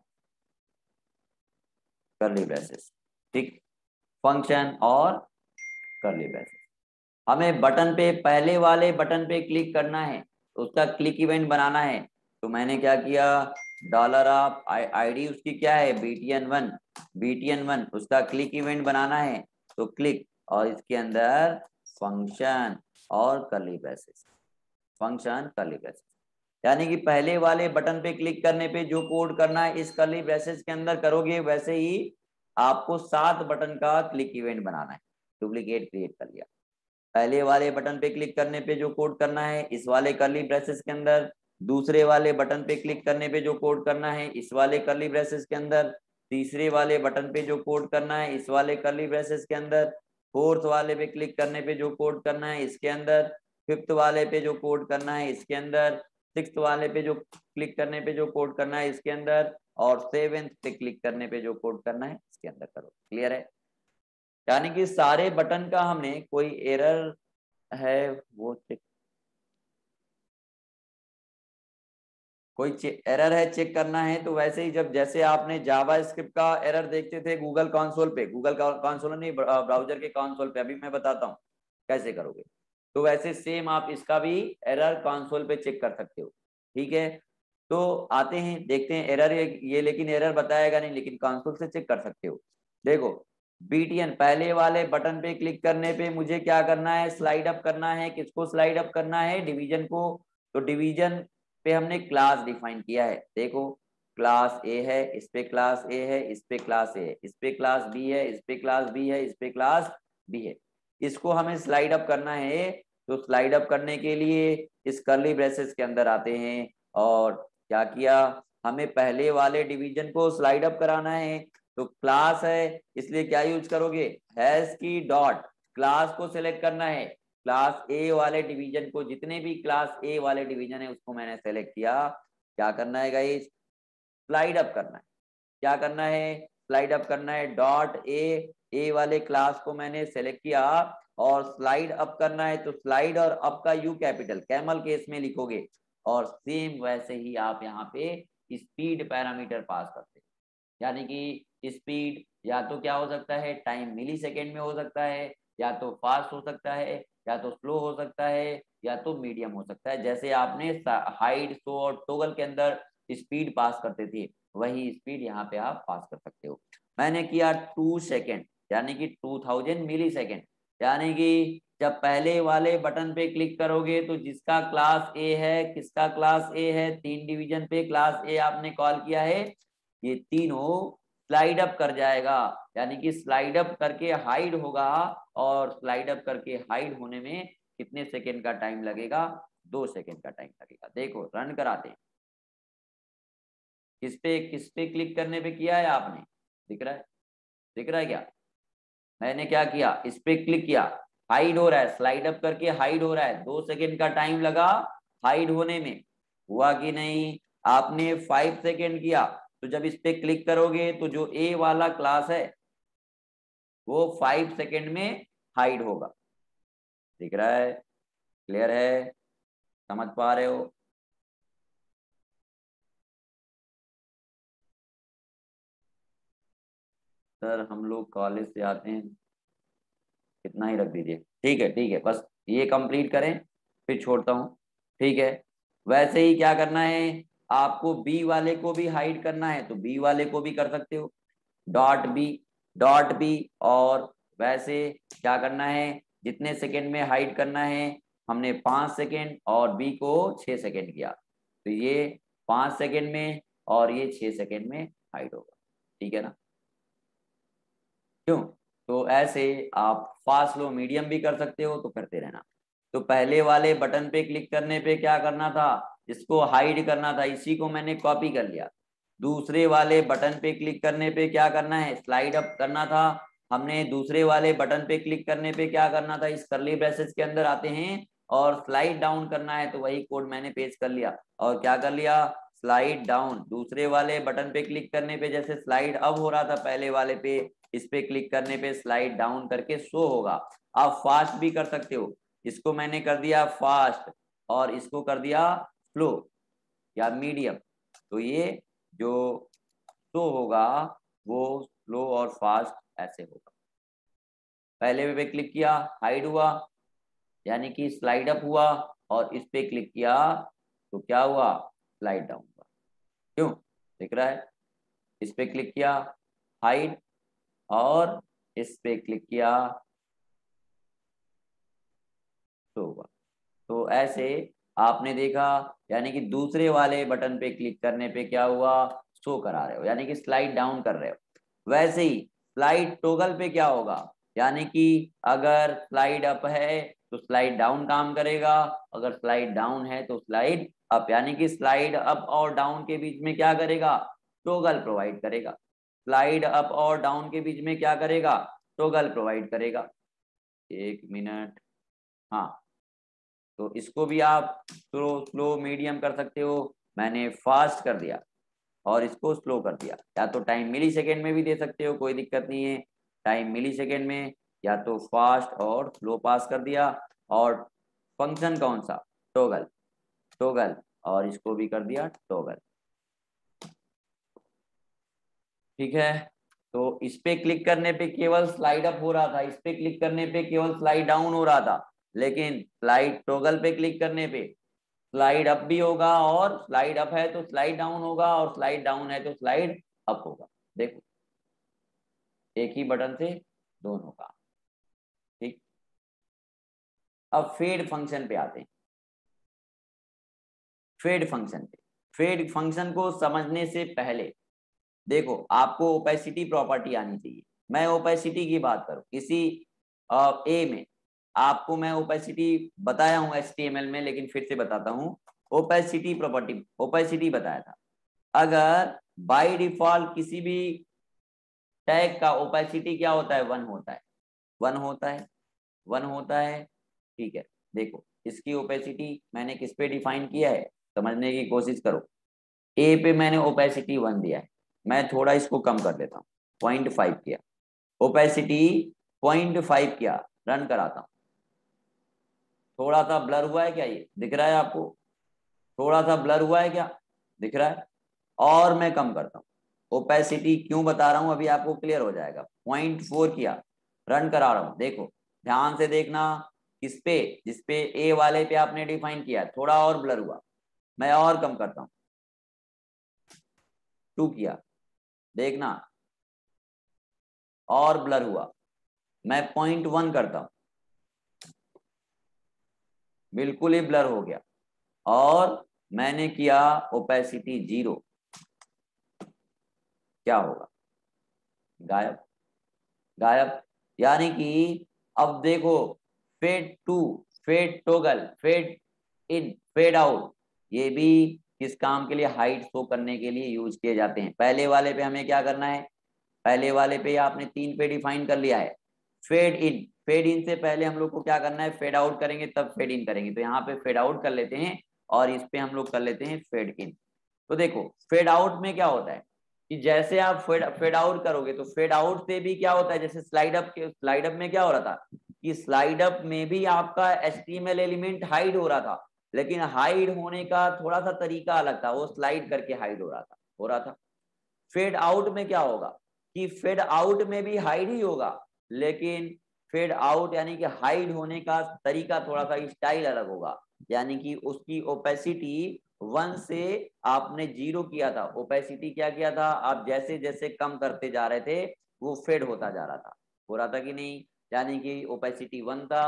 curly braces. ठीक, फंक्शन और करली ब्रेसेस। हमें बटन पे, पहले वाले बटन पे क्लिक करना है, उसका क्लिक इवेंट बनाना है। तो मैंने क्या किया, डॉलर ऑफ आईडी उसकी क्या है, btn1, btn1 उसका क्लिक इवेंट बनाना है। तो क्लिक और इसके अंदर फंक्शन और curly braces, function curly braces. यानी कि पहले वाले बटन पे क्लिक करने पे जो कोड करना है इस करली ब्रेसेस के अंदर करोगे, वैसे ही आपको 7 बटन का क्लिक इवेंट बनाना है। डुप्लीकेट क्रिएट कर लिया। पहले वाले बटन पे क्लिक करने पे जो कोड करना है इस वाले करली ब्रेसेस के अंदर, दूसरे वाले बटन पे क्लिक करने पे जो कोड करना है इस वाले करली ब्रेसेस के अंदर, तीसरे वाले बटन पे जो कोड करना है इस वाले करली ब्रेसेस के अंदर, फोर्थ वाले पे क्लिक करने पे जो कोड करना है इसके अंदर, फिफ्थ वाले पे जो कोड करना है इसके अंदर, सिक्स्थ वाले पे जो क्लिक करने पे जो कोड करना है इसके अंदर, और सेवेंथ पे क्लिक करने पे जो कोड करना है इसके अंदर करो। क्लियर है? यानी कि सारे बटन का हमने, कोई एरर है वो चेक, कोई एरर है चेक करना है। तो वैसे ही जब जैसे आपने जावा स्क्रिप्ट का एरर देखते थे गूगल कंसोल पे, गूगल कंसोल नहीं, ब्राउजर के कंसोल पे, अभी मैं बताता हूँ कैसे करोगे। तो वैसे सेम आप इसका भी एरर कंसोल पे चेक कर सकते हो। ठीक है, तो आते हैं देखते हैं एरर, ये लेकिन एरर बताएगा नहीं, लेकिन कंसोल से चेक कर सकते हो। देखो, बीटीएन पहले वाले बटन पे क्लिक करने पे मुझे क्या करना है, स्लाइड अप करना है। किसको स्लाइड अप करना है, डिवीजन को। तो डिवीजन पे हमने क्लास डिफाइन किया है। देखो, क्लास ए है, इस पे क्लास ए है, इस पे क्लास ए है, इस पे क्लास बी है, इस पे क्लास बी है, इस पे क्लास बी है। इसको हमें स्लाइड अप करना है। तो स्लाइड अप करने के लिए इस कर्ली ब्रेसेस के अंदर आते हैं और क्या किया, हमें पहले वाले डिवीजन को स्लाइड अप कराना है। तो क्लास है इसलिए क्या यूज करोगे, हैश की डॉट, क्लास को सिलेक्ट करना है। क्लास ए वाले डिवीजन को, जितने भी क्लास ए वाले डिवीजन है उसको मैंने सेलेक्ट किया। क्या करना है गाइस, स्लाइड अप करना है। क्या करना है, स्लाइड अप करना है। डॉट ए वाले क्लास को मैंने सेलेक्ट किया और स्लाइड अप करना है। तो स्लाइड और अप का यू कैपिटल कैमल केस में लिखोगे। और सेम वैसे ही आप यहाँ पे स्पीड पैरामीटर पास करते हैं। यानी कि स्पीड या तो क्या हो सकता है, टाइम मिली सेकेंड में हो सकता है, या तो फास्ट हो सकता है, या तो स्लो हो सकता है, या तो मीडियम हो सकता है। जैसे आपने हाइड, शो और टॉगल के अंदर स्पीड पास करते थे, वही स्पीड यहाँ पे आप पास कर सकते हो। मैंने किया 2 सेकेंड, यानी कि 2000 मिली सेकेंड। यानी कि जब पहले वाले बटन पे क्लिक करोगे तो जिसका क्लास ए है, किसका क्लास ए है, 3 डिवीजन पे क्लास ए आपने कॉल किया है, ये तीनों स्लाइड अप कर जाएगा। यानी कि स्लाइड अप करके हाइड होगा, और स्लाइड अप करके हाइड होने में कितने सेकेंड का टाइम लगेगा, 2 सेकेंड का टाइम लगेगा। देखो रन कराते हैं, किस पे क्लिक करने पे किया है आपने, दिख रहा है, दिख रहा है क्या, मैंने क्या किया, इस पे क्लिक किया, हाइड हो रहा है, स्लाइड अप करके हाइड हो रहा है, 2 सेकेंड का टाइम लगा हाइड होने में, हुआ कि नहीं। आपने 5 सेकेंड किया, तो जब इस पे क्लिक करोगे तो जो ए वाला क्लास है, वो 5 सेकेंड में हाइड होगा। दिख रहा है? क्लियर है? समझ पा रहे हो? सर हम लोग कॉलेज से आते हैं, कितना ही रख दीजिए। ठीक है ठीक है, बस ये कंप्लीट करें फिर छोड़ता हूँ। ठीक है, वैसे ही क्या करना है, आपको बी वाले को भी हाइड करना है तो बी वाले को भी कर सकते हो, डॉट बी, डॉट बी। और वैसे क्या करना है, जितने सेकंड में हाइड करना है, हमने 5 सेकंड और बी को 6 सेकंड किया, तो ये 5 सेकंड में और ये 6 सेकंड में हाइड होगा। ठीक है ना? क्यों? तो ऐसे आप फास्ट लो मीडियम भी कर सकते हो, तो करते रहना। तो पहले वाले बटन पे क्लिक करने पे क्या करना था, इसको हाइड करना था, इसी को मैंने कॉपी कर लिया। दूसरे वाले बटन पे क्लिक करने पे क्या करना है, स्लाइड अप करना था। हमने दूसरे वाले बटन पे क्लिक करने पे क्या करना था, इस कर्ली ब्रेसेस के अंदर आते हैं और स्लाइड डाउन करना है, तो वही कोड मैंने पेस्ट कर लिया और क्या कर लिया, स्लाइड डाउन। दूसरे वाले बटन पे क्लिक करने पे जैसे स्लाइड अप हो रहा था पहले वाले पे, इस पे क्लिक करने पे स्लाइड डाउन करके शो होगा। आप फास्ट भी कर सकते हो, इसको मैंने कर दिया फास्ट और इसको कर दिया स्लो या मीडियम, तो ये जो शो होगा वो स्लो और फास्ट ऐसे होगा। पहले पे क्लिक किया हाइड हुआ, यानी कि स्लाइड अप हुआ, और इस पे क्लिक किया तो क्या हुआ, स्लाइड डाउन हुआ। क्यों? दिख रहा है? इस पे क्लिक किया हाइड और इस पे क्लिक किया तो हुआ। तो ऐसे आपने देखा, यानी कि दूसरे वाले बटन पे क्लिक करने पे क्या हुआ, शो करा रहे हो, यानी कि स्लाइड डाउन कर रहे हो। वैसे ही स्लाइड टॉगल पे क्या होगा, यानी कि अगर स्लाइड अप है तो स्लाइड डाउन काम करेगा, अगर स्लाइड डाउन है तो स्लाइड अप, यानी कि स्लाइड अप और डाउन के बीच में क्या करेगा, टॉगल प्रोवाइड करेगा। स्लाइड अप और डाउन के बीच में क्या करेगा, टॉगल प्रोवाइड करेगा। एक मिनट, हाँ, तो इसको भी आप स्लो स्लो मीडियम कर सकते हो, मैंने फास्ट कर दिया और इसको स्लो कर दिया। या तो टाइम मिली सेकेंड में भी दे सकते हो, कोई दिक्कत नहीं है, टाइम मिली सेकेंड में, या तो फास्ट और स्लो पास कर दिया। और फंक्शन कौन सा, टॉगल, टॉगल, और इसको भी कर दिया टॉगल। ठीक है, तो इस पे क्लिक करने पे केवल स्लाइड अप हो रहा था, इस पे क्लिक करने पे केवल स्लाइड डाउन हो रहा था, लेकिन स्लाइड टॉगल पे क्लिक करने पे स्लाइड अप भी होगा, और स्लाइड अप है तो स्लाइड डाउन होगा, और स्लाइड डाउन है तो स्लाइड अप होगा। देखो, एक ही बटन से दोनों का। ठीक, अब फेड फंक्शन पे आते हैं। फेड फंक्शन पे, फेड फंक्शन को समझने से पहले देखो, आपको ओपेसिटी प्रॉपर्टी आनी चाहिए। मैं ओपेसिटी की बात करूं किसी ए में, आपको मैं ओपेसिटी बताया हूं HTML में, लेकिन फिर से बताता हूं। ओपेसिटी प्रॉपर्टी, ओपेसिटी बताया था, अगर बाय डिफॉल्ट किसी भी टैग का ओपेसिटी क्या होता है, 1 होता है, 1 होता है, 1 होता है। ठीक है, देखो इसकी ओपेसिटी मैंने किस पे डिफाइन किया है, समझने की कोशिश करो। ए पे मैंने ओपेसिटी 1 दिया है, मैं थोड़ा इसको कम कर देता हूँ, 0.5 किया, ओपेसिटी 0.5 किया, रन कराता हूँ। थोड़ा सा ब्लर हुआ है क्या, ये दिख रहा है आपको, थोड़ा सा ब्लर हुआ है क्या, दिख रहा है? और मैं कम करता हूँ, ओपेसिटी क्यों बता रहा हूँ अभी आपको क्लियर हो जाएगा। 0.4 किया, रन करा रहा हूँ, देखो ध्यान से देखना, किस पे, जिस पे ए वाले पे आपने डिफाइन किया है, थोड़ा और ब्लर हुआ, मैं और कम करता हूँ, 2 किया, देखना और ब्लर हुआ, मैं 0.1 करता हूँ, बिल्कुल ही ब्लर हो गया, और मैंने किया ओपेसिटी 0, क्या होगा, गायब, गायब। यानी कि अब देखो, fade to, fade toggle, fade in, fade out, ये भी किस काम के लिए, हाइट शो करने के लिए यूज किए जाते हैं। पहले वाले पे हमें क्या करना है, पहले वाले पे आपने 3 पे डिफाइन कर लिया है, फेड इन, फेड इन से पहले हम लोग को क्या करना है, फेड आउट करेंगे तब फेड इन करेंगे, तो यहाँ पे फेड आउट कर लेते हैं और इस पे हम लोग कर लेते हैं फेड इन। तो देखो फेड आउट में क्या होता है, कि जैसे आप फेड आउट करोगे तो फेड आउट से भी क्या होता है, जैसे स्लाइड अप में क्या हो रहा था कि स्लाइड अप में भी आपका HTML एलिमेंट हाइड हो रहा था, लेकिन हाइड होने का थोड़ा सा तरीका अलग था, वो स्लाइड करके हाइड हो रहा था। फेड आउट में क्या होगा कि फेड आउट में भी हाइड ही होगा, लेकिन फेड आउट यानी कि हाइड होने का तरीका थोड़ा सा स्टाइल अलग होगा, यानी कि उसकी ओपेसिटी 1 से आपने 0 किया था, ओपेसिटी क्या किया था, आप जैसे जैसे कम करते जा रहे थे वो फेड होता जा रहा था, हो रहा था कि नहीं, यानी कि ओपेसिटी 1 था,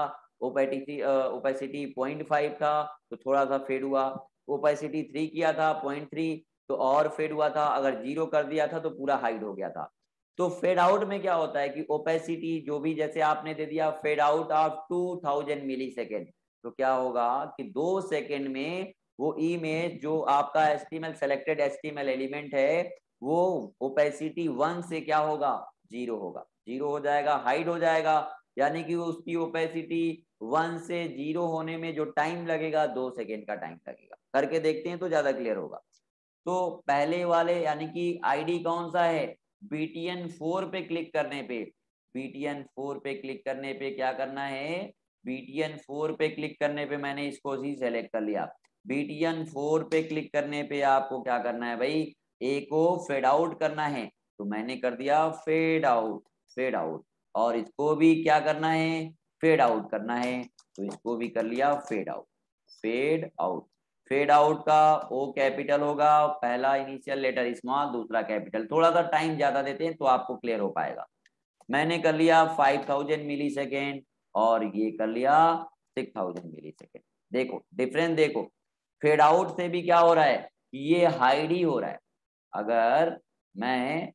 ओपेसिटी 0.5 था तो थोड़ा सा फेड हुआ, ओपेसिटी 3 किया था 0.3 तो और फेड हुआ था, अगर 0 कर दिया था तो पूरा हाइड हो गया था। तो फेड आउट में क्या होता है कि ओपेसिटी जो भी, जैसे आपने दे दिया fade out of 2000 millisecond, तो क्या होगा कि 2 सेकेंड में वो इमेज जो आपका HTML सेलेक्टेड HTML एलिमेंट है वो ओपेसिटी 1 से क्या होगा, 0 होगा, 0 हो जाएगा, हाइड हो जाएगा, यानी कि उसकी ओपेसिटी 1 से 0 होने में जो टाइम लगेगा 2 सेकेंड का टाइम लगेगा। करके देखते हैं तो ज्यादा क्लियर होगा। तो पहले वाले यानी कि आईडी कौन सा है, BTN4 पे क्लिक करने पे, BTN4 पे क्लिक करने पे क्या करना है, BTN4 पे क्लिक करने पे मैंने इसको ही सेलेक्ट कर लिया, BTN4 पे क्लिक करने पे आपको क्या करना है भाई, ए को फेड आउट करना है, तो मैंने कर दिया फेड आउट, और इसको भी क्या करना है, फेड आउट करना है, तो इसको भी कर लिया फेड आउट। फेड आउट का ओ कैपिटल होगा, पहला इनिशियल लेटर स्मॉल, दूसरा कैपिटल, थोड़ा सा टाइम ज्यादा देते हैं तो आपको क्लियर हो पाएगा। मैंने कर लिया 5000 मिली सेकेंड और ये कर लिया 6000 मिली सेकेंड। देखो डिफरेंस देखो, फेड आउट से भी क्या हो रहा है कि ये हाइड ही हो रहा है, अगर मैं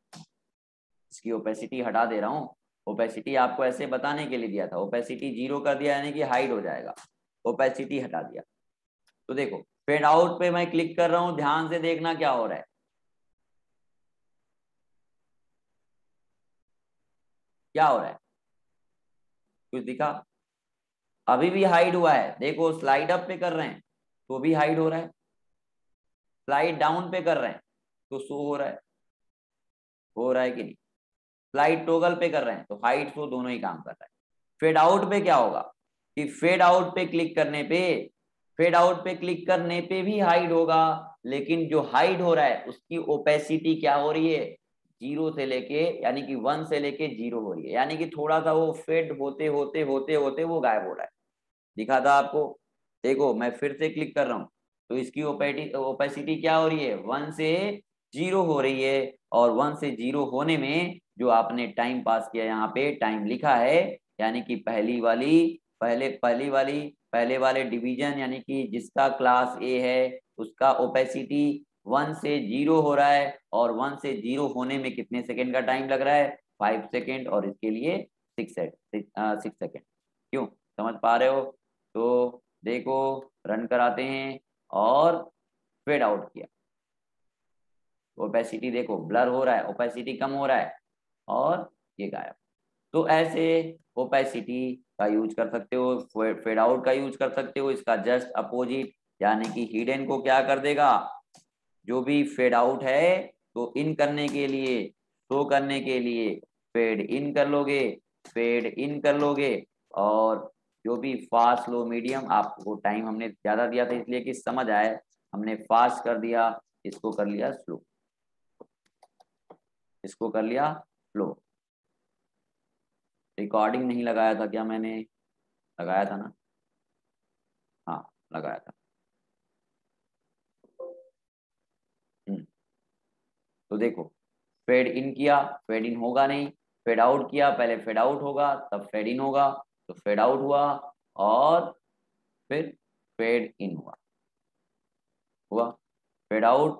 इसकी ओपेसिटी हटा दे रहा हूँ, ओपेसिटी आपको ऐसे बताने के लिए दिया था, ओपेसिटी 0 कर दिया यानी कि हाइड हो जाएगा, ओपेसिटी हटा दिया, तो देखो फेड आउट पे मैं क्लिक कर रहा हूं, ध्यान से देखना क्या हो रहा है, क्या हो रहा है, कुछ दिखा, अभी भी हाइड हुआ है, देखो स्लाइड अप पे कर रहे हैं तो भी हाइड हो रहा है, स्लाइड डाउन पे कर रहे हैं तो शो हो रहा है कि नहीं, स्लाइड टोगल पे कर रहे हैं तो हाइड शो दोनों ही काम कर रहा है। फेड आउट पे क्या होगा कि फेड आउट पे क्लिक करने पे भी हाइड होगा, लेकिन जो हाइड हो रहा है उसकी ओपेसिटी क्या हो रही है, 0 से लेके यानी कि 1 से लेके 0 हो रही है, यानी कि थोड़ा सा वो फेड होते होते होते होते वो गायब हो रहा है। दिखा था आपको, देखो मैं फिर से क्लिक कर रहा हूँ तो इसकी ओपेसिटी क्या हो रही है, 1 से 0 हो रही है, और 1 से 0 होने में जो आपने टाइम पास किया यहाँ पे टाइम लिखा है, यानी कि पहले वाले डिवीजन यानी कि जिसका क्लास ए है उसका ओपेसिटी 1 से 0 हो रहा है, और 1 से 0 होने में कितने सेकेंड का टाइम लग रहा है, 5 सेकेंड, और इसके लिए 6 सेकेंड। क्यों, समझ पा रहे हो, तो देखो रन कराते हैं और फेड आउट किया, ओपेसिटी देखो ब्लर हो रहा है, ओपेसिटी कम हो रहा है, और ये गायब। तो ऐसे ओपेसिटी का यूज कर सकते हो, फेड आउट का यूज कर सकते हो, इसका जस्ट अपोजिट यानी कि हिडन को क्या कर देगा, जो भी फेड आउट है तो इन करने के लिए, शो करने के लिए फेड इन कर लोगे, और जो भी फास्ट स्लो मीडियम, आपको टाइम हमने ज्यादा दिया था इसलिए कि समझ आए, हमने फास्ट कर दिया, इसको कर लिया स्लो, इसको कर लिया स्लो। रिकॉर्डिंग नहीं लगाया था क्या मैंने, लगाया था ना, हाँ लगाया था। हम्म, तो देखो फेड इन किया, फेड इन होगा नहीं, फेड आउट किया, पहले फेड आउट होगा तब फेड इन होगा, तो फेड आउट हुआ और फिर फेड इन हुआ फेड आउट,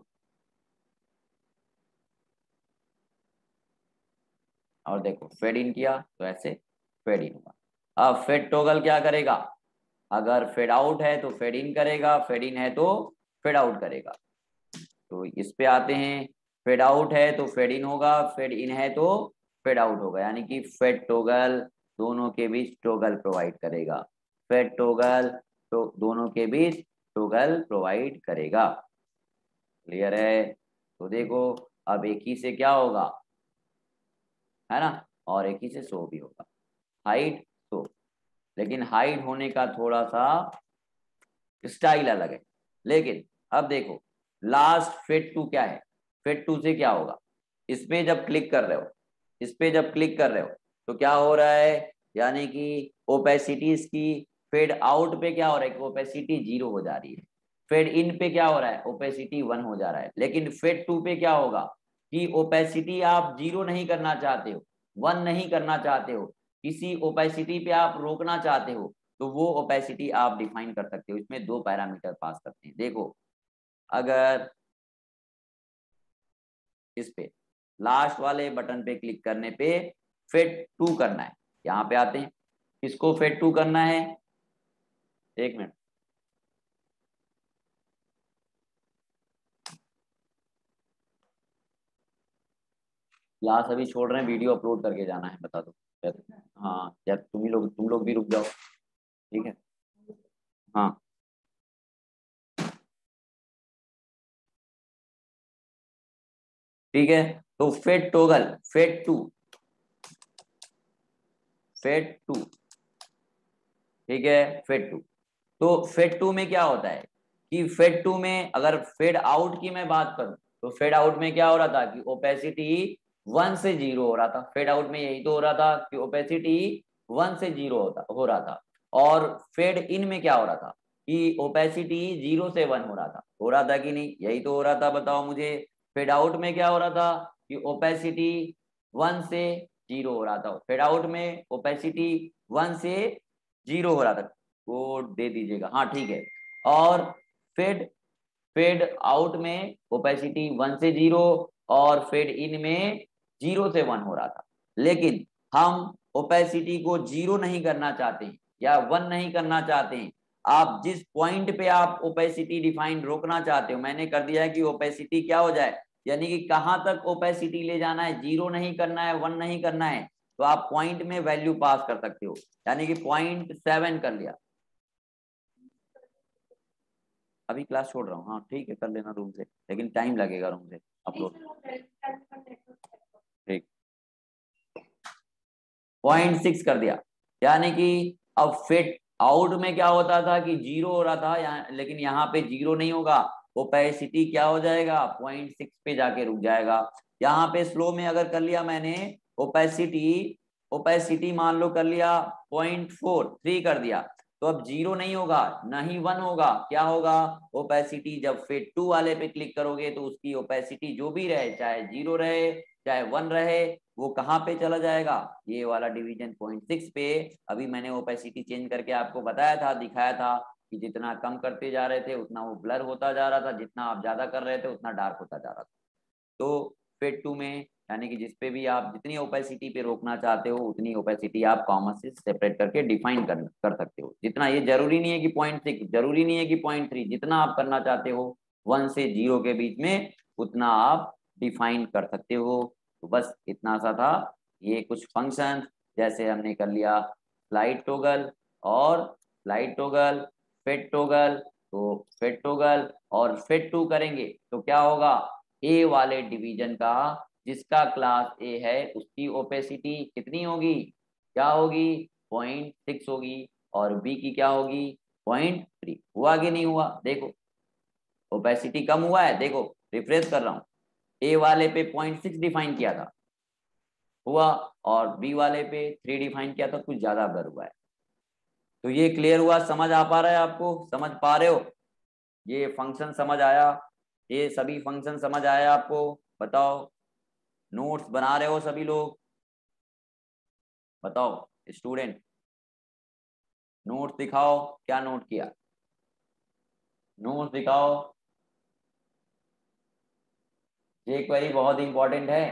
और देखो फेड इन किया तो ऐसे फेड इन हुआ। अब फेड टॉगल क्या करेगा, अगर फेड आउट है तो फेड इन करेगा, फेड इन है तो फेड आउट करेगा। तो इस पे आते हैं, फेड आउट है तो फेड इन होगा, फेड इन है तो फेड आउट होगा, यानी कि फेड टॉगल दोनों के बीच टॉगल प्रोवाइड करेगा, फेड टॉगल तो दोनों के बीच टॉगल प्रोवाइड करेगा। क्लियर है, तो देखो अब एक ही से क्या होगा, है ना, और एक ही से 100 भी होगा, हाइट 100। लेकिन हाइट होने का थोड़ा सा स्टाइल अलग है। लेकिन अब देखो लास्ट फेट टू क्या है, फेट टू से क्या होगा, इस पे जब क्लिक कर रहे हो, इस पे जब क्लिक कर रहे हो तो क्या हो रहा है, यानी कि ओपेसिटी इसकी, फेड आउट पे क्या हो रहा है कि ओपेसिटी 0 हो जा रही है, फेड इन पे क्या हो रहा है, ओपेसिटी 1 हो जा रहा है। लेकिन फेड टू पे क्या होगा कि ओपेसिटी आप 0 नहीं करना चाहते हो, 1 नहीं करना चाहते हो, किसी ओपेसिटी पे आप रोकना चाहते हो, तो वो ओपेसिटी आप डिफाइन कर सकते हो। इसमें 2 पैरामीटर पास करते हैं। देखो अगर इस पे लास्ट वाले बटन पे क्लिक करने पे फेट टू करना है, यहाँ पे आते हैं, किसको फेट टू करना है, एक मिनट, क्लास अभी छोड़ रहे हैं, वीडियो अपलोड करके जाना है, बता दो। हाँ या तुम लोग भी रुक जाओ, ठीक है। हाँ ठीक है, तो fade toggle, fade to, fade to, ठीक है, फेट टू। तो फेड टू में क्या होता है कि फेड टू में अगर फेड आउट की मैं बात करूं तो फेड आउट में क्या हो रहा था कि ओपेसिटी 1 से 0 हो रहा था, फेड आउट में यही तो हो रहा था कि ओपेसिटी 1 से 0 हो रहा था। और फेड इन में क्या हो रहा था कि ओपेसिटी 0 से 1 हो रहा था कि नहीं, यही तो हो रहा था, बताओ मुझे। फेड आउट में क्या हो रहा था कि ओपेसिटी 1 से 0 हो रहा था, फेड आउट में ओपेसिटी 1 से 0 हो रहा था, वो दे दीजिएगा, हाँ ठीक है। और फेड फेड आउट में ओपेसिटी 1 से 0 और फेड इन में 0 से 1 हो रहा था। लेकिन हम ओपेसिटी को 0 नहीं करना चाहते या 1 नहीं करना चाहते, आप जिस पॉइंट पे आप ओपेसिटी डिफाइन रोकना चाहते हो, मैंने कर दिया है कि ओपेसिटी क्या हो जाए, यानी कि कहां तक ओपेसिटी ले जाना है, 0 नहीं करना है, 1 नहीं करना है, तो आप पॉइंट में वैल्यू पास कर सकते हो, यानी कि 0.7 कर लिया। अभी क्लास छोड़ रहा हूँ, हाँ ठीक है, कर लेना रूम से, लेकिन टाइम लगेगा रूम से अपलोड, ठीक। 0.6 कर दिया, यानी कि अब फिट आउट में क्या होता था कि 0 हो रहा था यहाँ, लेकिन यहाँ पे 0 नहीं होगा, ओपेसिटी क्या हो जाएगा, 0.6 पे जाके रुक जाएगा। यहाँ पे स्लो में अगर कर लिया मैंने ओपेसिटी, ओपेसिटी मान लो कर लिया 0.43 कर दिया, तो अब 0 नहीं होगा ना ही 1 होगा, क्या होगा, ओपेसिटी जब फेट टू वाले पे क्लिक करोगे तो उसकी ओपेसिटी जो भी रहे, चाहे 0 रहे चाहे 1 रहे, वो कहाँ पे चला जाएगा, ये वाला डिवीजन 0.6 पे। अभी मैंने ओपेसिटी चेंज करके आपको बताया था, दिखाया था कि जितना कम करते जा रहे थे उतना वो ब्लर होता जा रहा था, जितना आप ज्यादा कर रहे थे उतना डार्क होता जा रहा था। तो फेट टू में यानी कि जिसपे भी आप जितनी ओपेसिटी पे रोकना चाहते हो उतनी ओपेसिटी आप कॉमा से सेपरेट करके डिफाइन कर सकते हो, जितना, ये जरूरी नहीं है कि 0.6, जरूरी नहीं है कि 0.3, जितना आप करना चाहते हो 1 से 0 के बीच में उतना आप डिफाइन कर सकते हो। तो बस इतना सा था, ये कुछ फंक्शन जैसे हमने कर लिया स्लाइड टोगल और स्लाइड टोगल, फेट टोगल, तो फेट टोगल और फेट टू करेंगे तो क्या होगा, ए वाले डिवीजन का, जिसका क्लास ए है उसकी ओपेसिटी कितनी होगी, क्या होगी, 0.6 होगी, और बी की क्या होगी, 0.3। हुआ कि नहीं हुआ, देखो ओपेसिटी कम हुआ है, देखो रिफ्रेश कर रहा हूँ, ए वाले पे 0.6 डिफाइन किया था, हुआ, और बी वाले पे 3 डिफाइन किया था, कुछ ज्यादा ब्लर हुआ है। तो ये क्लियर हुआ, समझ आ पा रहा है आपको, समझ पा रहे हो, ये फंक्शन समझ आया, ये सभी फंक्शन समझ आया आपको, बताओ, नोट्स बना रहे हो सभी लोग, बताओ स्टूडेंट, नोट्स दिखाओ, क्या नोट किया, नोट्स दिखाओ, ये क्वेरी बहुत इंपॉर्टेंट है।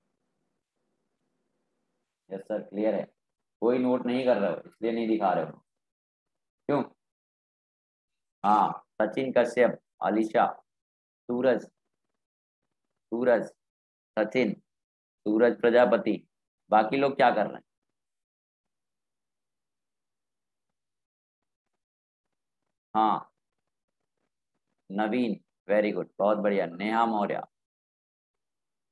यस सर क्लियर है, कोई नोट नहीं कर रहे हो इसलिए नहीं दिखा रहे हो, क्यों, हाँ सचिन कश्यप, अलीशा, सूरज, सूरज, सचिन, सूरज प्रजापति, बाकी लोग क्या कर रहे हैं, हाँ नवीन, वेरी गुड, बहुत बढ़िया, नेहा मौर्य,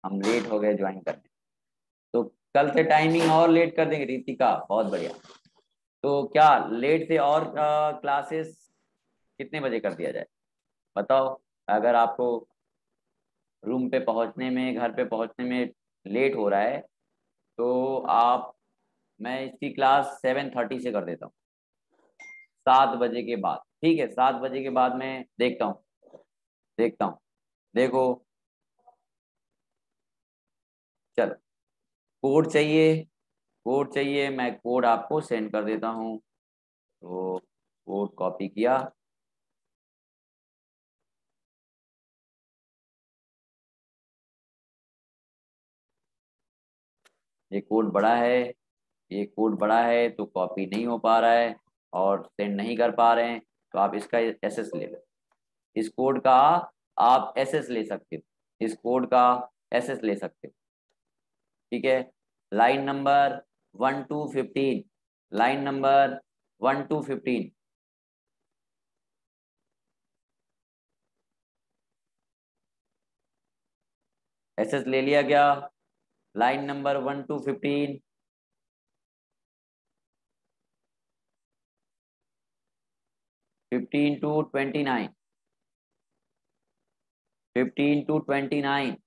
हम लेट हो गए ज्वाइन करने, तो कल से टाइमिंग और लेट कर देंगे। रितिका बहुत बढ़िया। तो क्या लेट से और क्लासेस कितने बजे कर दिया जाए बताओ। अगर आपको रूम पे पहुंचने में, घर पे पहुंचने में लेट हो रहा है, तो आप, मैं इसकी क्लास 7:30 से कर देता हूँ, 7 बजे के बाद। ठीक है, 7 बजे के बाद मैं देखता हूँ, देखता हूँ। देखो, चलो, कोड चाहिए, कोड चाहिए, मैं कोड आपको सेंड कर देता हूँ। तो कोड कॉपी किया, ये कोड बड़ा है, ये कोड बड़ा है तो कॉपी नहीं हो पा रहा है और सेंड नहीं कर पा रहे हैं, तो आप इसका एसएस ले लो। इस कोड का आप एसएस ले सकते हो, इस कोड का एसएस ले सकते हो। ठीक है, line number 1 to 15, line number 1 to 15। SS ले लिया क्या? Line number 1 to 15, 15 to 29, 15 to 29,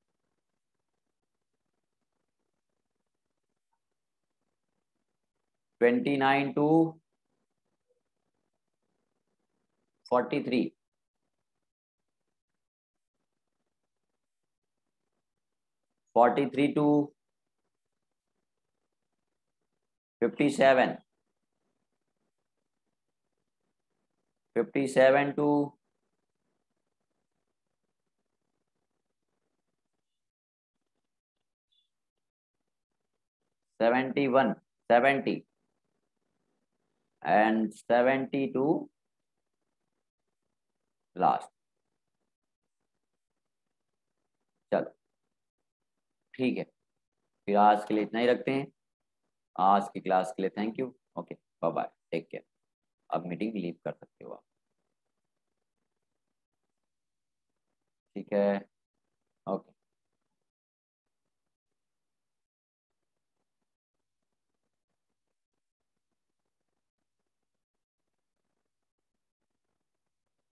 29 to 43, 43 to 57, 57 to 71, 70 and 70 to last. चलो ठीक है, फिर आज के लिए इतना ही रखते हैं। आज की क्लास के लिए thank you. Okay, bye bye, take care. अब मीटिंग लीव कर सकते हो आप। ठीक है, ओके।